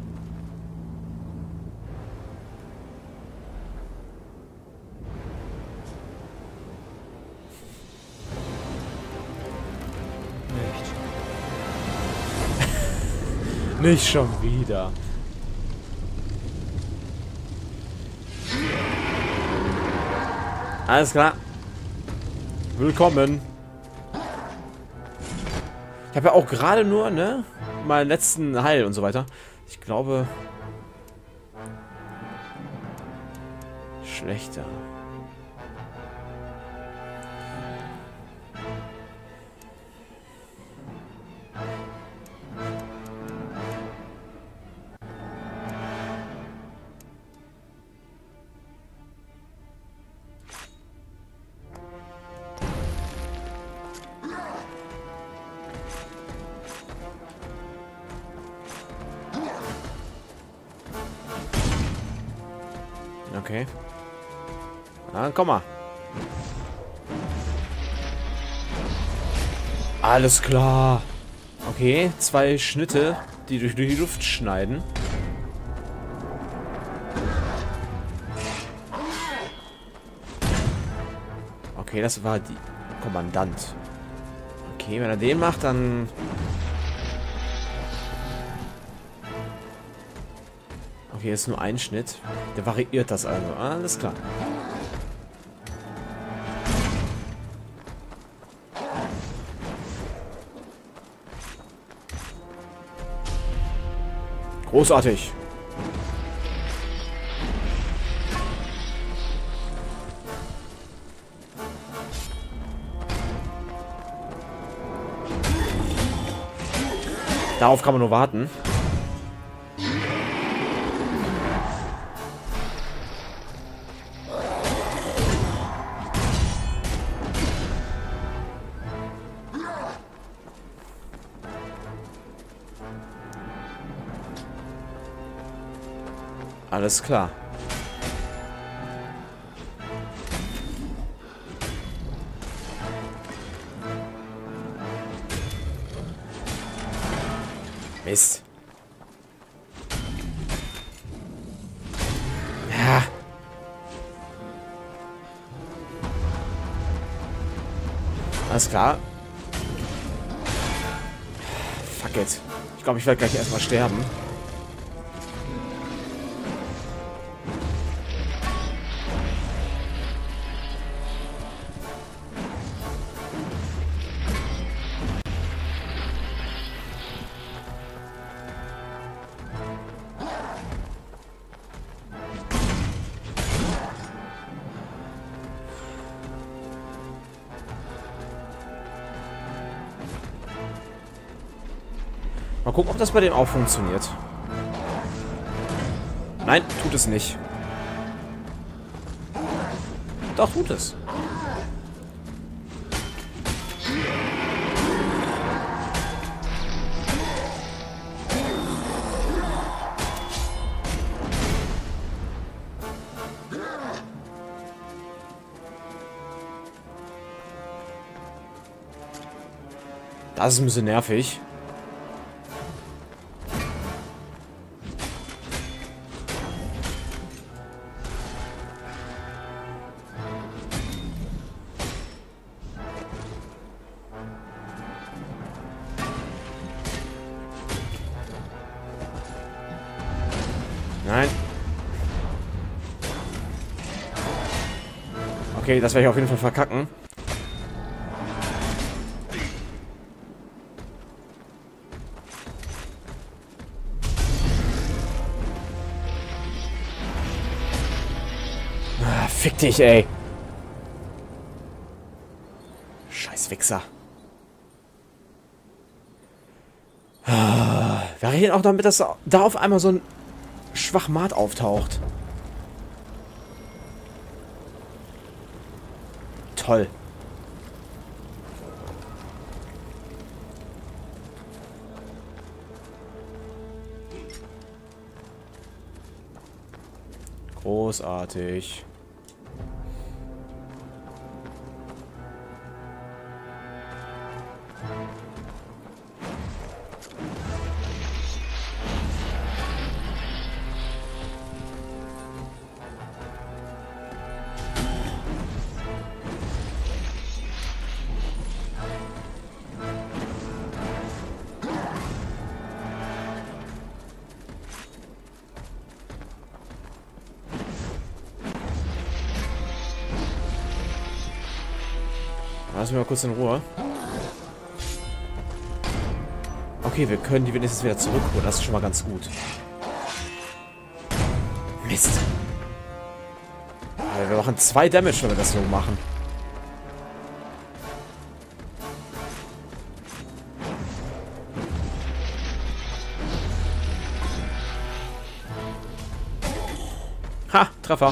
Nicht schon wieder. Alles klar. Willkommen. Ich habe ja auch gerade nur, ne, meinen letzten Heil und so weiter. Ich glaube... Schlechter. Okay. Dann komm mal. Alles klar. Okay, zwei Schnitte, die durch die Luft schneiden. Okay, das war die Kommandant. Okay, wenn er den macht, dann... Okay, ist nur ein Schnitt. Der variiert das also. Alles klar. Großartig. Darauf kann man nur warten. Alles klar. Mist. Ja. Alles klar. Fuck it. Ich glaube, ich werde gleich erstmal sterben. Mal gucken, ob das bei dem auch funktioniert. Nein, tut es nicht. Doch, tut es. Das ist ein bisschen nervig. Nein. Okay, das werde ich auf jeden Fall verkacken. Fick dich, ey. Scheiß Wichser. Wir reden auch damit, dass da auf einmal so ein Schwachmat auftaucht. Toll. Großartig. Lass mich mal kurz in Ruhe. Okay, wir können die wenigstens wieder zurückholen. Das ist schon mal ganz gut. Mist. Aber wir machen zwei Damage, wenn wir das so machen. Ha, Treffer.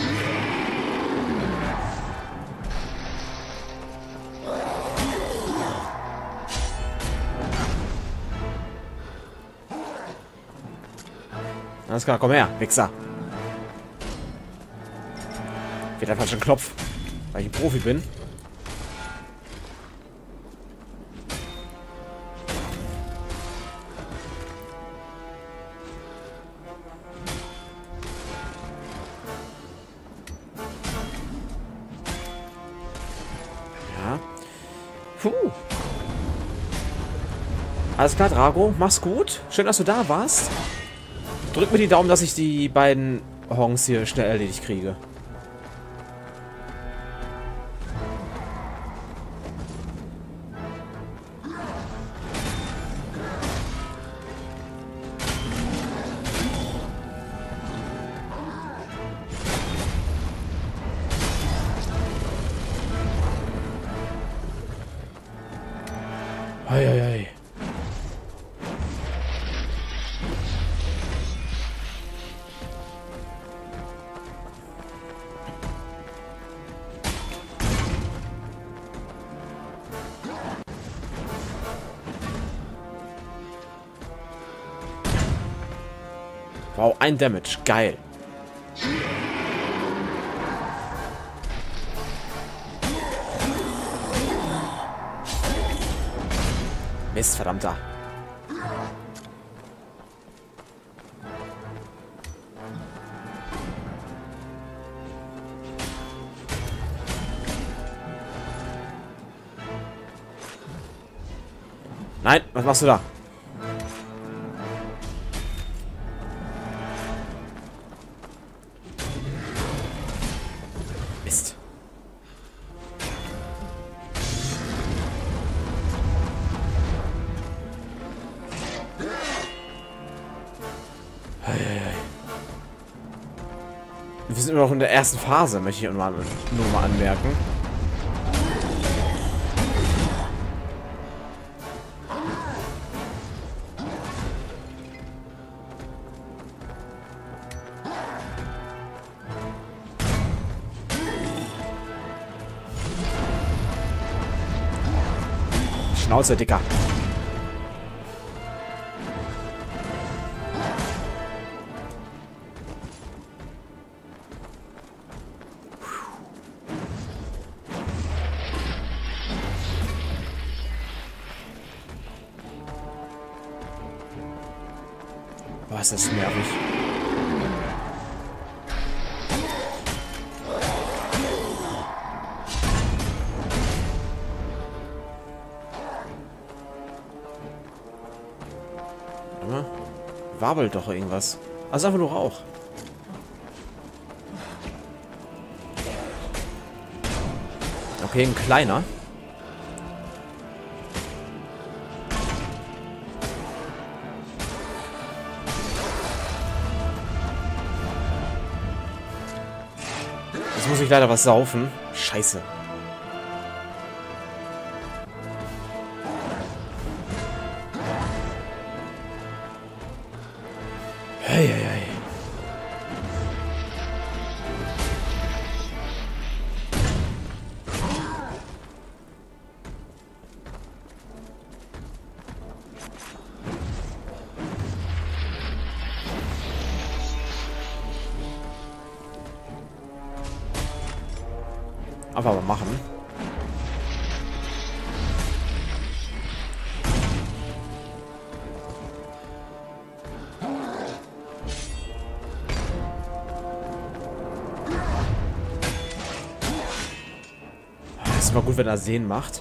Alles klar, komm her, Wichser. Wird einfach schon Knopf, weil ich ein Profi bin. Ja. Puh. Alles klar, Drago, mach's gut. Schön, dass du da warst. Drück mir die Daumen, dass ich die beiden Hongs hier schnell erledigt kriege. Hei, hei, hei. Wow, ein Damage. Geil. Mist, verdammter. Nein, was machst du da? Mist. Wir sind immer noch in der ersten Phase, möchte ich nur mal, nur mal anmerken. Schnauze, Dicker. Boah, ist das nervig. Wabelt doch irgendwas. Also einfach nur Rauch. Okay, ein kleiner. Jetzt muss ich leider was saufen. Scheiße. Hey, hey, hey. Einfach mal machen. Das ist immer gut, wenn er Sehen macht.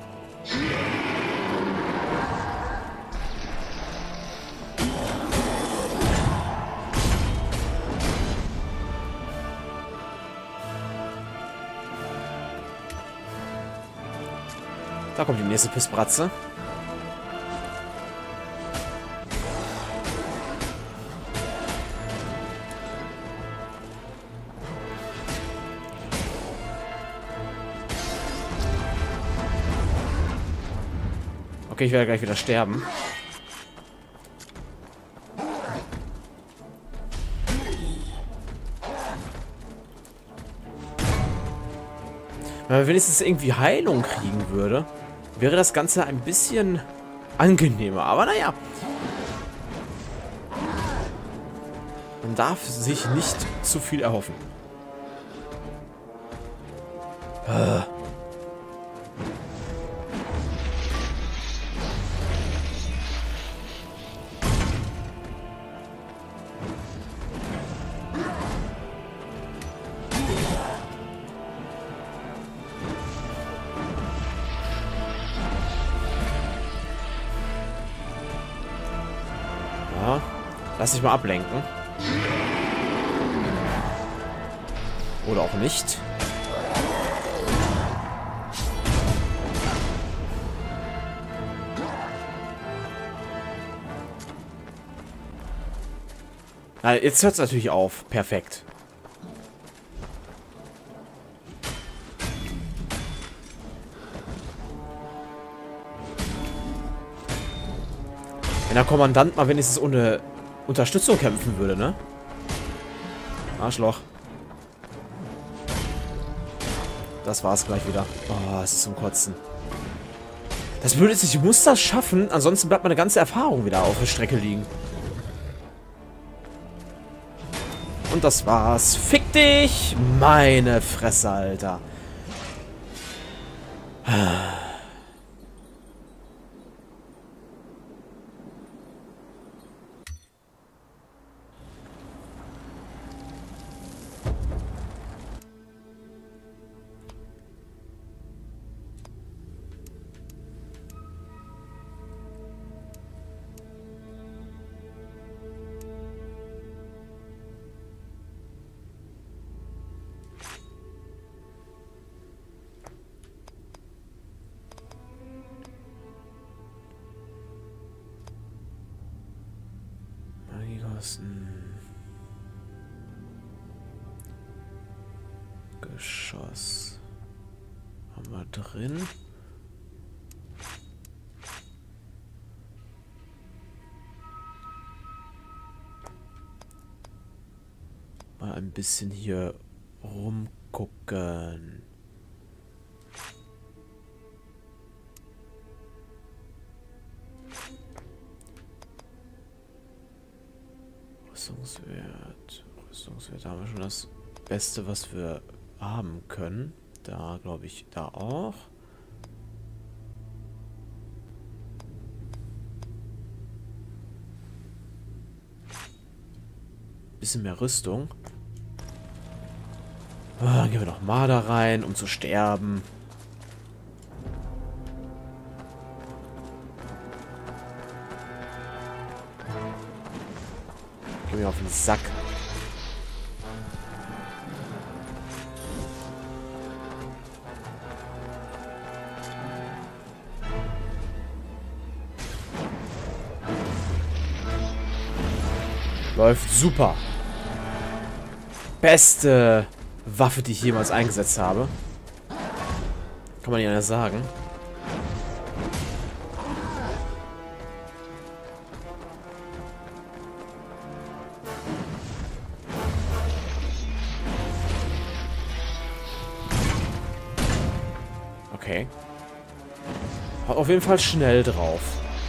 Da kommt die nächste Pissbratze. Okay, ich werde gleich wieder sterben. Wenn man wenigstens irgendwie Heilung kriegen würde, wäre das Ganze ein bisschen angenehmer. Aber naja. Man darf sich nicht zu viel erhoffen. Äh. Ja, lass dich mal ablenken. Oder auch nicht. Na, jetzt hört es natürlich auf. Perfekt. Wenn der Kommandant mal wenigstens ohne Unterstützung kämpfen würde, ne? Arschloch. Das war's gleich wieder. Oh, es ist zum Kotzen. Das Blöde ist, ich muss das schaffen, ansonsten bleibt meine ganze Erfahrung wieder auf der Strecke liegen. Und das war's. Fick dich! Meine Fresse, Alter. Geschoss. Haben wir drin. Mal ein bisschen hier rumgucken. Rüstungswert. Rüstungswert haben wir schon das Beste, was wir haben können. Da glaube ich, da auch. Bisschen mehr Rüstung. Oh, dann gehen wir noch mal da rein, um zu sterben. Geh mir auf den Sack. Läuft super. Beste Waffe, die ich jemals eingesetzt habe. Kann man ja nicht sagen. Okay. Hat auf jeden Fall schnell drauf.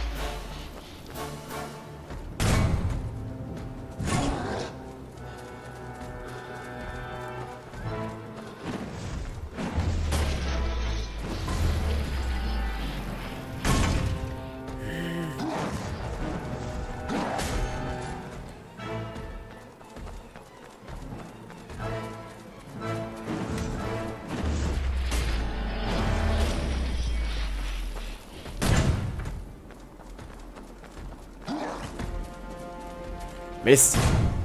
Mist.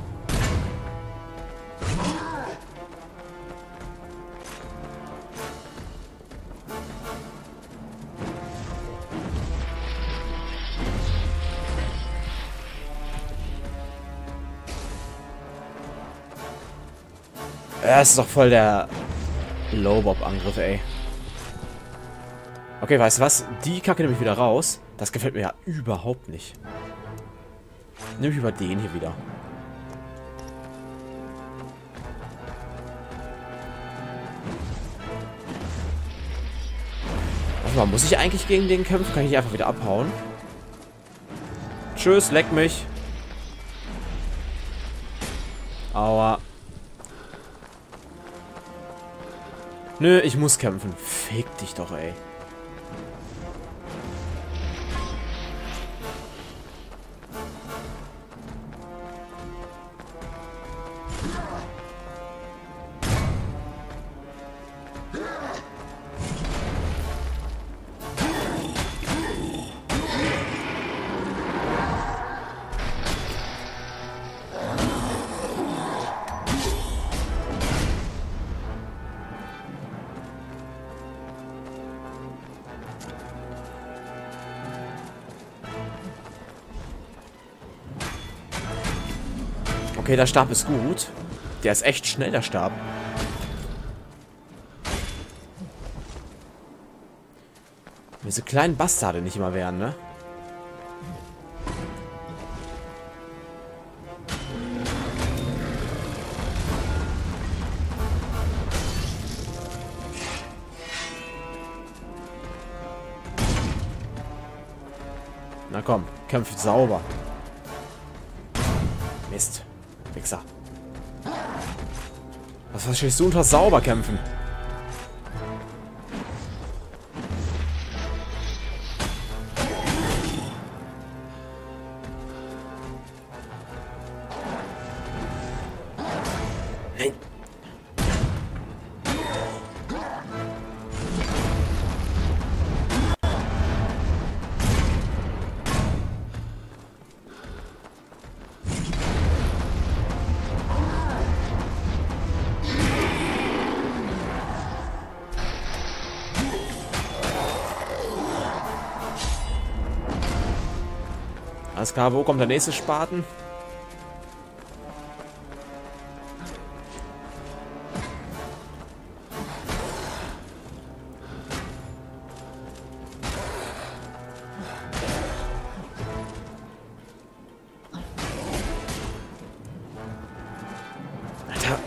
Das ist doch voll der Low-Bob-Angriff, ey. Okay, weißt du was? Die Kacke nehme ich wieder raus. Das gefällt mir ja überhaupt nicht. Nehme ich über den hier wieder. Warte mal, muss ich eigentlich gegen den kämpfen? Kann ich einfach wieder abhauen? Tschüss, leck mich. Aua. Nö, ich muss kämpfen. Fick dich doch, ey. Okay, der Stab ist gut. Der ist echt schnell, der Stab. Diese kleinen Bastarde nicht immer werden, ne? Na komm, kämpft sauber. Mist. Wichser. Was verstehst du unter sauber kämpfen? Nein. Alles klar, wo kommt der nächste Spaten? Alter.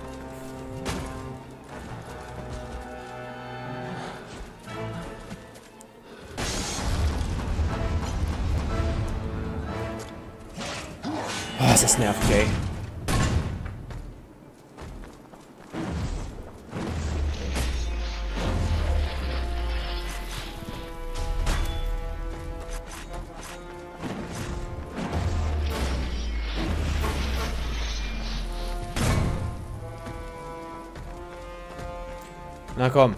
Oh, das ist nervig, ey. Na komm.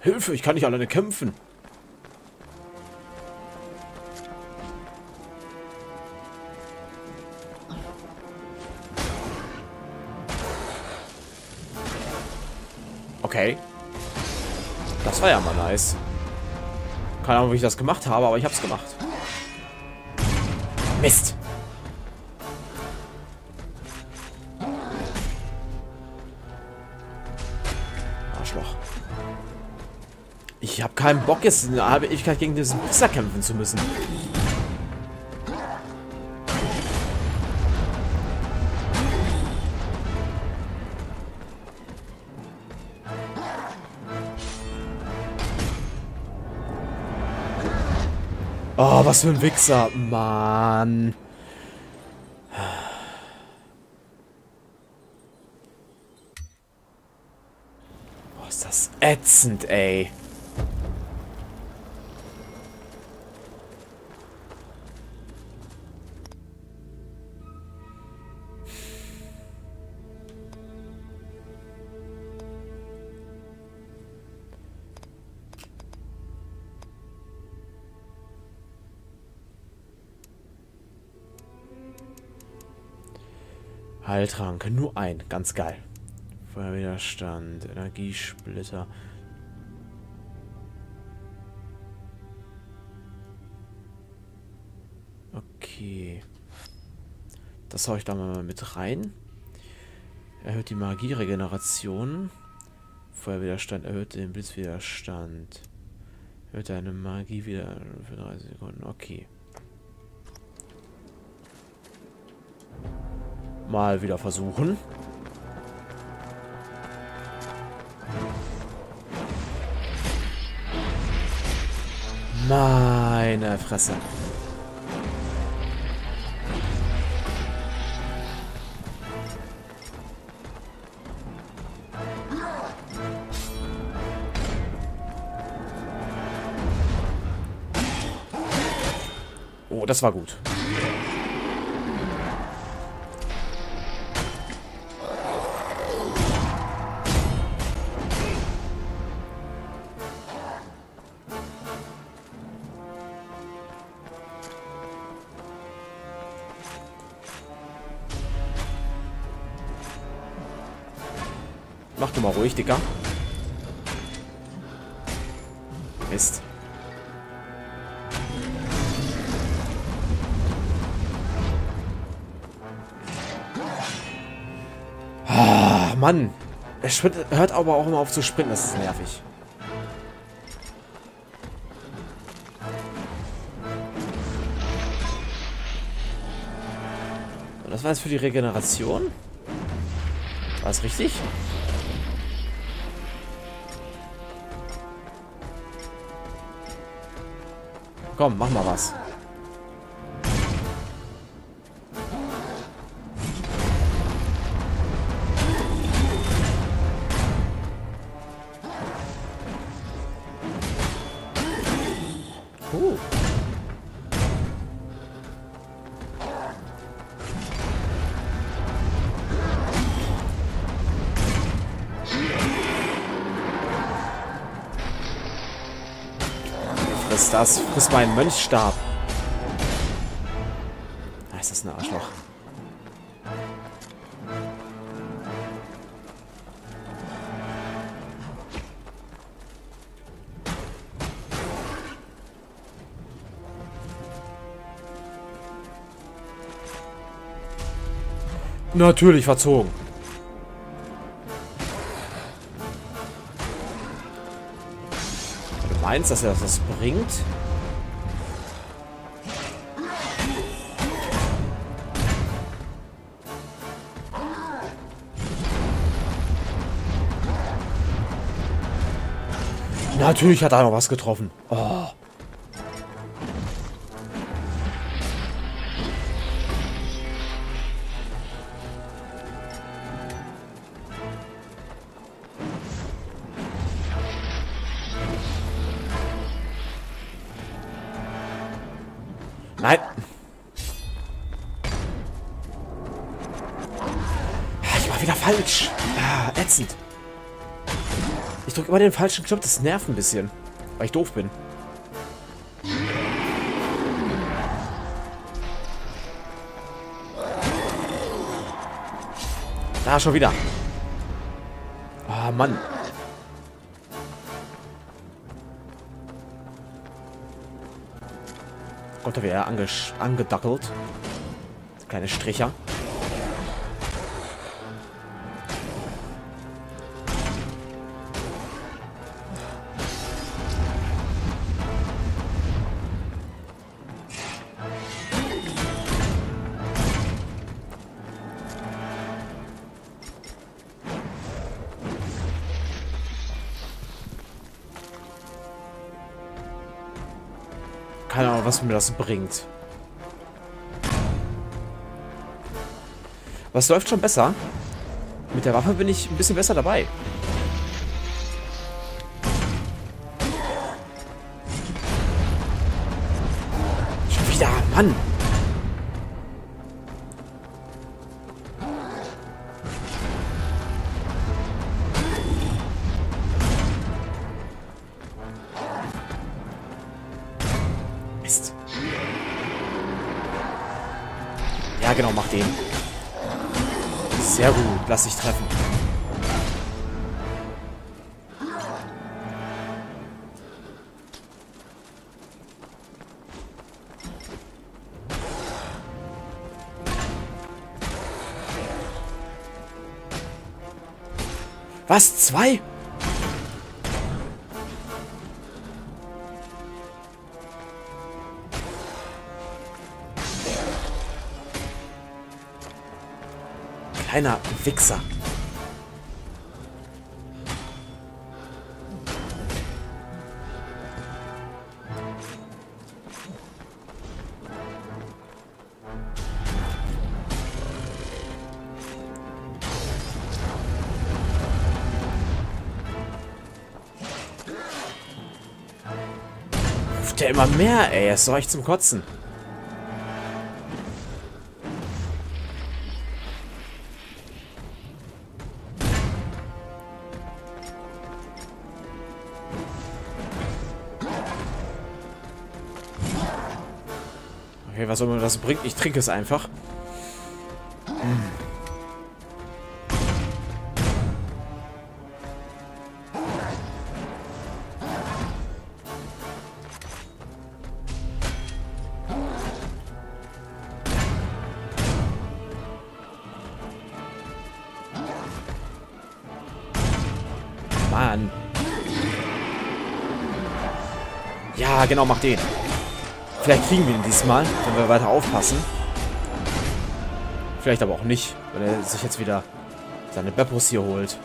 Hilfe, ich kann nicht alleine kämpfen. Okay. Das war ja mal nice. Keine Ahnung, wie ich das gemacht habe, aber ich hab's gemacht. Mist. Arschloch. Ich habe keinen Bock, jetzt eine halbe Ewigkeit gegen diesen Pisser kämpfen zu müssen. Oh, was für ein Wichser. Mann. Boah, ist das ätzend, ey. Heiltrank, nur ein, ganz geil. Feuerwiderstand, Energiesplitter. Okay. Das hau ich da mal mit rein. Erhöht die Magieregeneration. Feuerwiderstand erhöht den Blitzwiderstand. Erhöht deine Magie wieder für dreißig Sekunden. Okay. Mal wieder versuchen. Meine Fresse. Oh, das war gut. Mach du mal ruhig, Dicker. Mist. Ah, Mann. Er hört aber auch immer auf zu sprinten. Das ist nervig. Und das war jetzt für die Regeneration? War es richtig? Komm, mach mal was. Uh. Friss das, friss meinen Mönchstab. Ah, ist das ein Arschloch. Natürlich verzogen. Du meinst, dass er das bringt? Natürlich hat er noch was getroffen. Oh. Nein. Ich war wieder falsch. Ah, ätzend. Ich drücke immer den falschen Knopf. Das nervt ein bisschen. Weil ich doof bin. Da, schon wieder. Ah, Mann. Gott, da wäre er ange angedackelt. Kleine Stricher. Keine Ahnung, was mir das bringt. Was läuft schon besser? Mit der Waffe bin ich ein bisschen besser dabei. Schon wieder, Mann! Mist. Ja, genau, mach den. Sehr gut, lass dich treffen. Was? Zwei? Kleiner Wichser. Ruft der immer mehr, ey. Es ist doch echt zum Kotzen. Okay, was auch immer das bringt, ich trinke es einfach. Hm. Mann. Ja, genau, mach den. Vielleicht kriegen wir ihn diesmal, wenn wir weiter aufpassen. Vielleicht aber auch nicht, wenn er sich jetzt wieder seine Beppos hier holt.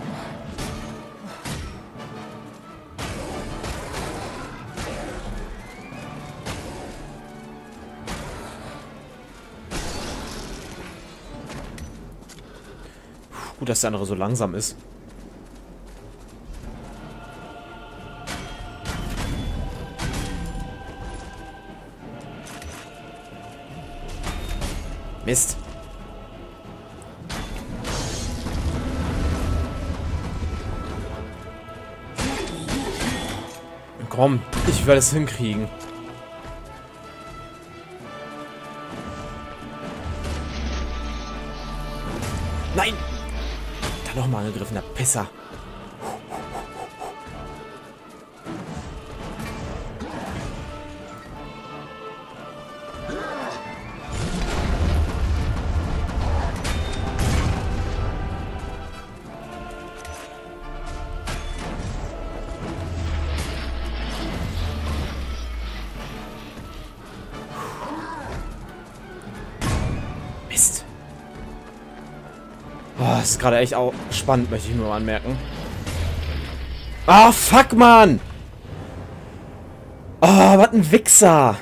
Gut, dass der andere so langsam ist. Mist. Komm, ich werde es hinkriegen. Nein! Da nochmal angegriffen, der Pisser. Mist. Oh, das ist gerade echt auch spannend, möchte ich nur anmerken. Ah, oh, fuck, Mann! Oh, was ein Wichser!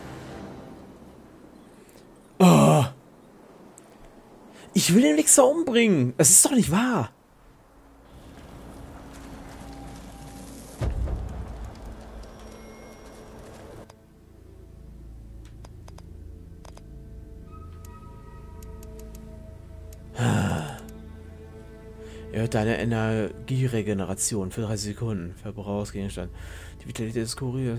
Oh. Ich will den Wichser umbringen. Es ist doch nicht wahr. Erhöht deine Energieregeneration für dreißig Sekunden. Verbrauchsgegenstand. Die Vitalität des Kuriers.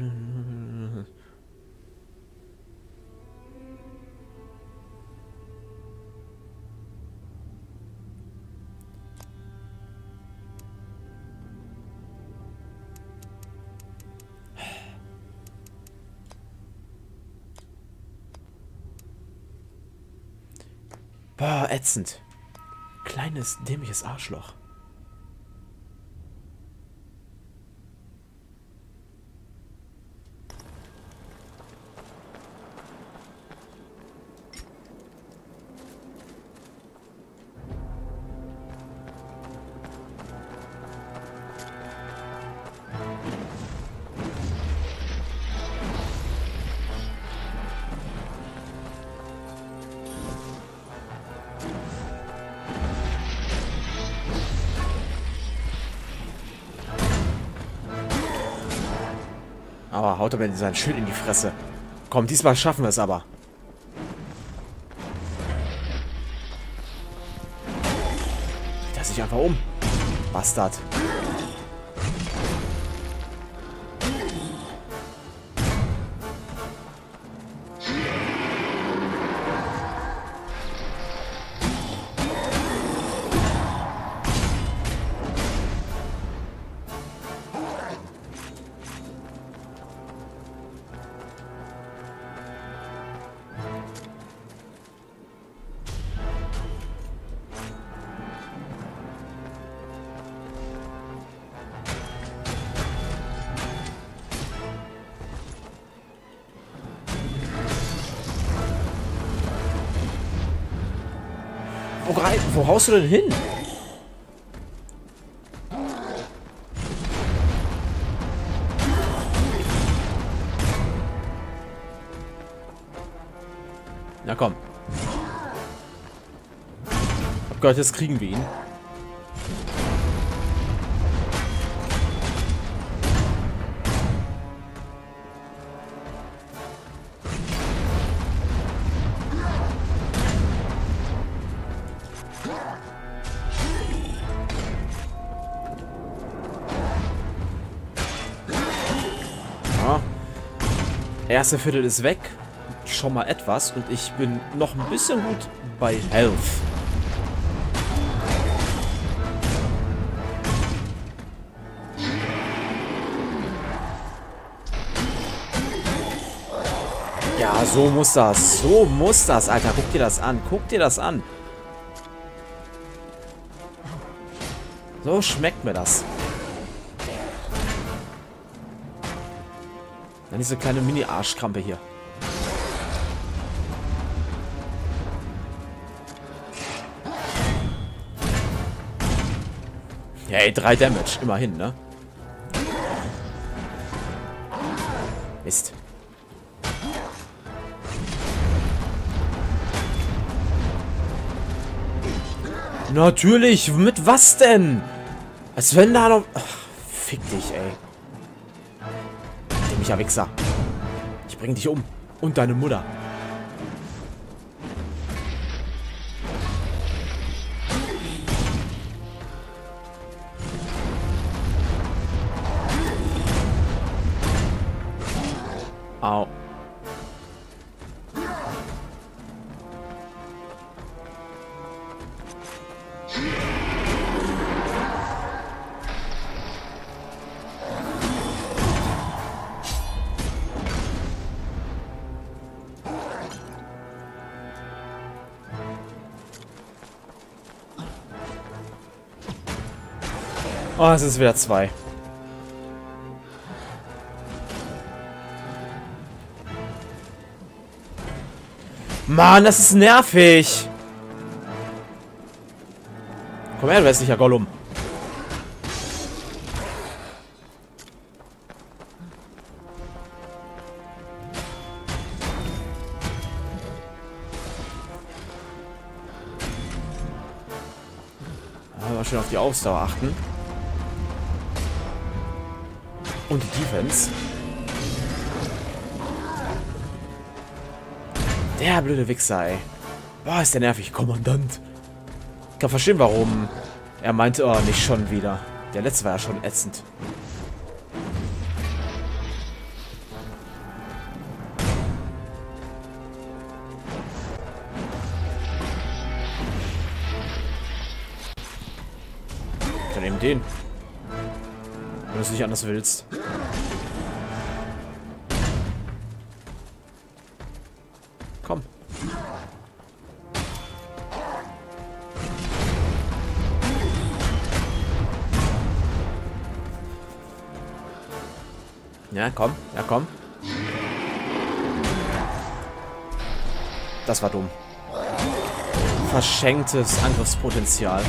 Boah, ätzend. Kleines, dämliches Arschloch. Aber haut er mir sein Schild in die Fresse. Komm, diesmal schaffen wir es aber. Dreht er sich einfach um. Bastard. Wo, grei- wo haust du denn hin? Na komm. Hab gehört, jetzt kriegen wir ihn. Erste Viertel ist weg. Schon mal etwas. Und ich bin noch ein bisschen gut bei Health. Ja, so muss das. So muss das, Alter. Guck dir das an. Guck dir das an. So schmeckt mir das. Dann diese kleine Mini-Arschkrampe hier. Hey, drei Damage. Immerhin, ne? Mist. Natürlich. Mit was denn? Als wenn da noch... Ach, fick dich, ey. Dämlicher Wichser. Ich bring dich um. Und deine Mutter. Au. Oh, es ist wieder zwei. Mann, das ist nervig. Komm her, du hässlicher Gollum. Aber schön auf die Ausdauer achten. Und die Defense. Der blöde Wichser, ey. Boah, ist der nervig. Kommandant. Ich kann verstehen, warum Er meinte, oh, nicht schon wieder. Der letzte war ja schon ätzend. Dann eben den. Wenn du es nicht anders willst. Komm. Ja, komm. Ja, komm. Das war dumm. Verschenktes Angriffspotenzial.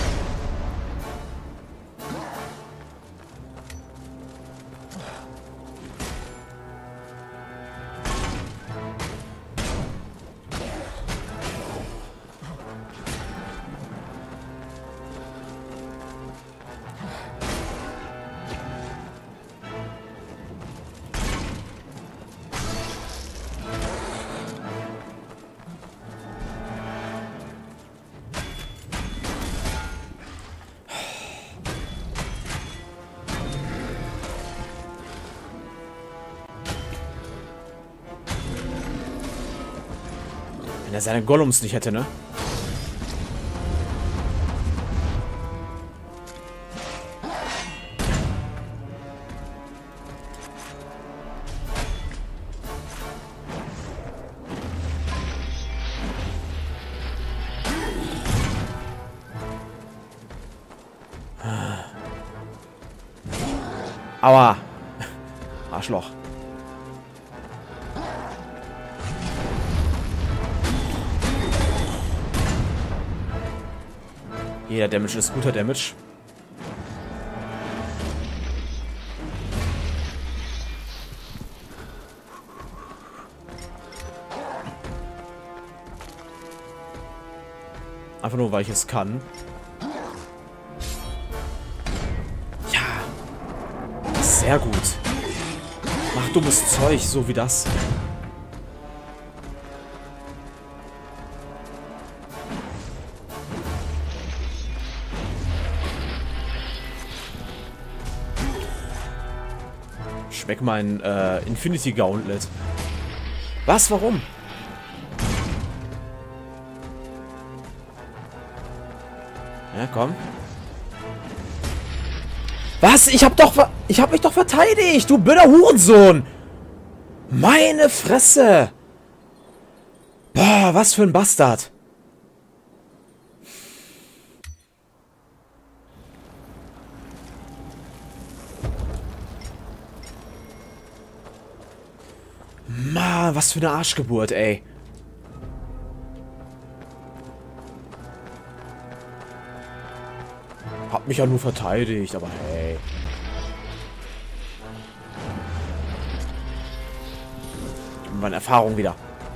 Wenn er seine Gollums nicht hätte, ne? Aua. Arschloch. Jeder Damage ist guter Damage. Einfach nur, weil ich es kann. Ja. Sehr gut. Mach dummes Zeug, so wie das. Schmeck mein äh, Infinity Gauntlet. Was? Warum? Ja, komm. Was? Ich hab doch... Ich hab mich doch verteidigt, du blöder Hurensohn! Meine Fresse! Boah, was für ein Bastard! Mann, was für eine Arschgeburt, ey. Hab mich ja nur verteidigt, aber hey. Meine Erfahrung wieder.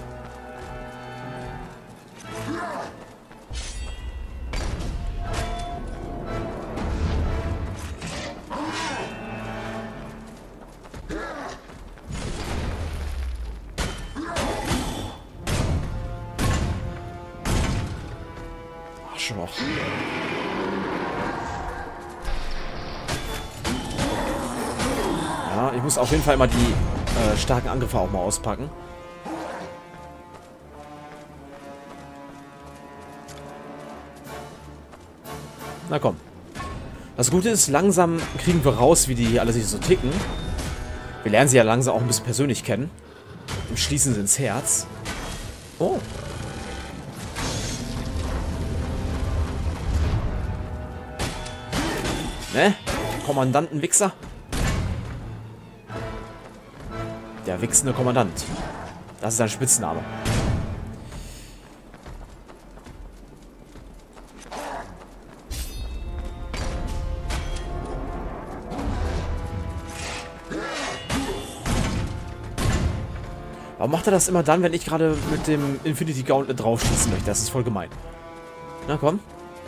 Arschloch. Ja, ich muss auf jeden Fall immer die äh, starken Angriffe auch mal auspacken. Na komm. Das Gute ist, langsam kriegen wir raus, wie die alle sich so ticken. Wir lernen sie ja langsam auch ein bisschen persönlich kennen. Und schließen sie ins Herz. Oh. Ne? Kommandantenwichser. Der wichsende Kommandant. Das ist sein Spitzname. Warum macht er das immer dann, wenn ich gerade mit dem Infinity Gauntlet draufschießen möchte? Das ist voll gemein. Na komm.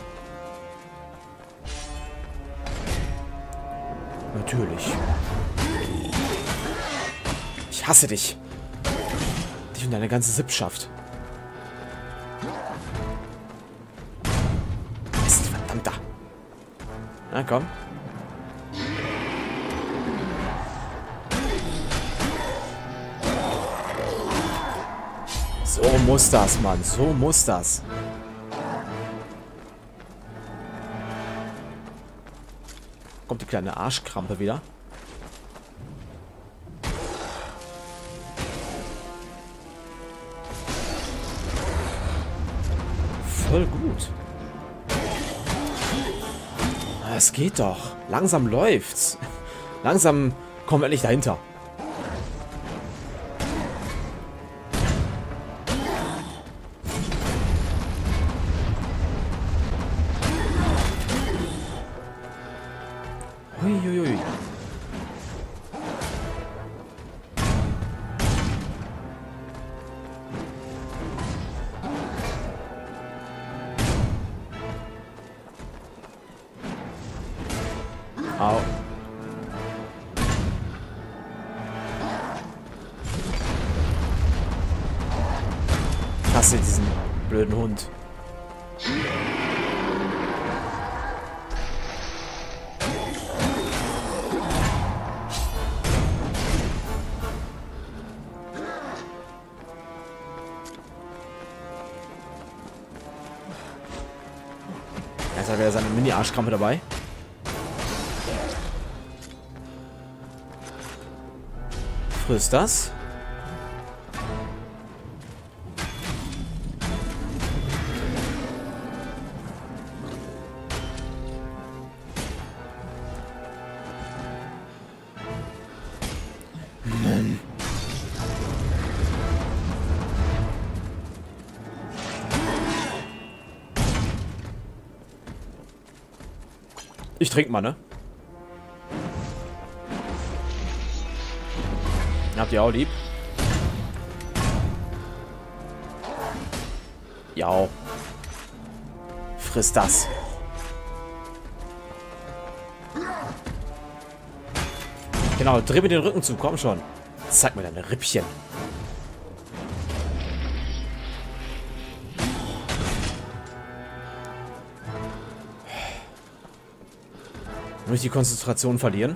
Natürlich. Ich hasse dich. Dich und deine ganze Sippschaft. Mist, verdammter. Na komm. So muss das, Mann. So muss das. Kommt die kleine Arschkrampe wieder. Voll gut. Es geht doch. Langsam läuft's. Langsam kommen wir endlich dahinter. Huiuiui. Au. Ich hasse diesen blöden Hund. Jetzt hat er seine Mini-Arschkrampe dabei. Frisst das? Mann. Ich trink mal, ne? Habt ihr auch lieb? Ja. Friss das. Genau, dreh mir den Rücken zu, komm schon. Zeig mir deine Rippchen. Muss ich die Konzentration verlieren?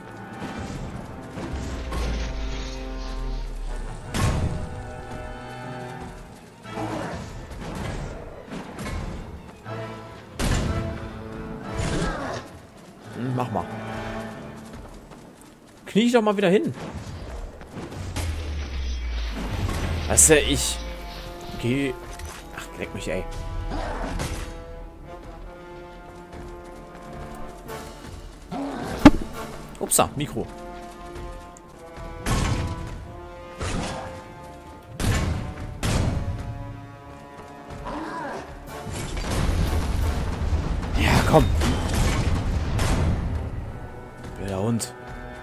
Mach mal. Knie ich doch mal wieder hin. Weißt du, ich geh. Ach, leck mich, ey. Upsa, Mikro. Ja, komm. Der Hund.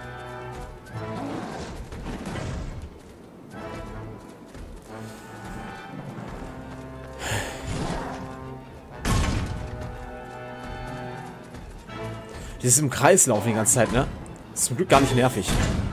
Das ist im Kreis laufen die ganze Zeit, ne? Das ist zum Glück gar nicht nervig.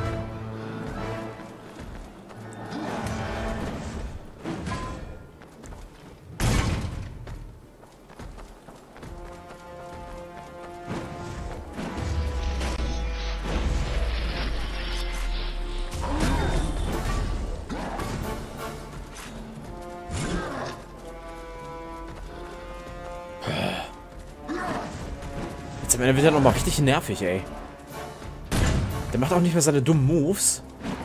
Jetzt am Ende wird er nochmal richtig nervig, ey. Der macht auch nicht mehr seine dummen Moves.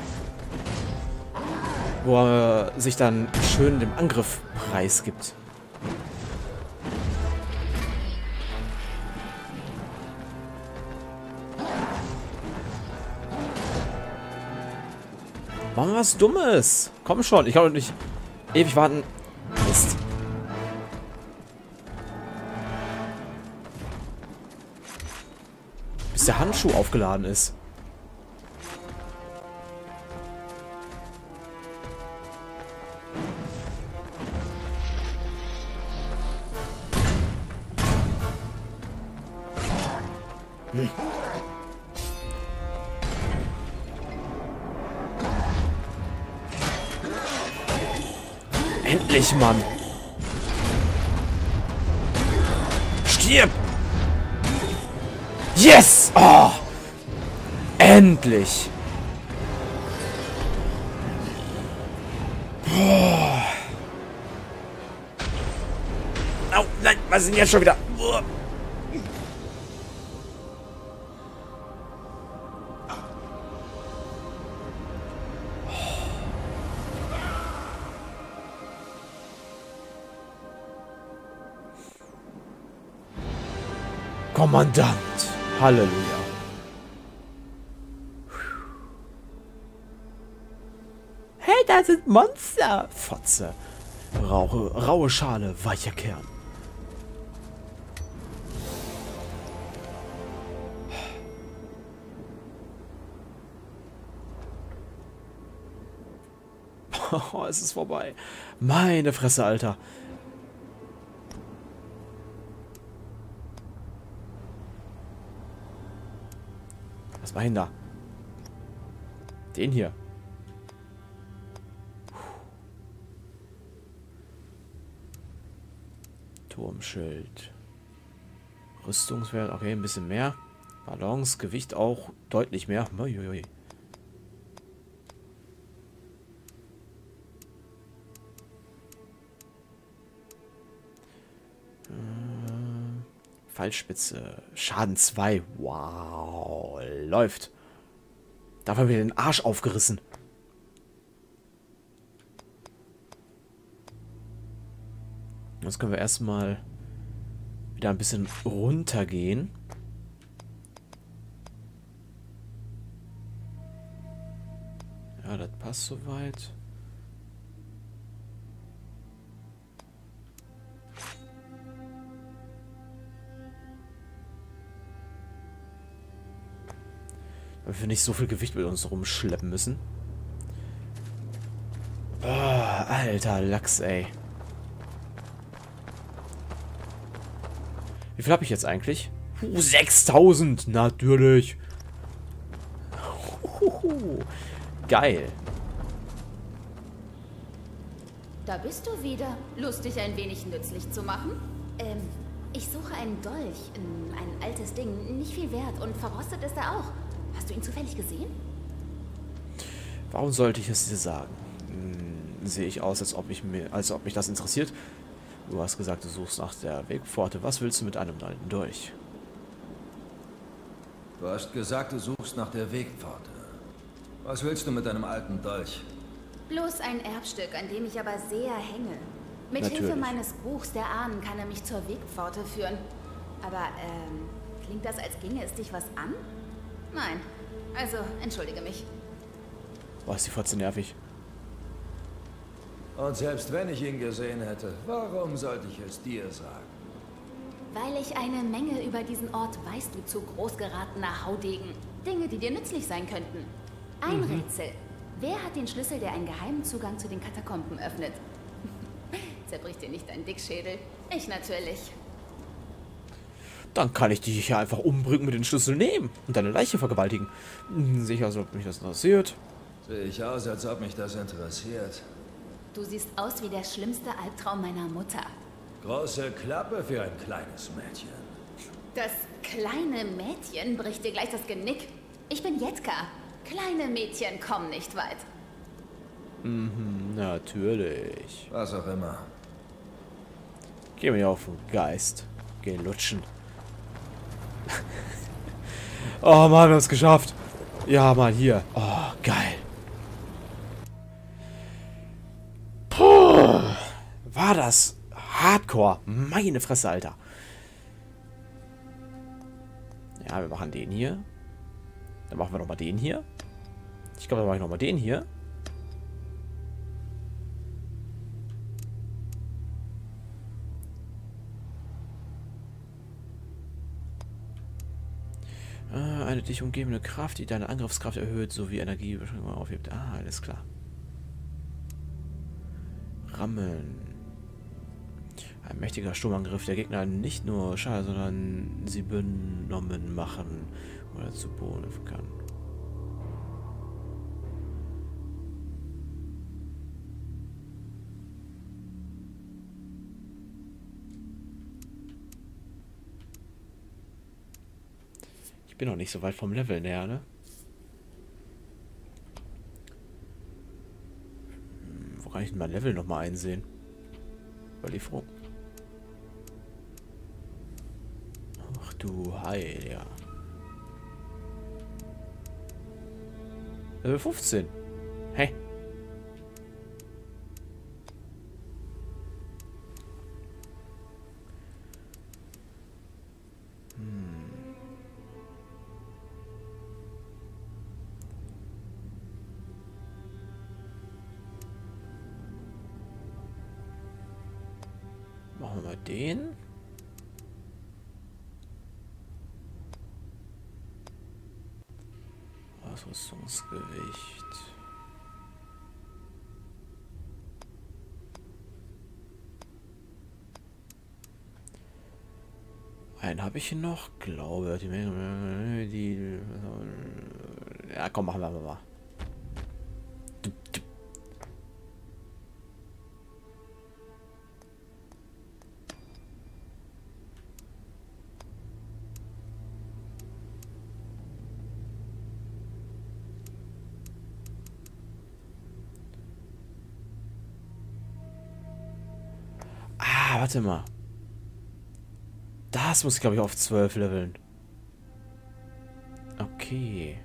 Wo er sich dann schön dem Angriff preisgibt. Mach mal was Dummes. Komm schon, ich kann doch nicht ewig warten. Mist. Bis der Handschuh aufgeladen ist. Hm. Endlich, Mann. Yes! Oh! Endlich! Boah. Au, nein, was ist denn jetzt schon wieder? Boah. Kommandant! Halleluja! Hey, da sind Monster! Fotze. Raue, raue Schale, weicher Kern. Oh, es ist vorbei. Meine Fresse, Alter. Was war hin da? Den hier. Turmschild. Rüstungswert, okay, ein bisschen mehr. Balance, Gewicht auch deutlich mehr. Uiuiui. Äh, Fallspitze. Schaden zwei. Wow. Läuft. Da haben wir den Arsch aufgerissen. Jetzt können wir erstmal wieder ein bisschen runtergehen. Ja, das passt soweit. Weil wir nicht so viel Gewicht mit uns rumschleppen müssen. Boah, alter Lachs, ey. Wie viel habe ich jetzt eigentlich? Uh, sechstausend, natürlich. Uhuhu. Geil. Da bist du wieder. Lust, dich ein wenig nützlich zu machen? Ähm, ich suche einen Dolch. Ein altes Ding, nicht viel wert und verrostet ist er auch. Hast du ihn zufällig gesehen? Warum sollte ich es dir sagen? Hm, sehe ich aus, als ob, ich mir, als ob mich das interessiert? Du hast gesagt, du suchst nach der Wegpforte. Was willst du mit einem alten Dolch? Du hast gesagt, du suchst nach der Wegpforte. Was willst du mit einem alten Dolch? Bloß ein Erbstück, an dem ich aber sehr hänge. Mit Natürlich. Hilfe meines Buchs der Ahnen kann er mich zur Wegpforte führen. Aber, ähm, klingt das, als ginge es dich was an? Nein. Also, entschuldige mich. Boah, ist die Fotze nervig. Und selbst wenn ich ihn gesehen hätte, warum sollte ich es dir sagen? Weil ich eine Menge über diesen Ort weiß, du zu groß geratener Haudegen. Dinge, die dir nützlich sein könnten. Ein mhm. Rätsel. Wer hat den Schlüssel, der einen geheimen Zugang zu den Katakomben öffnet? Zerbricht dir nicht dein Dickschädel? Ich natürlich. Dann kann ich dich hier einfach umbringen, mit den Schlüssel nehmen und deine Leiche vergewaltigen. Sicher, als ob mich das interessiert. Sehe ich aus, als ob mich das interessiert. Du siehst aus wie der schlimmste Albtraum meiner Mutter. Große Klappe für ein kleines Mädchen. Das kleine Mädchen bricht dir gleich das Genick. Ich bin Jetka. Kleine Mädchen kommen nicht weit. Mhm, natürlich. Was auch immer. Geh mir auf den Geist. Geh lutschen. Oh Mann, wir haben es geschafft. Ja, Mann, hier. Oh, geil. Puh, war das Hardcore. Meine Fresse, Alter. Ja, wir machen den hier. Dann machen wir nochmal den hier. Ich glaube, dann mache ich nochmal den hier. Eine dich umgebende Kraft, die deine Angriffskraft erhöht, sowie Energiebeschränkungen aufhebt. Ah, alles klar. Rammeln. Ein mächtiger Sturmangriff, der Gegner nicht nur Schade, sondern sie benommen machen oder zu Boden kann. Ich bin noch nicht so weit vom Leveln her, ne? Hm, wo kann ich denn mein Level nochmal einsehen? Überlieferung. Ach du Heiliger. Level fünfzehn. Hey. Machen wir mal den. Ausrüstungsgewicht. Einen habe ich noch, glaube die Menge, die, ja komm, machen wir mal. Ah, warte mal. Das muss ich, glaube ich, auf zwölf leveln. Okay.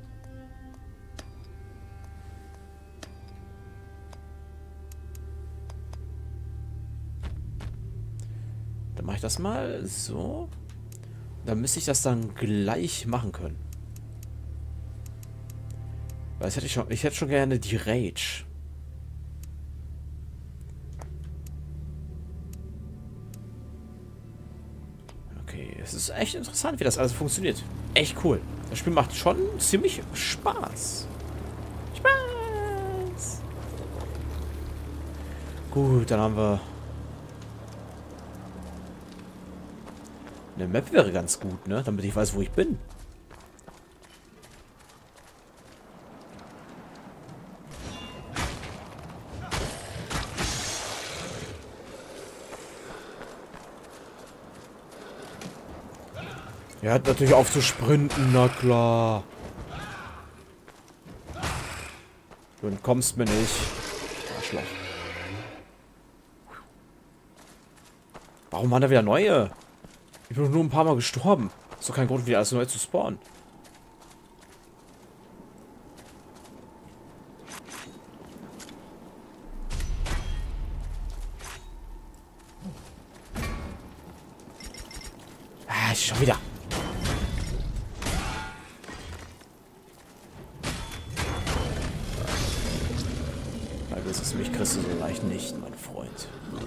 Dann mache ich das mal so. Dann müsste ich das dann gleich machen können. Weil das hätte ich schon. Ich hätte schon gerne die Rage. Es ist echt interessant, wie das alles funktioniert. Echt cool. Das Spiel macht schon ziemlich Spaß. Spaß. Gut, dann haben wir... Eine Map wäre ganz gut, ne? Damit ich weiß, wo ich bin. Er hat natürlich auf zu sprinten, na klar. Du entkommst mir nicht. Arschloch. Warum waren da wieder neue? Ich bin doch nur ein paar Mal gestorben. Ist doch kein Grund, wieder alles neu zu spawnen. Ah, schon wieder. Mich kriegst du so leicht nicht, mein Freund.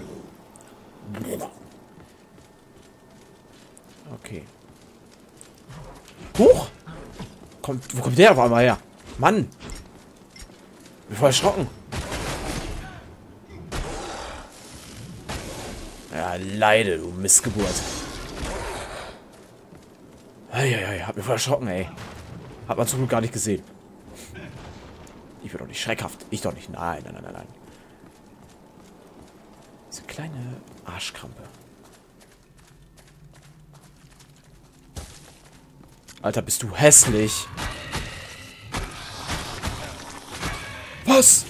Okay. Huch! Kommt, wo kommt der auf einmal her? Mann! Ich bin voll erschrocken. Ja, leide, du Missgeburt. Eieiei, hab mich voll erschrocken, ey. Hat man zum Glück gar nicht gesehen. Ich bin doch nicht schreckhaft. Ich doch nicht. Nein, nein, nein, nein, nein. Diese kleine Arschkrampe. Alter, bist du hässlich. Was?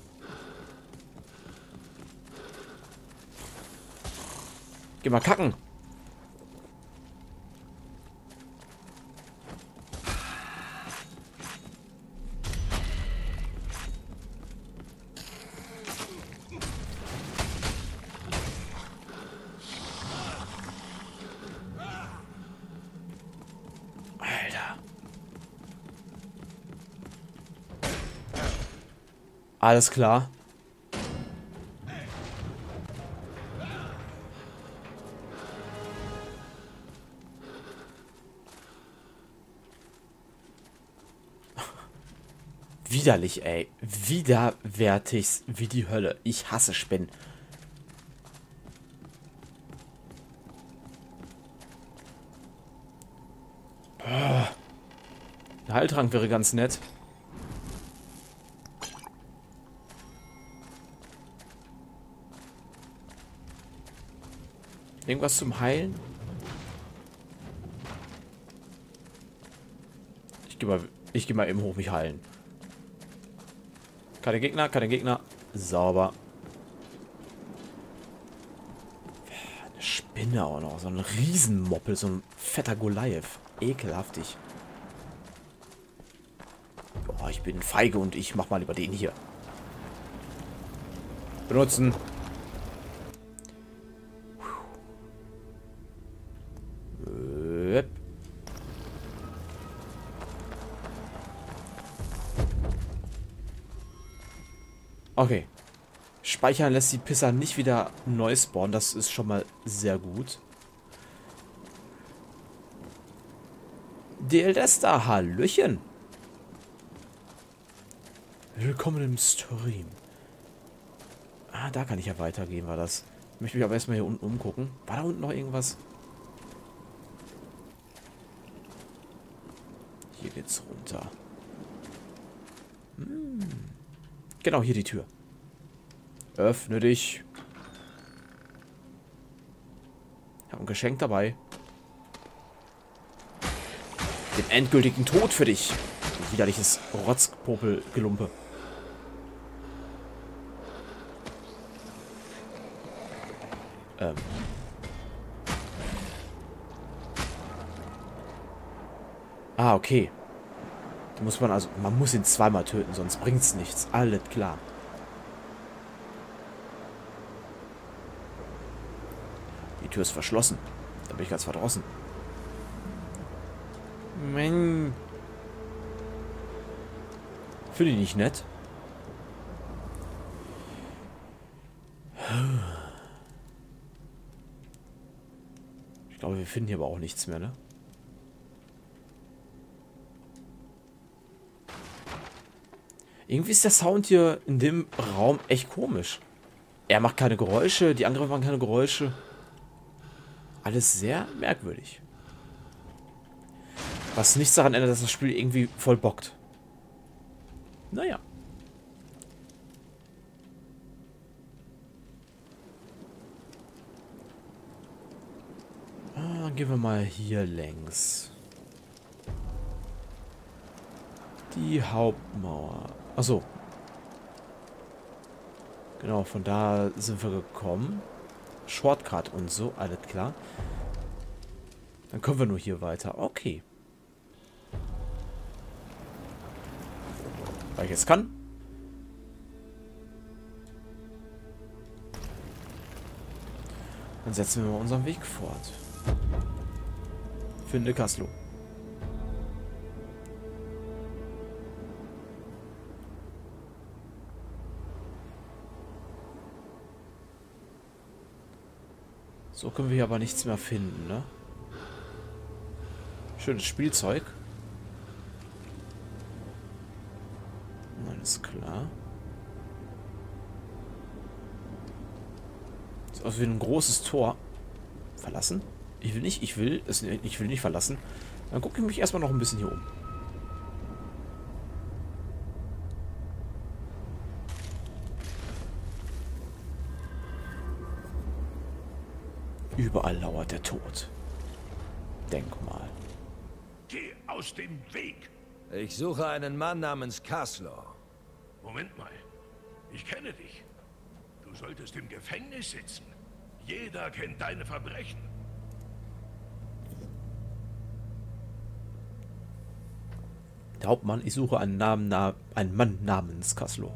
Geh mal kacken. Alles klar. Widerlich, ey. Widerwärtig wie die Hölle. Ich hasse Spinnen. Ein Heiltrank wäre ganz nett. Irgendwas zum Heilen? gehe mal, ich geh mal eben hoch mich heilen. Keine Gegner, keine Gegner. Sauber. Eine Spinne auch noch. So ein Riesenmoppel. So ein fetter Goliath. Ekelhaftig. Boah, ich bin feige und ich mach mal lieber den hier. Benutzen. Okay. Speichern lässt die Pisser nicht wieder neu spawnen. Das ist schon mal sehr gut. D L Desta, Hallöchen. Willkommen im Stream. Ah, da kann ich ja weitergehen, war das. Ich möchte mich aber erstmal hier unten umgucken. War da unten noch irgendwas? Hier geht's runter. Hm. Genau, hier die Tür. Öffne dich. Ich habe ein Geschenk dabei. Den endgültigen Tod für dich. Du widerliches Rotzpopelgelumpe. Ähm. Ah, okay. Da muss man also, man muss ihn zweimal töten, sonst bringt's nichts. Alles klar. Die Tür ist verschlossen. Da bin ich ganz verdrossen. Mann. Finde ich nicht nett. Ich glaube, wir finden hier aber auch nichts mehr, ne? Irgendwie ist der Sound hier in dem Raum echt komisch. Er macht keine Geräusche, die anderen machen keine Geräusche. Alles sehr merkwürdig. Was nichts daran ändert, dass das Spiel irgendwie voll bockt. Naja. Ah, gehen wir mal hier längs. Die Hauptmauer. Achso. Genau, von da sind wir gekommen. Shortcut und so, alles klar. Dann kommen wir nur hier weiter. Okay. Weil ich jetzt kann. Dann setzen wir mal unseren Weg fort. Finde Kaslo. So können wir hier aber nichts mehr finden, ne? Schönes Spielzeug. Alles klar. Sieht aus wie ein großes Tor. Verlassen? Ich will nicht, ich will es nicht, ich will nicht verlassen. Dann gucke ich mich erstmal noch ein bisschen hier um. Überall lauert der Tod. Denk mal. Geh aus dem Weg! Ich suche einen Mann namens Kaslo. Moment mal. Ich kenne dich. Du solltest im Gefängnis sitzen. Jeder kennt deine Verbrechen. Der Hauptmann, ich suche einen, Namen, na, einen Mann namens Kaslo.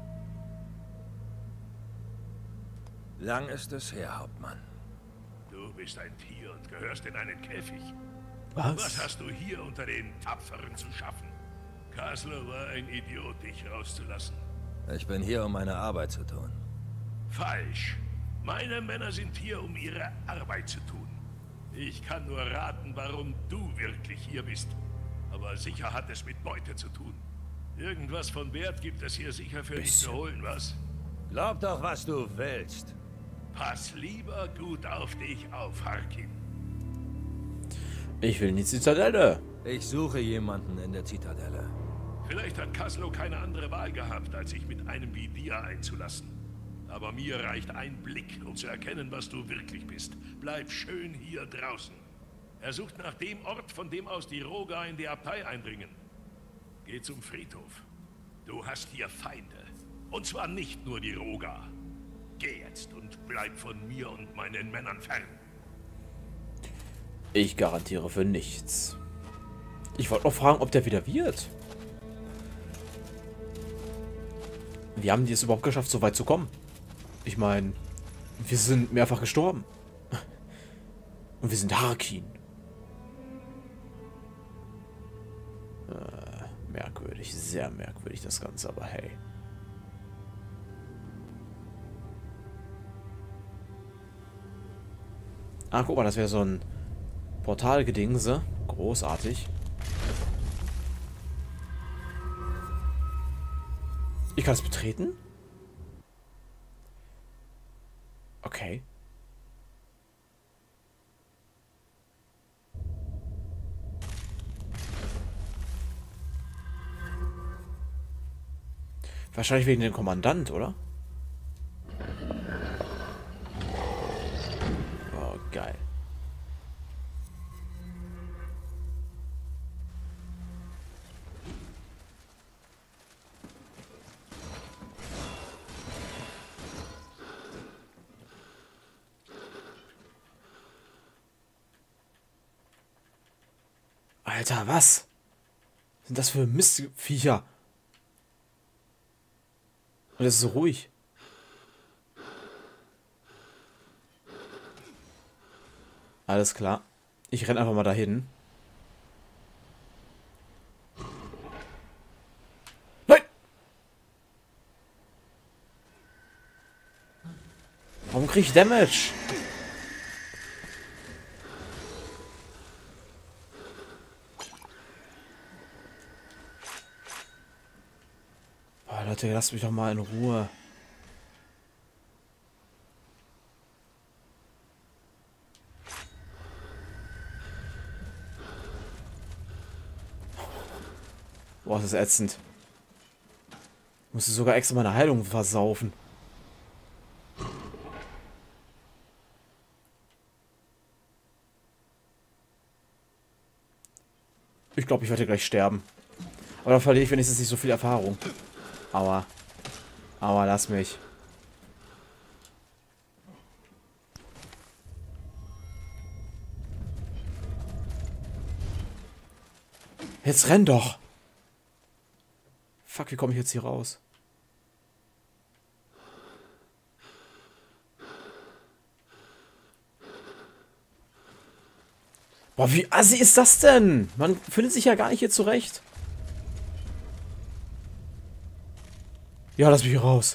Lang ist es her, Hauptmann. Du bist ein Tier und gehörst in einen Käfig. Was? Was hast du hier unter den Tapferen zu schaffen? Kaslo war ein Idiot, dich rauszulassen. Ich bin hier, um meine Arbeit zu tun. Falsch. Meine Männer sind hier, um ihre Arbeit zu tun. Ich kann nur raten, warum du wirklich hier bist. Aber sicher hat es mit Beute zu tun. Irgendwas von Wert gibt es hier sicher für dich zu holen, was? Glaub doch, was du willst. Pass lieber gut auf dich auf, Harkin. Ich will in die Zitadelle. Ich suche jemanden in der Zitadelle. Vielleicht hat Kaslo keine andere Wahl gehabt, als sich mit einem wie dir einzulassen. Aber mir reicht ein Blick, um zu erkennen, was du wirklich bist. Bleib schön hier draußen. Er sucht nach dem Ort, von dem aus die Roga in die Abtei eindringen. Geh zum Friedhof. Du hast hier Feinde. Und zwar nicht nur die Roga. Geh jetzt und bleib von mir und meinen Männern fern. Ich garantiere für nichts. Ich wollte noch fragen, ob der wieder wird. Wie haben die es überhaupt geschafft, so weit zu kommen? Ich meine, wir sind mehrfach gestorben. Und wir sind Harkin. Äh, merkwürdig, sehr merkwürdig das Ganze, aber hey. Ah, guck mal, das wäre so ein Portalgedingse. Großartig. Ich kann es betreten? Okay. Wahrscheinlich wegen dem Kommandant, oder? Oh, geil. Alter, was? Sind das für Mistviecher? Und es ist so ruhig. Alles klar. Ich renn einfach mal dahin. Nein! Warum krieg ich Damage? Boah, Leute, lasst mich doch mal in Ruhe. Boah, das ist ätzend. Ich musste sogar extra meine Heilung versaufen. Ich glaube, ich werde gleich sterben. Aber dann verliere ich wenigstens nicht so viel Erfahrung. Aua. Aua, lass mich. Jetzt renn doch. Fuck, wie komme ich jetzt hier raus? Boah, wie assi ist das denn? Man findet sich ja gar nicht hier zurecht. Ja, lass mich hier raus.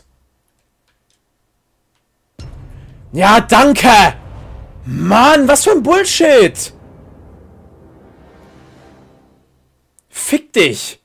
Ja, danke! Mann, was für ein Bullshit! Fick dich!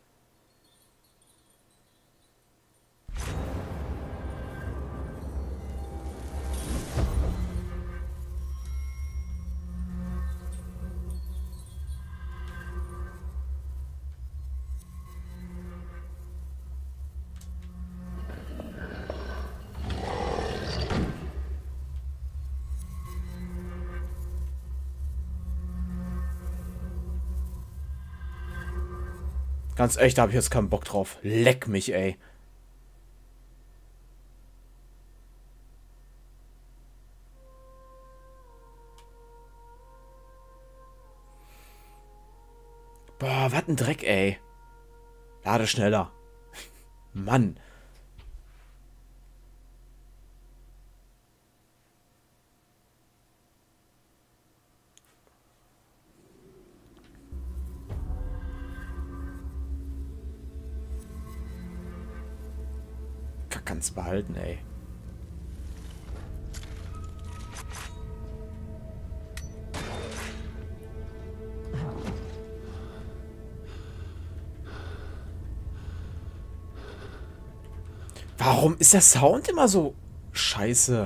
Ganz echt, da habe ich jetzt keinen Bock drauf. Leck mich, ey. Boah, was ein Dreck, ey. Lade schneller. Mann. Kannst behalten, ey. Warum ist der Sound immer so scheiße?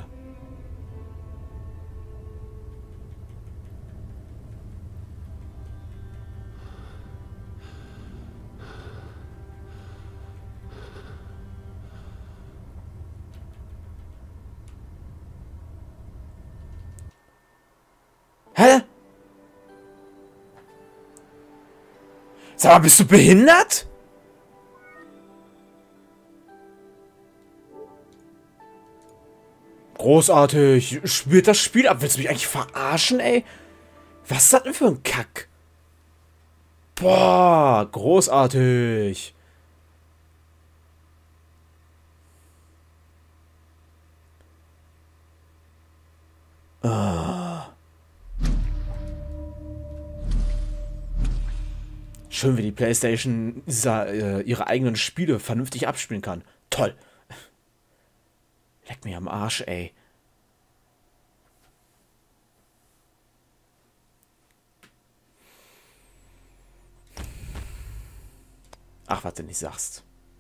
Hä? Sag mal, bist du behindert? Großartig. Spielt das Spiel ab. Willst du mich eigentlich verarschen, ey? Was ist das denn für ein Kack? Boah, großartig. Ah. Schön, wie die PlayStation dieser, äh, ihre eigenen Spiele vernünftig abspielen kann. Toll. Leck mir am Arsch, ey. Ach, was du nicht sagst.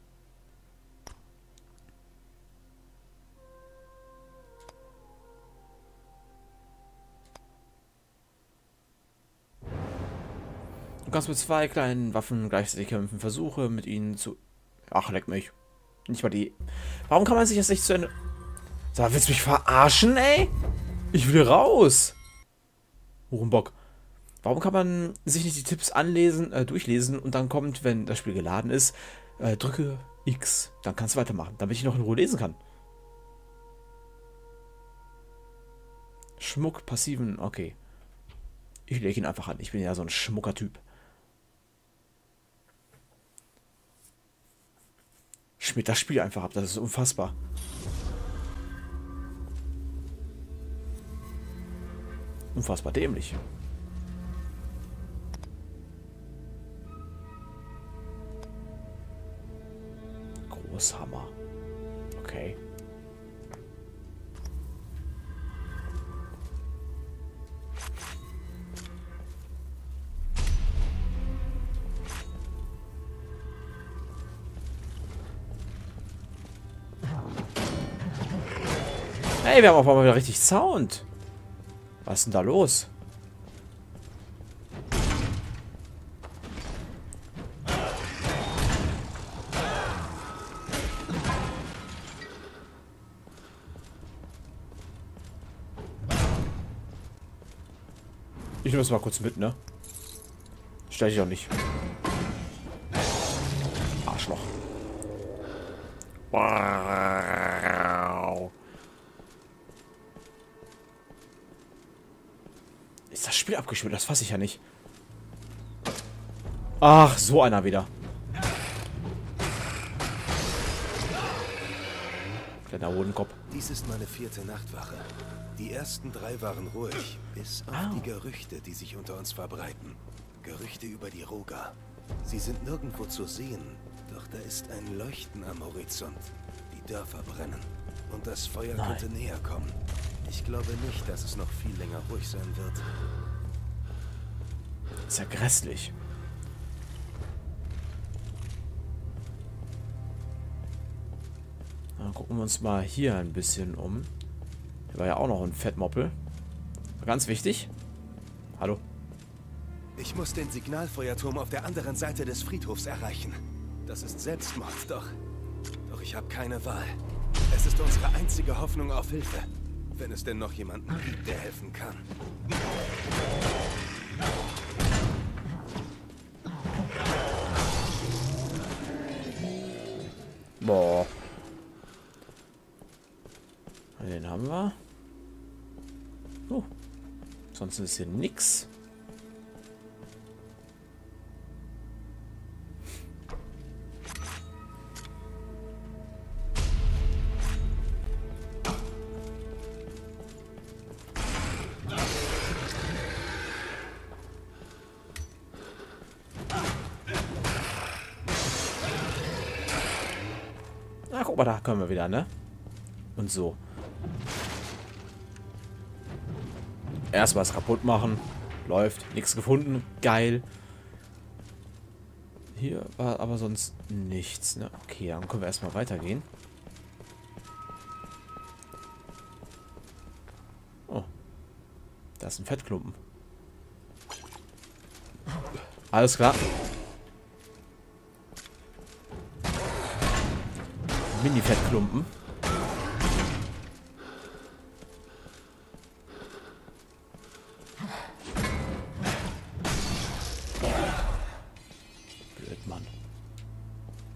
Du kannst mit zwei kleinen Waffen gleichzeitig kämpfen. Versuche mit ihnen zu... Ach, leck mich. Nicht mal die... Warum kann man sich das nicht zu Ende... Sag, willst du mich verarschen, ey? Ich will raus. Hurenbock. Warum kann man sich nicht die Tipps anlesen, äh, durchlesen und dann kommt, wenn das Spiel geladen ist, äh, drücke X, dann kannst du weitermachen, damit ich noch in Ruhe lesen kann. Schmuck, passiven, okay. Ich lege ihn einfach an, ich bin ja so ein Schmucker-Typ. Schmiert das Spiel einfach ab, das ist unfassbar. Unfassbar dämlich. Großhammer. Okay. Hey, wir haben auf einmal wieder richtig Sound. Was ist denn da los? Ich nehme es mal kurz mit, ne? Stell dich auch nicht. Arschloch. Wow. Ist das Spiel abgespielt? Das fasse ich ja nicht. Ach, so einer wieder. Kleiner Hodenkopf. Dies ist meine vierte Nachtwache. Die ersten drei waren ruhig, bis auf Au. die Gerüchte, die sich unter uns verbreiten. Gerüchte über die Roga. Sie sind nirgendwo zu sehen, doch da ist ein Leuchten am Horizont. Die Dörfer brennen. Und das Feuer Nein. könnte näher kommen. Ich glaube nicht, dass es noch viel länger ruhig sein wird. Ist ja grässlich. Dann gucken wir uns mal hier ein bisschen um. Hier war ja auch noch ein Fettmoppel. Ganz wichtig. Hallo. Ich muss den Signalfeuerturm auf der anderen Seite des Friedhofs erreichen. Das ist Selbstmord, doch... Doch ich habe keine Wahl. Es ist unsere einzige Hoffnung auf Hilfe. Wenn es denn noch jemanden gibt, der helfen kann. Boah. Den haben wir. Oh. Sonst ist hier nix. Na, guck mal, da können wir wieder, ne? Und so. Erst was kaputt machen. Läuft. Nichts gefunden. Geil. Hier war aber sonst nichts, ne? Okay, dann können wir erstmal weitergehen. Oh. Da ist ein Fettklumpen. Alles klar. Mini-Fettklumpen. Blöd, Mann. Elendiger.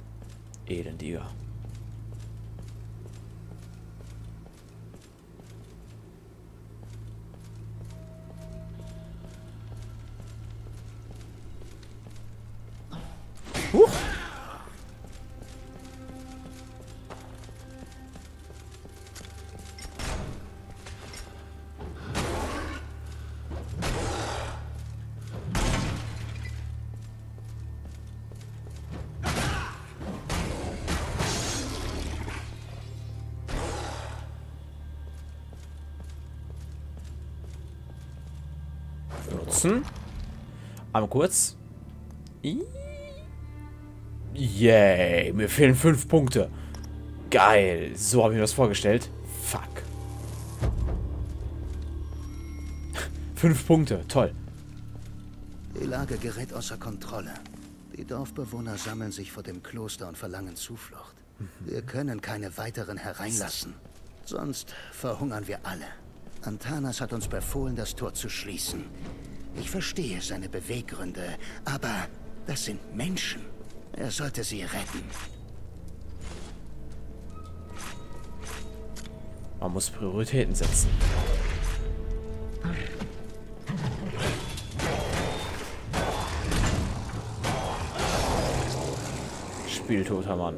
nutzen. Einmal kurz. Yay, mir fehlen fünf Punkte. Geil, so habe ich mir das vorgestellt. Fuck. Fünf Punkte, toll. Die Lage gerät außer Kontrolle. Die Dorfbewohner sammeln sich vor dem Kloster und verlangen Zuflucht. Wir können keine weiteren hereinlassen. Sonst verhungern wir alle. Antanas hat uns befohlen, das Tor zu schließen. Ich verstehe seine Beweggründe, aber das sind Menschen. Er sollte sie retten. Man muss Prioritäten setzen. Spieltoter Mann.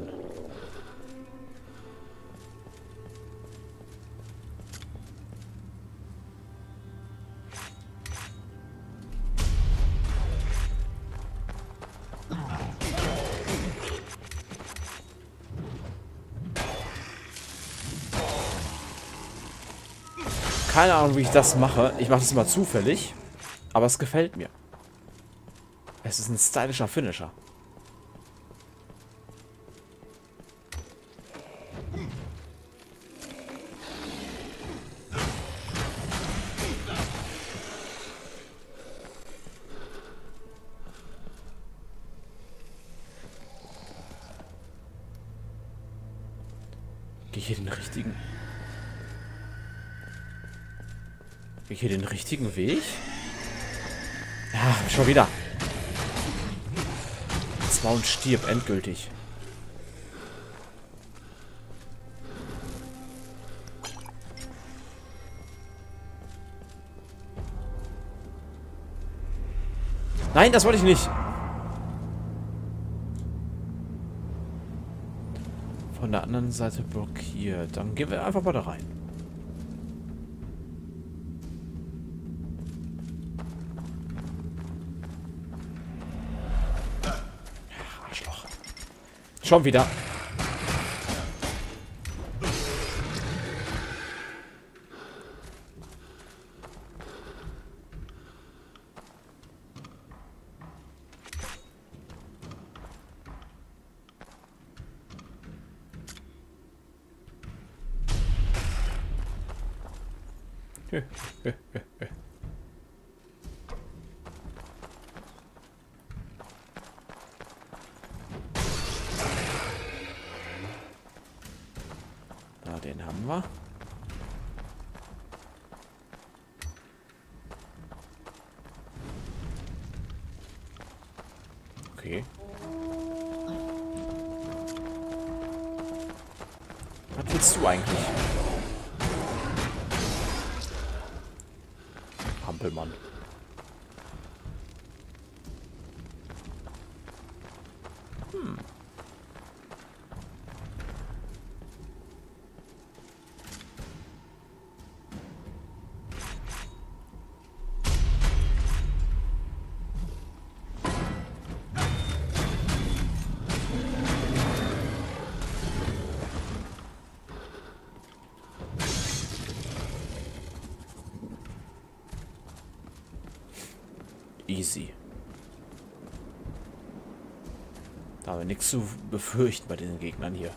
Keine Ahnung, wie ich das mache. Ich mache das immer zufällig. Aber es gefällt mir. Es ist ein stylischer Finisher. Gehe ich hier den richtigen... Gehe ich hier den richtigen Weg? Ja, schon wieder. Jetzt mal und stirb endgültig. Nein, das wollte ich nicht. Von der anderen Seite blockiert. Dann gehen wir einfach mal da rein. Ach, Arschloch. Schon wieder. Na, den haben wir. Okay. Was willst du eigentlich? Hampelmann. Hm. Easy. Da haben wir nichts zu befürchten bei den Gegnern hier.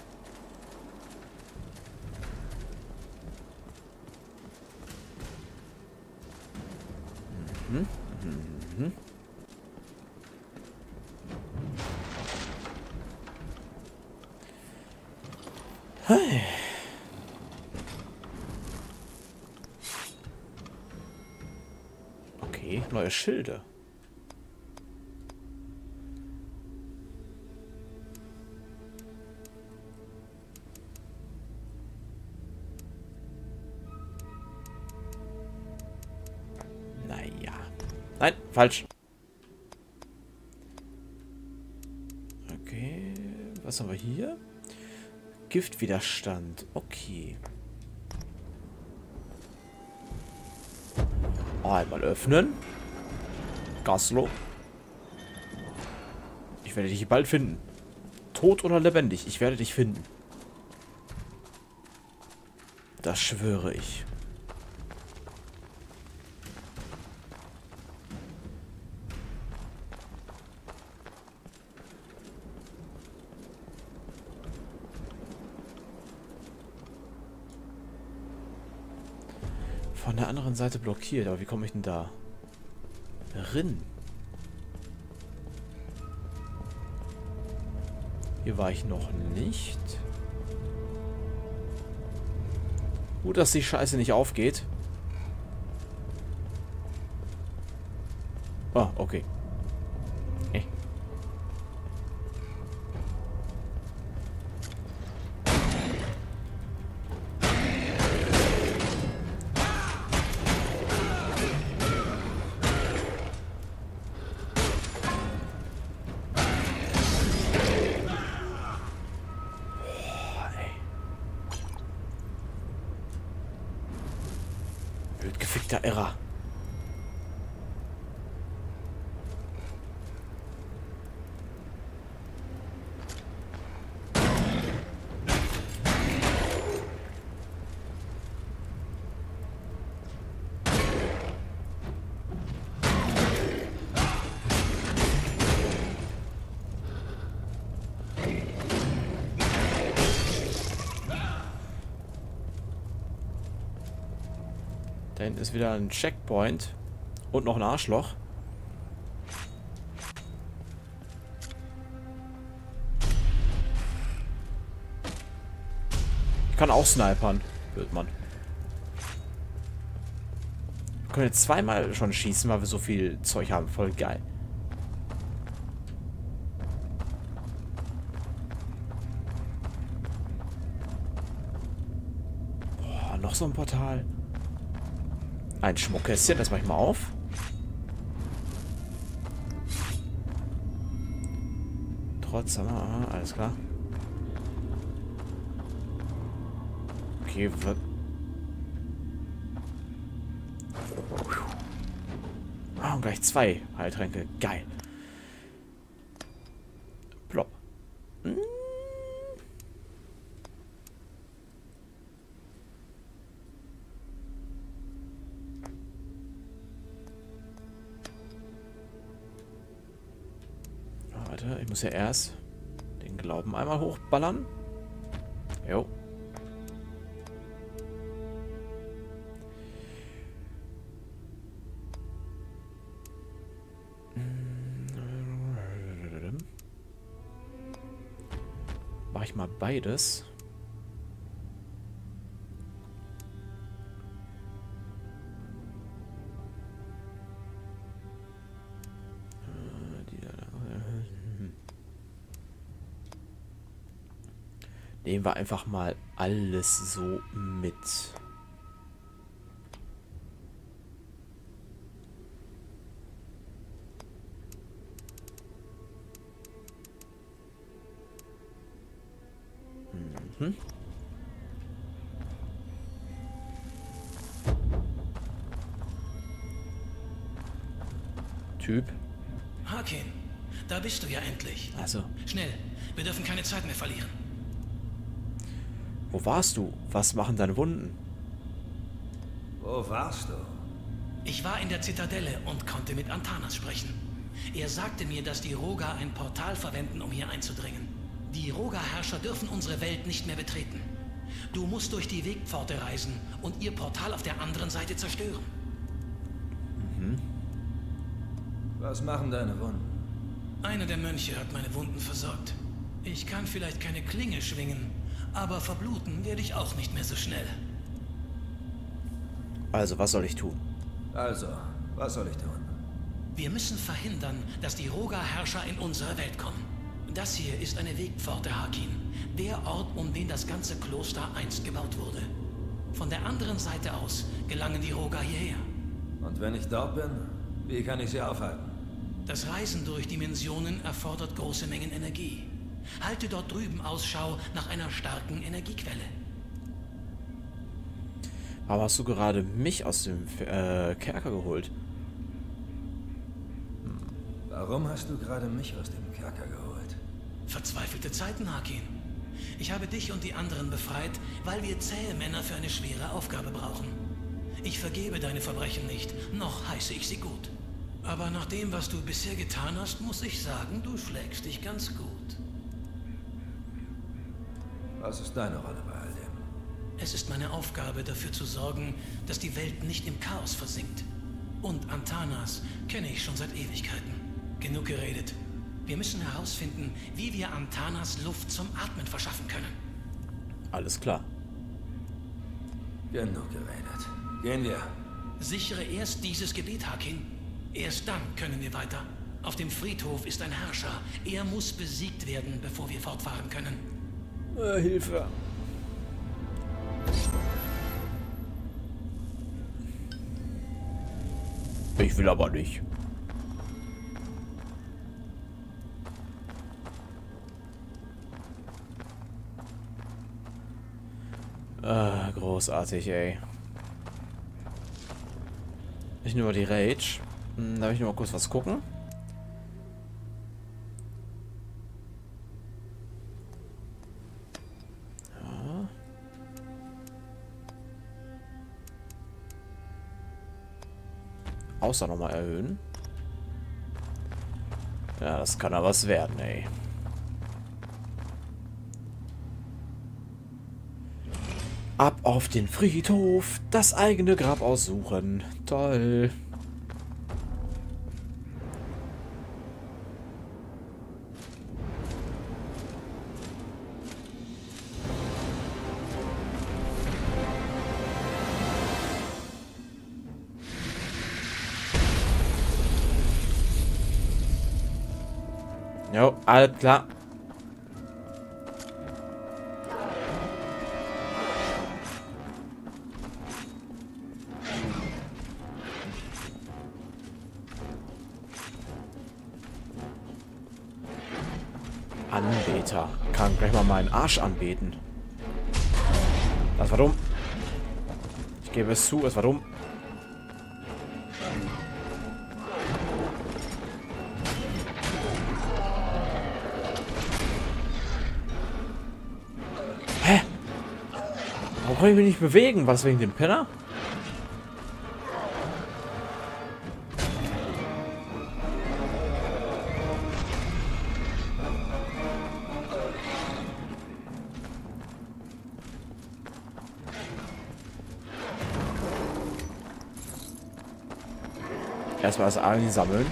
Mhm. Mhm. Hey. Okay, neue Schilde. Nein, falsch. Okay, was haben wir hier? Giftwiderstand, okay. Einmal öffnen. Gaslo. Ich werde dich bald finden. Tot oder lebendig, ich werde dich finden. Das schwöre ich. Von der anderen Seite blockiert, aber wie komme ich denn da rin? Hier war ich noch nicht. Gut, dass die Scheiße nicht aufgeht. Ah, okay. Hey. Gefickter Irrer. Da hinten ist wieder ein Checkpoint. Und noch ein Arschloch. Ich kann auch snipern. Blöd, Mann. Wir können jetzt zweimal schon schießen, weil wir so viel Zeug haben. Voll geil. Boah, noch so ein Portal. Ein Schmuckkästchen, das mache ich mal auf. Trotz, aha, alles klar. Okay, wird. Ah, und gleich zwei Heiltränke. Geil. Plopp. Hm. Warte, ich muss ja erst den Glauben einmal hochballern. Jo. Mache ich mal beides. Nehmen wir einfach mal alles so mit. Mhm. Typ. Harkin, da bist du ja endlich. Also. Schnell, wir dürfen keine Zeit mehr verlieren. Wo warst du? Was machen deine Wunden? Wo warst du? Ich war in der Zitadelle und konnte mit Antanas sprechen. Er sagte mir, dass die Roga ein Portal verwenden, um hier einzudringen. Die Roga-Herrscher dürfen unsere Welt nicht mehr betreten. Du musst durch die Wegpforte reisen und ihr Portal auf der anderen Seite zerstören. Mhm. Was machen deine Wunden? Einer der Mönche hat meine Wunden versorgt. Ich kann vielleicht keine Klinge schwingen, aber verbluten werde ich auch nicht mehr so schnell. Also, was soll ich tun? Also, was soll ich tun? Wir müssen verhindern, dass die Roga-Herrscher in unsere Welt kommen. Das hier ist eine Wegpforte, Harkin. Der Ort, um den das ganze Kloster einst gebaut wurde. Von der anderen Seite aus gelangen die Roga hierher. Und wenn ich dort bin, wie kann ich sie aufhalten? Das Reisen durch Dimensionen erfordert große Mengen Energie. Halte dort drüben Ausschau nach einer starken Energiequelle. Aber hast du gerade mich aus dem äh, Kerker geholt? Hm. Warum hast du gerade mich aus dem Kerker geholt? Verzweifelte Zeiten, Harkin. Ich habe dich und die anderen befreit, weil wir zähe Männer für eine schwere Aufgabe brauchen. Ich vergebe deine Verbrechen nicht, noch heiße ich sie gut. Aber nach dem, was du bisher getan hast, muss ich sagen, du schlägst dich ganz gut. Was ist deine Rolle bei all dem? Es ist meine Aufgabe, dafür zu sorgen, dass die Welt nicht im Chaos versinkt. Und Antanas kenne ich schon seit Ewigkeiten. Genug geredet. Wir müssen herausfinden, wie wir Antanas Luft zum Atmen verschaffen können. Alles klar. Genug geredet. Gehen wir. Sichere erst dieses Gebiet, Hakin. Erst dann können wir weiter. Auf dem Friedhof ist ein Herrscher. Er muss besiegt werden, bevor wir fortfahren können. Äh, Hilfe. Ich will aber nicht. Ah, großartig, ey. Ich nehme mal die Rage. Hm, darf ich nur mal kurz was gucken? Ja. Außer nochmal erhöhen. Ja, das kann aber was werden, ey. Ab auf den Friedhof, das eigene Grab aussuchen. Toll. Jo, alles klar. Anbeter. Kann gleich mal meinen Arsch anbeten. Das war dumm. Ich gebe es zu, es war dumm. Hä? Warum kann ich mich nicht bewegen? War das wegen dem Penner? Erstmal das Alien sammeln.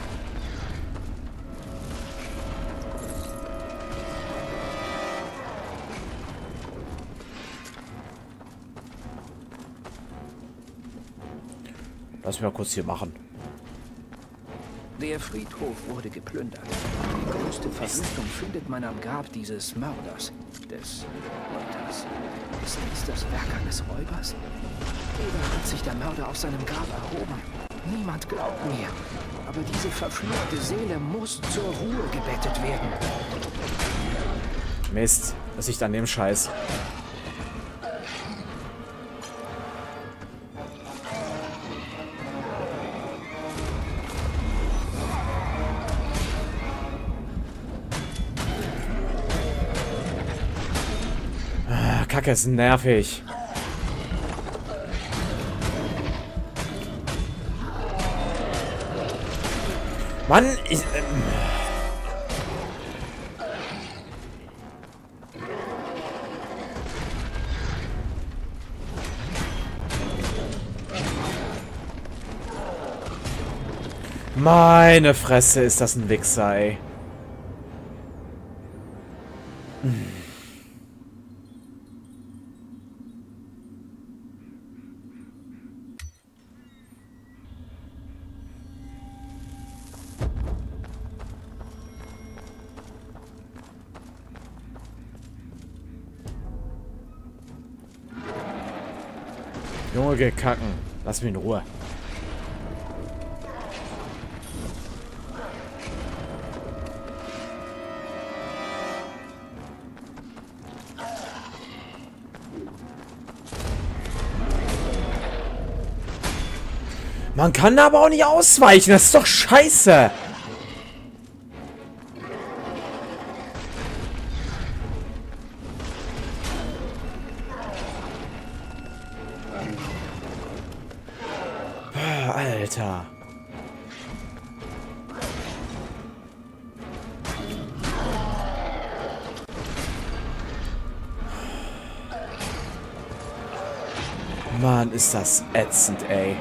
Lass mich mal kurz hier machen. Der Friedhof wurde geplündert. Die größte Verwüstung findet man am Grab dieses Mörders, des Räubers. Ist dies das Werk eines Räubers? Oder hat sich der Mörder aus seinem Grab erhoben? Niemand glaubt mir. Aber diese verfluchte Seele muss zur Ruhe gebettet werden. Mist, das liegt an dem Scheiß. Ah, Kacke, ist nervig. Mann, ich... Ähm Meine Fresse, ist das ein Wichser, ey. Hm. Junge, geh kacken. Lass mich in Ruhe. Man kann da aber auch nicht ausweichen. Das ist doch scheiße. Alter. Mann, ist das ätzend, ey.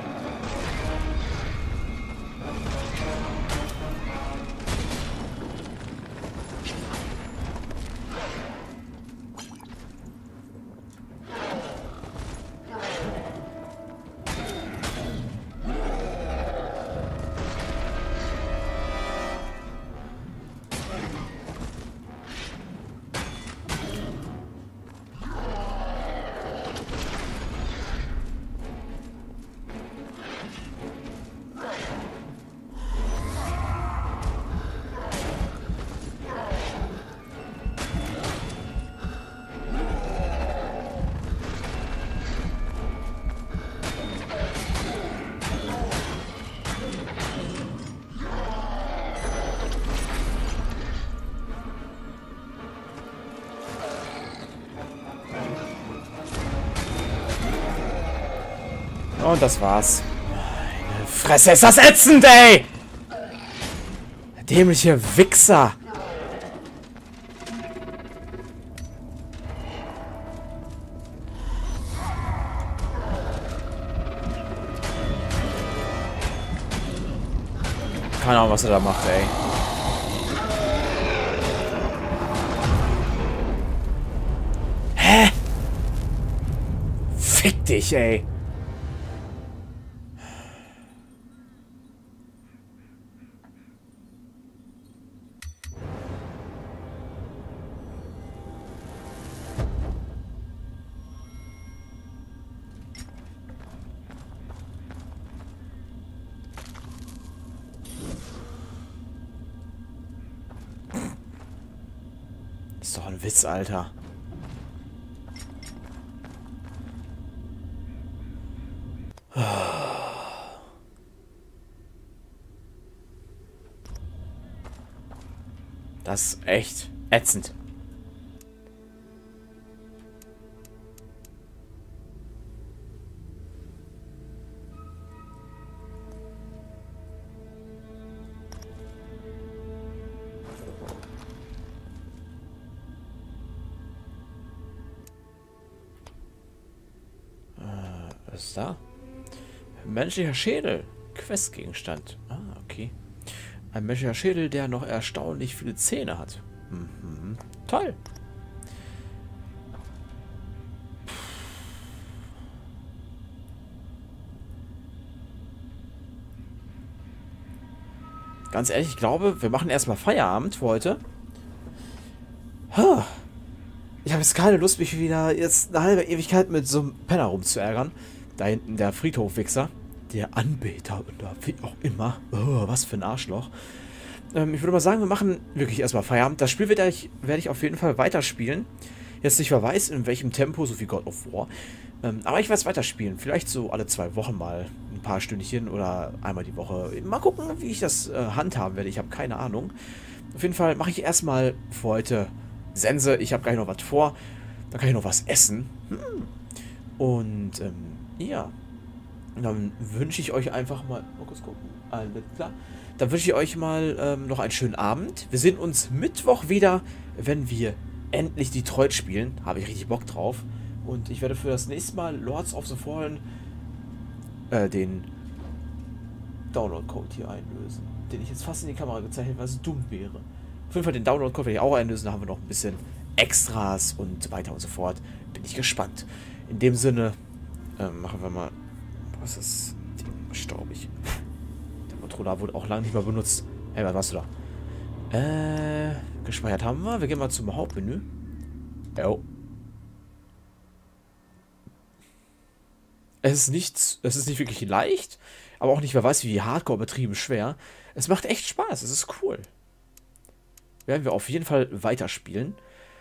Und das war's. Meine Fresse, ist das ätzend, ey! Der dämliche Wichser. Keine Ahnung, was er da macht, ey. Hä? Fick dich, ey. Ist doch ein Witz, Alter. Das ist echt ätzend. Was ist da? Menschlicher Schädel. Questgegenstand. Ah, okay. Ein menschlicher Schädel, der noch erstaunlich viele Zähne hat. Mhm. Toll. Ganz ehrlich, ich glaube, wir machen erstmal Feierabend für heute. Huh. Ich habe jetzt keine Lust, mich wieder jetzt eine halbe Ewigkeit mit so einem Penner rumzuärgern. Da hinten der Friedhofwichser. Der Anbeter oder wie auch immer. Oh, was für ein Arschloch. Ähm, ich würde mal sagen, wir machen wirklich erstmal Feierabend. Das Spiel werde ich, werde ich auf jeden Fall weiterspielen. Jetzt nicht wer weiß, in welchem Tempo, so wie God of War. Ähm, aber ich werde es weiterspielen. Vielleicht so alle zwei Wochen mal ein paar Stündchen oder einmal die Woche. Mal gucken, wie ich das äh, handhaben werde. Ich habe keine Ahnung. Auf jeden Fall mache ich erstmal für heute Sense. Ich habe gleich noch was vor. Da kann ich noch was essen. Hm. Und ähm, ja. Dann wünsche ich euch einfach mal... Mal kurz gucken. Alles klar. Dann wünsche ich euch mal ähm, noch einen schönen Abend. Wir sehen uns Mittwoch wieder, wenn wir endlich Detroit spielen. Habe ich richtig Bock drauf. Und ich werde für das nächste Mal Lords of the Fallen äh, den Download-Code hier einlösen. Den ich jetzt fast in die Kamera gezeichnet habe, weil es dumm wäre. Auf jeden Fall den Download-Code werde ich auch einlösen. Da haben wir noch ein bisschen Extras und so weiter und so fort. Bin ich gespannt. In dem Sinne ähm, machen wir mal... Was ist Ding staubig? Der Controller wurde auch lange nicht mehr benutzt. Hey, was warst du da? Äh, gespeichert haben wir. Wir gehen mal zum Hauptmenü. Jo. Es ist nichts, es ist nicht wirklich leicht, aber auch nicht, wer weiß, wie hardcore betrieben schwer. Es macht echt Spaß, es ist cool. Werden wir auf jeden Fall weiterspielen.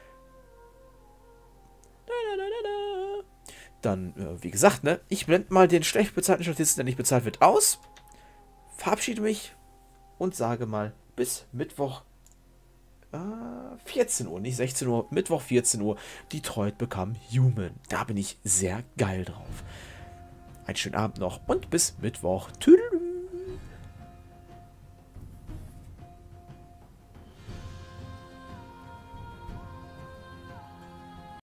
Dann, äh, wie gesagt, ne, ich blende mal den schlecht bezahlten Statisten, der nicht bezahlt wird, aus. Verabschiede mich und sage mal bis Mittwoch äh, vierzehn Uhr, nicht sechzehn Uhr, Mittwoch vierzehn Uhr, Detroit Become Human. Da bin ich sehr geil drauf. Einen schönen Abend noch und bis Mittwoch. Tschüss.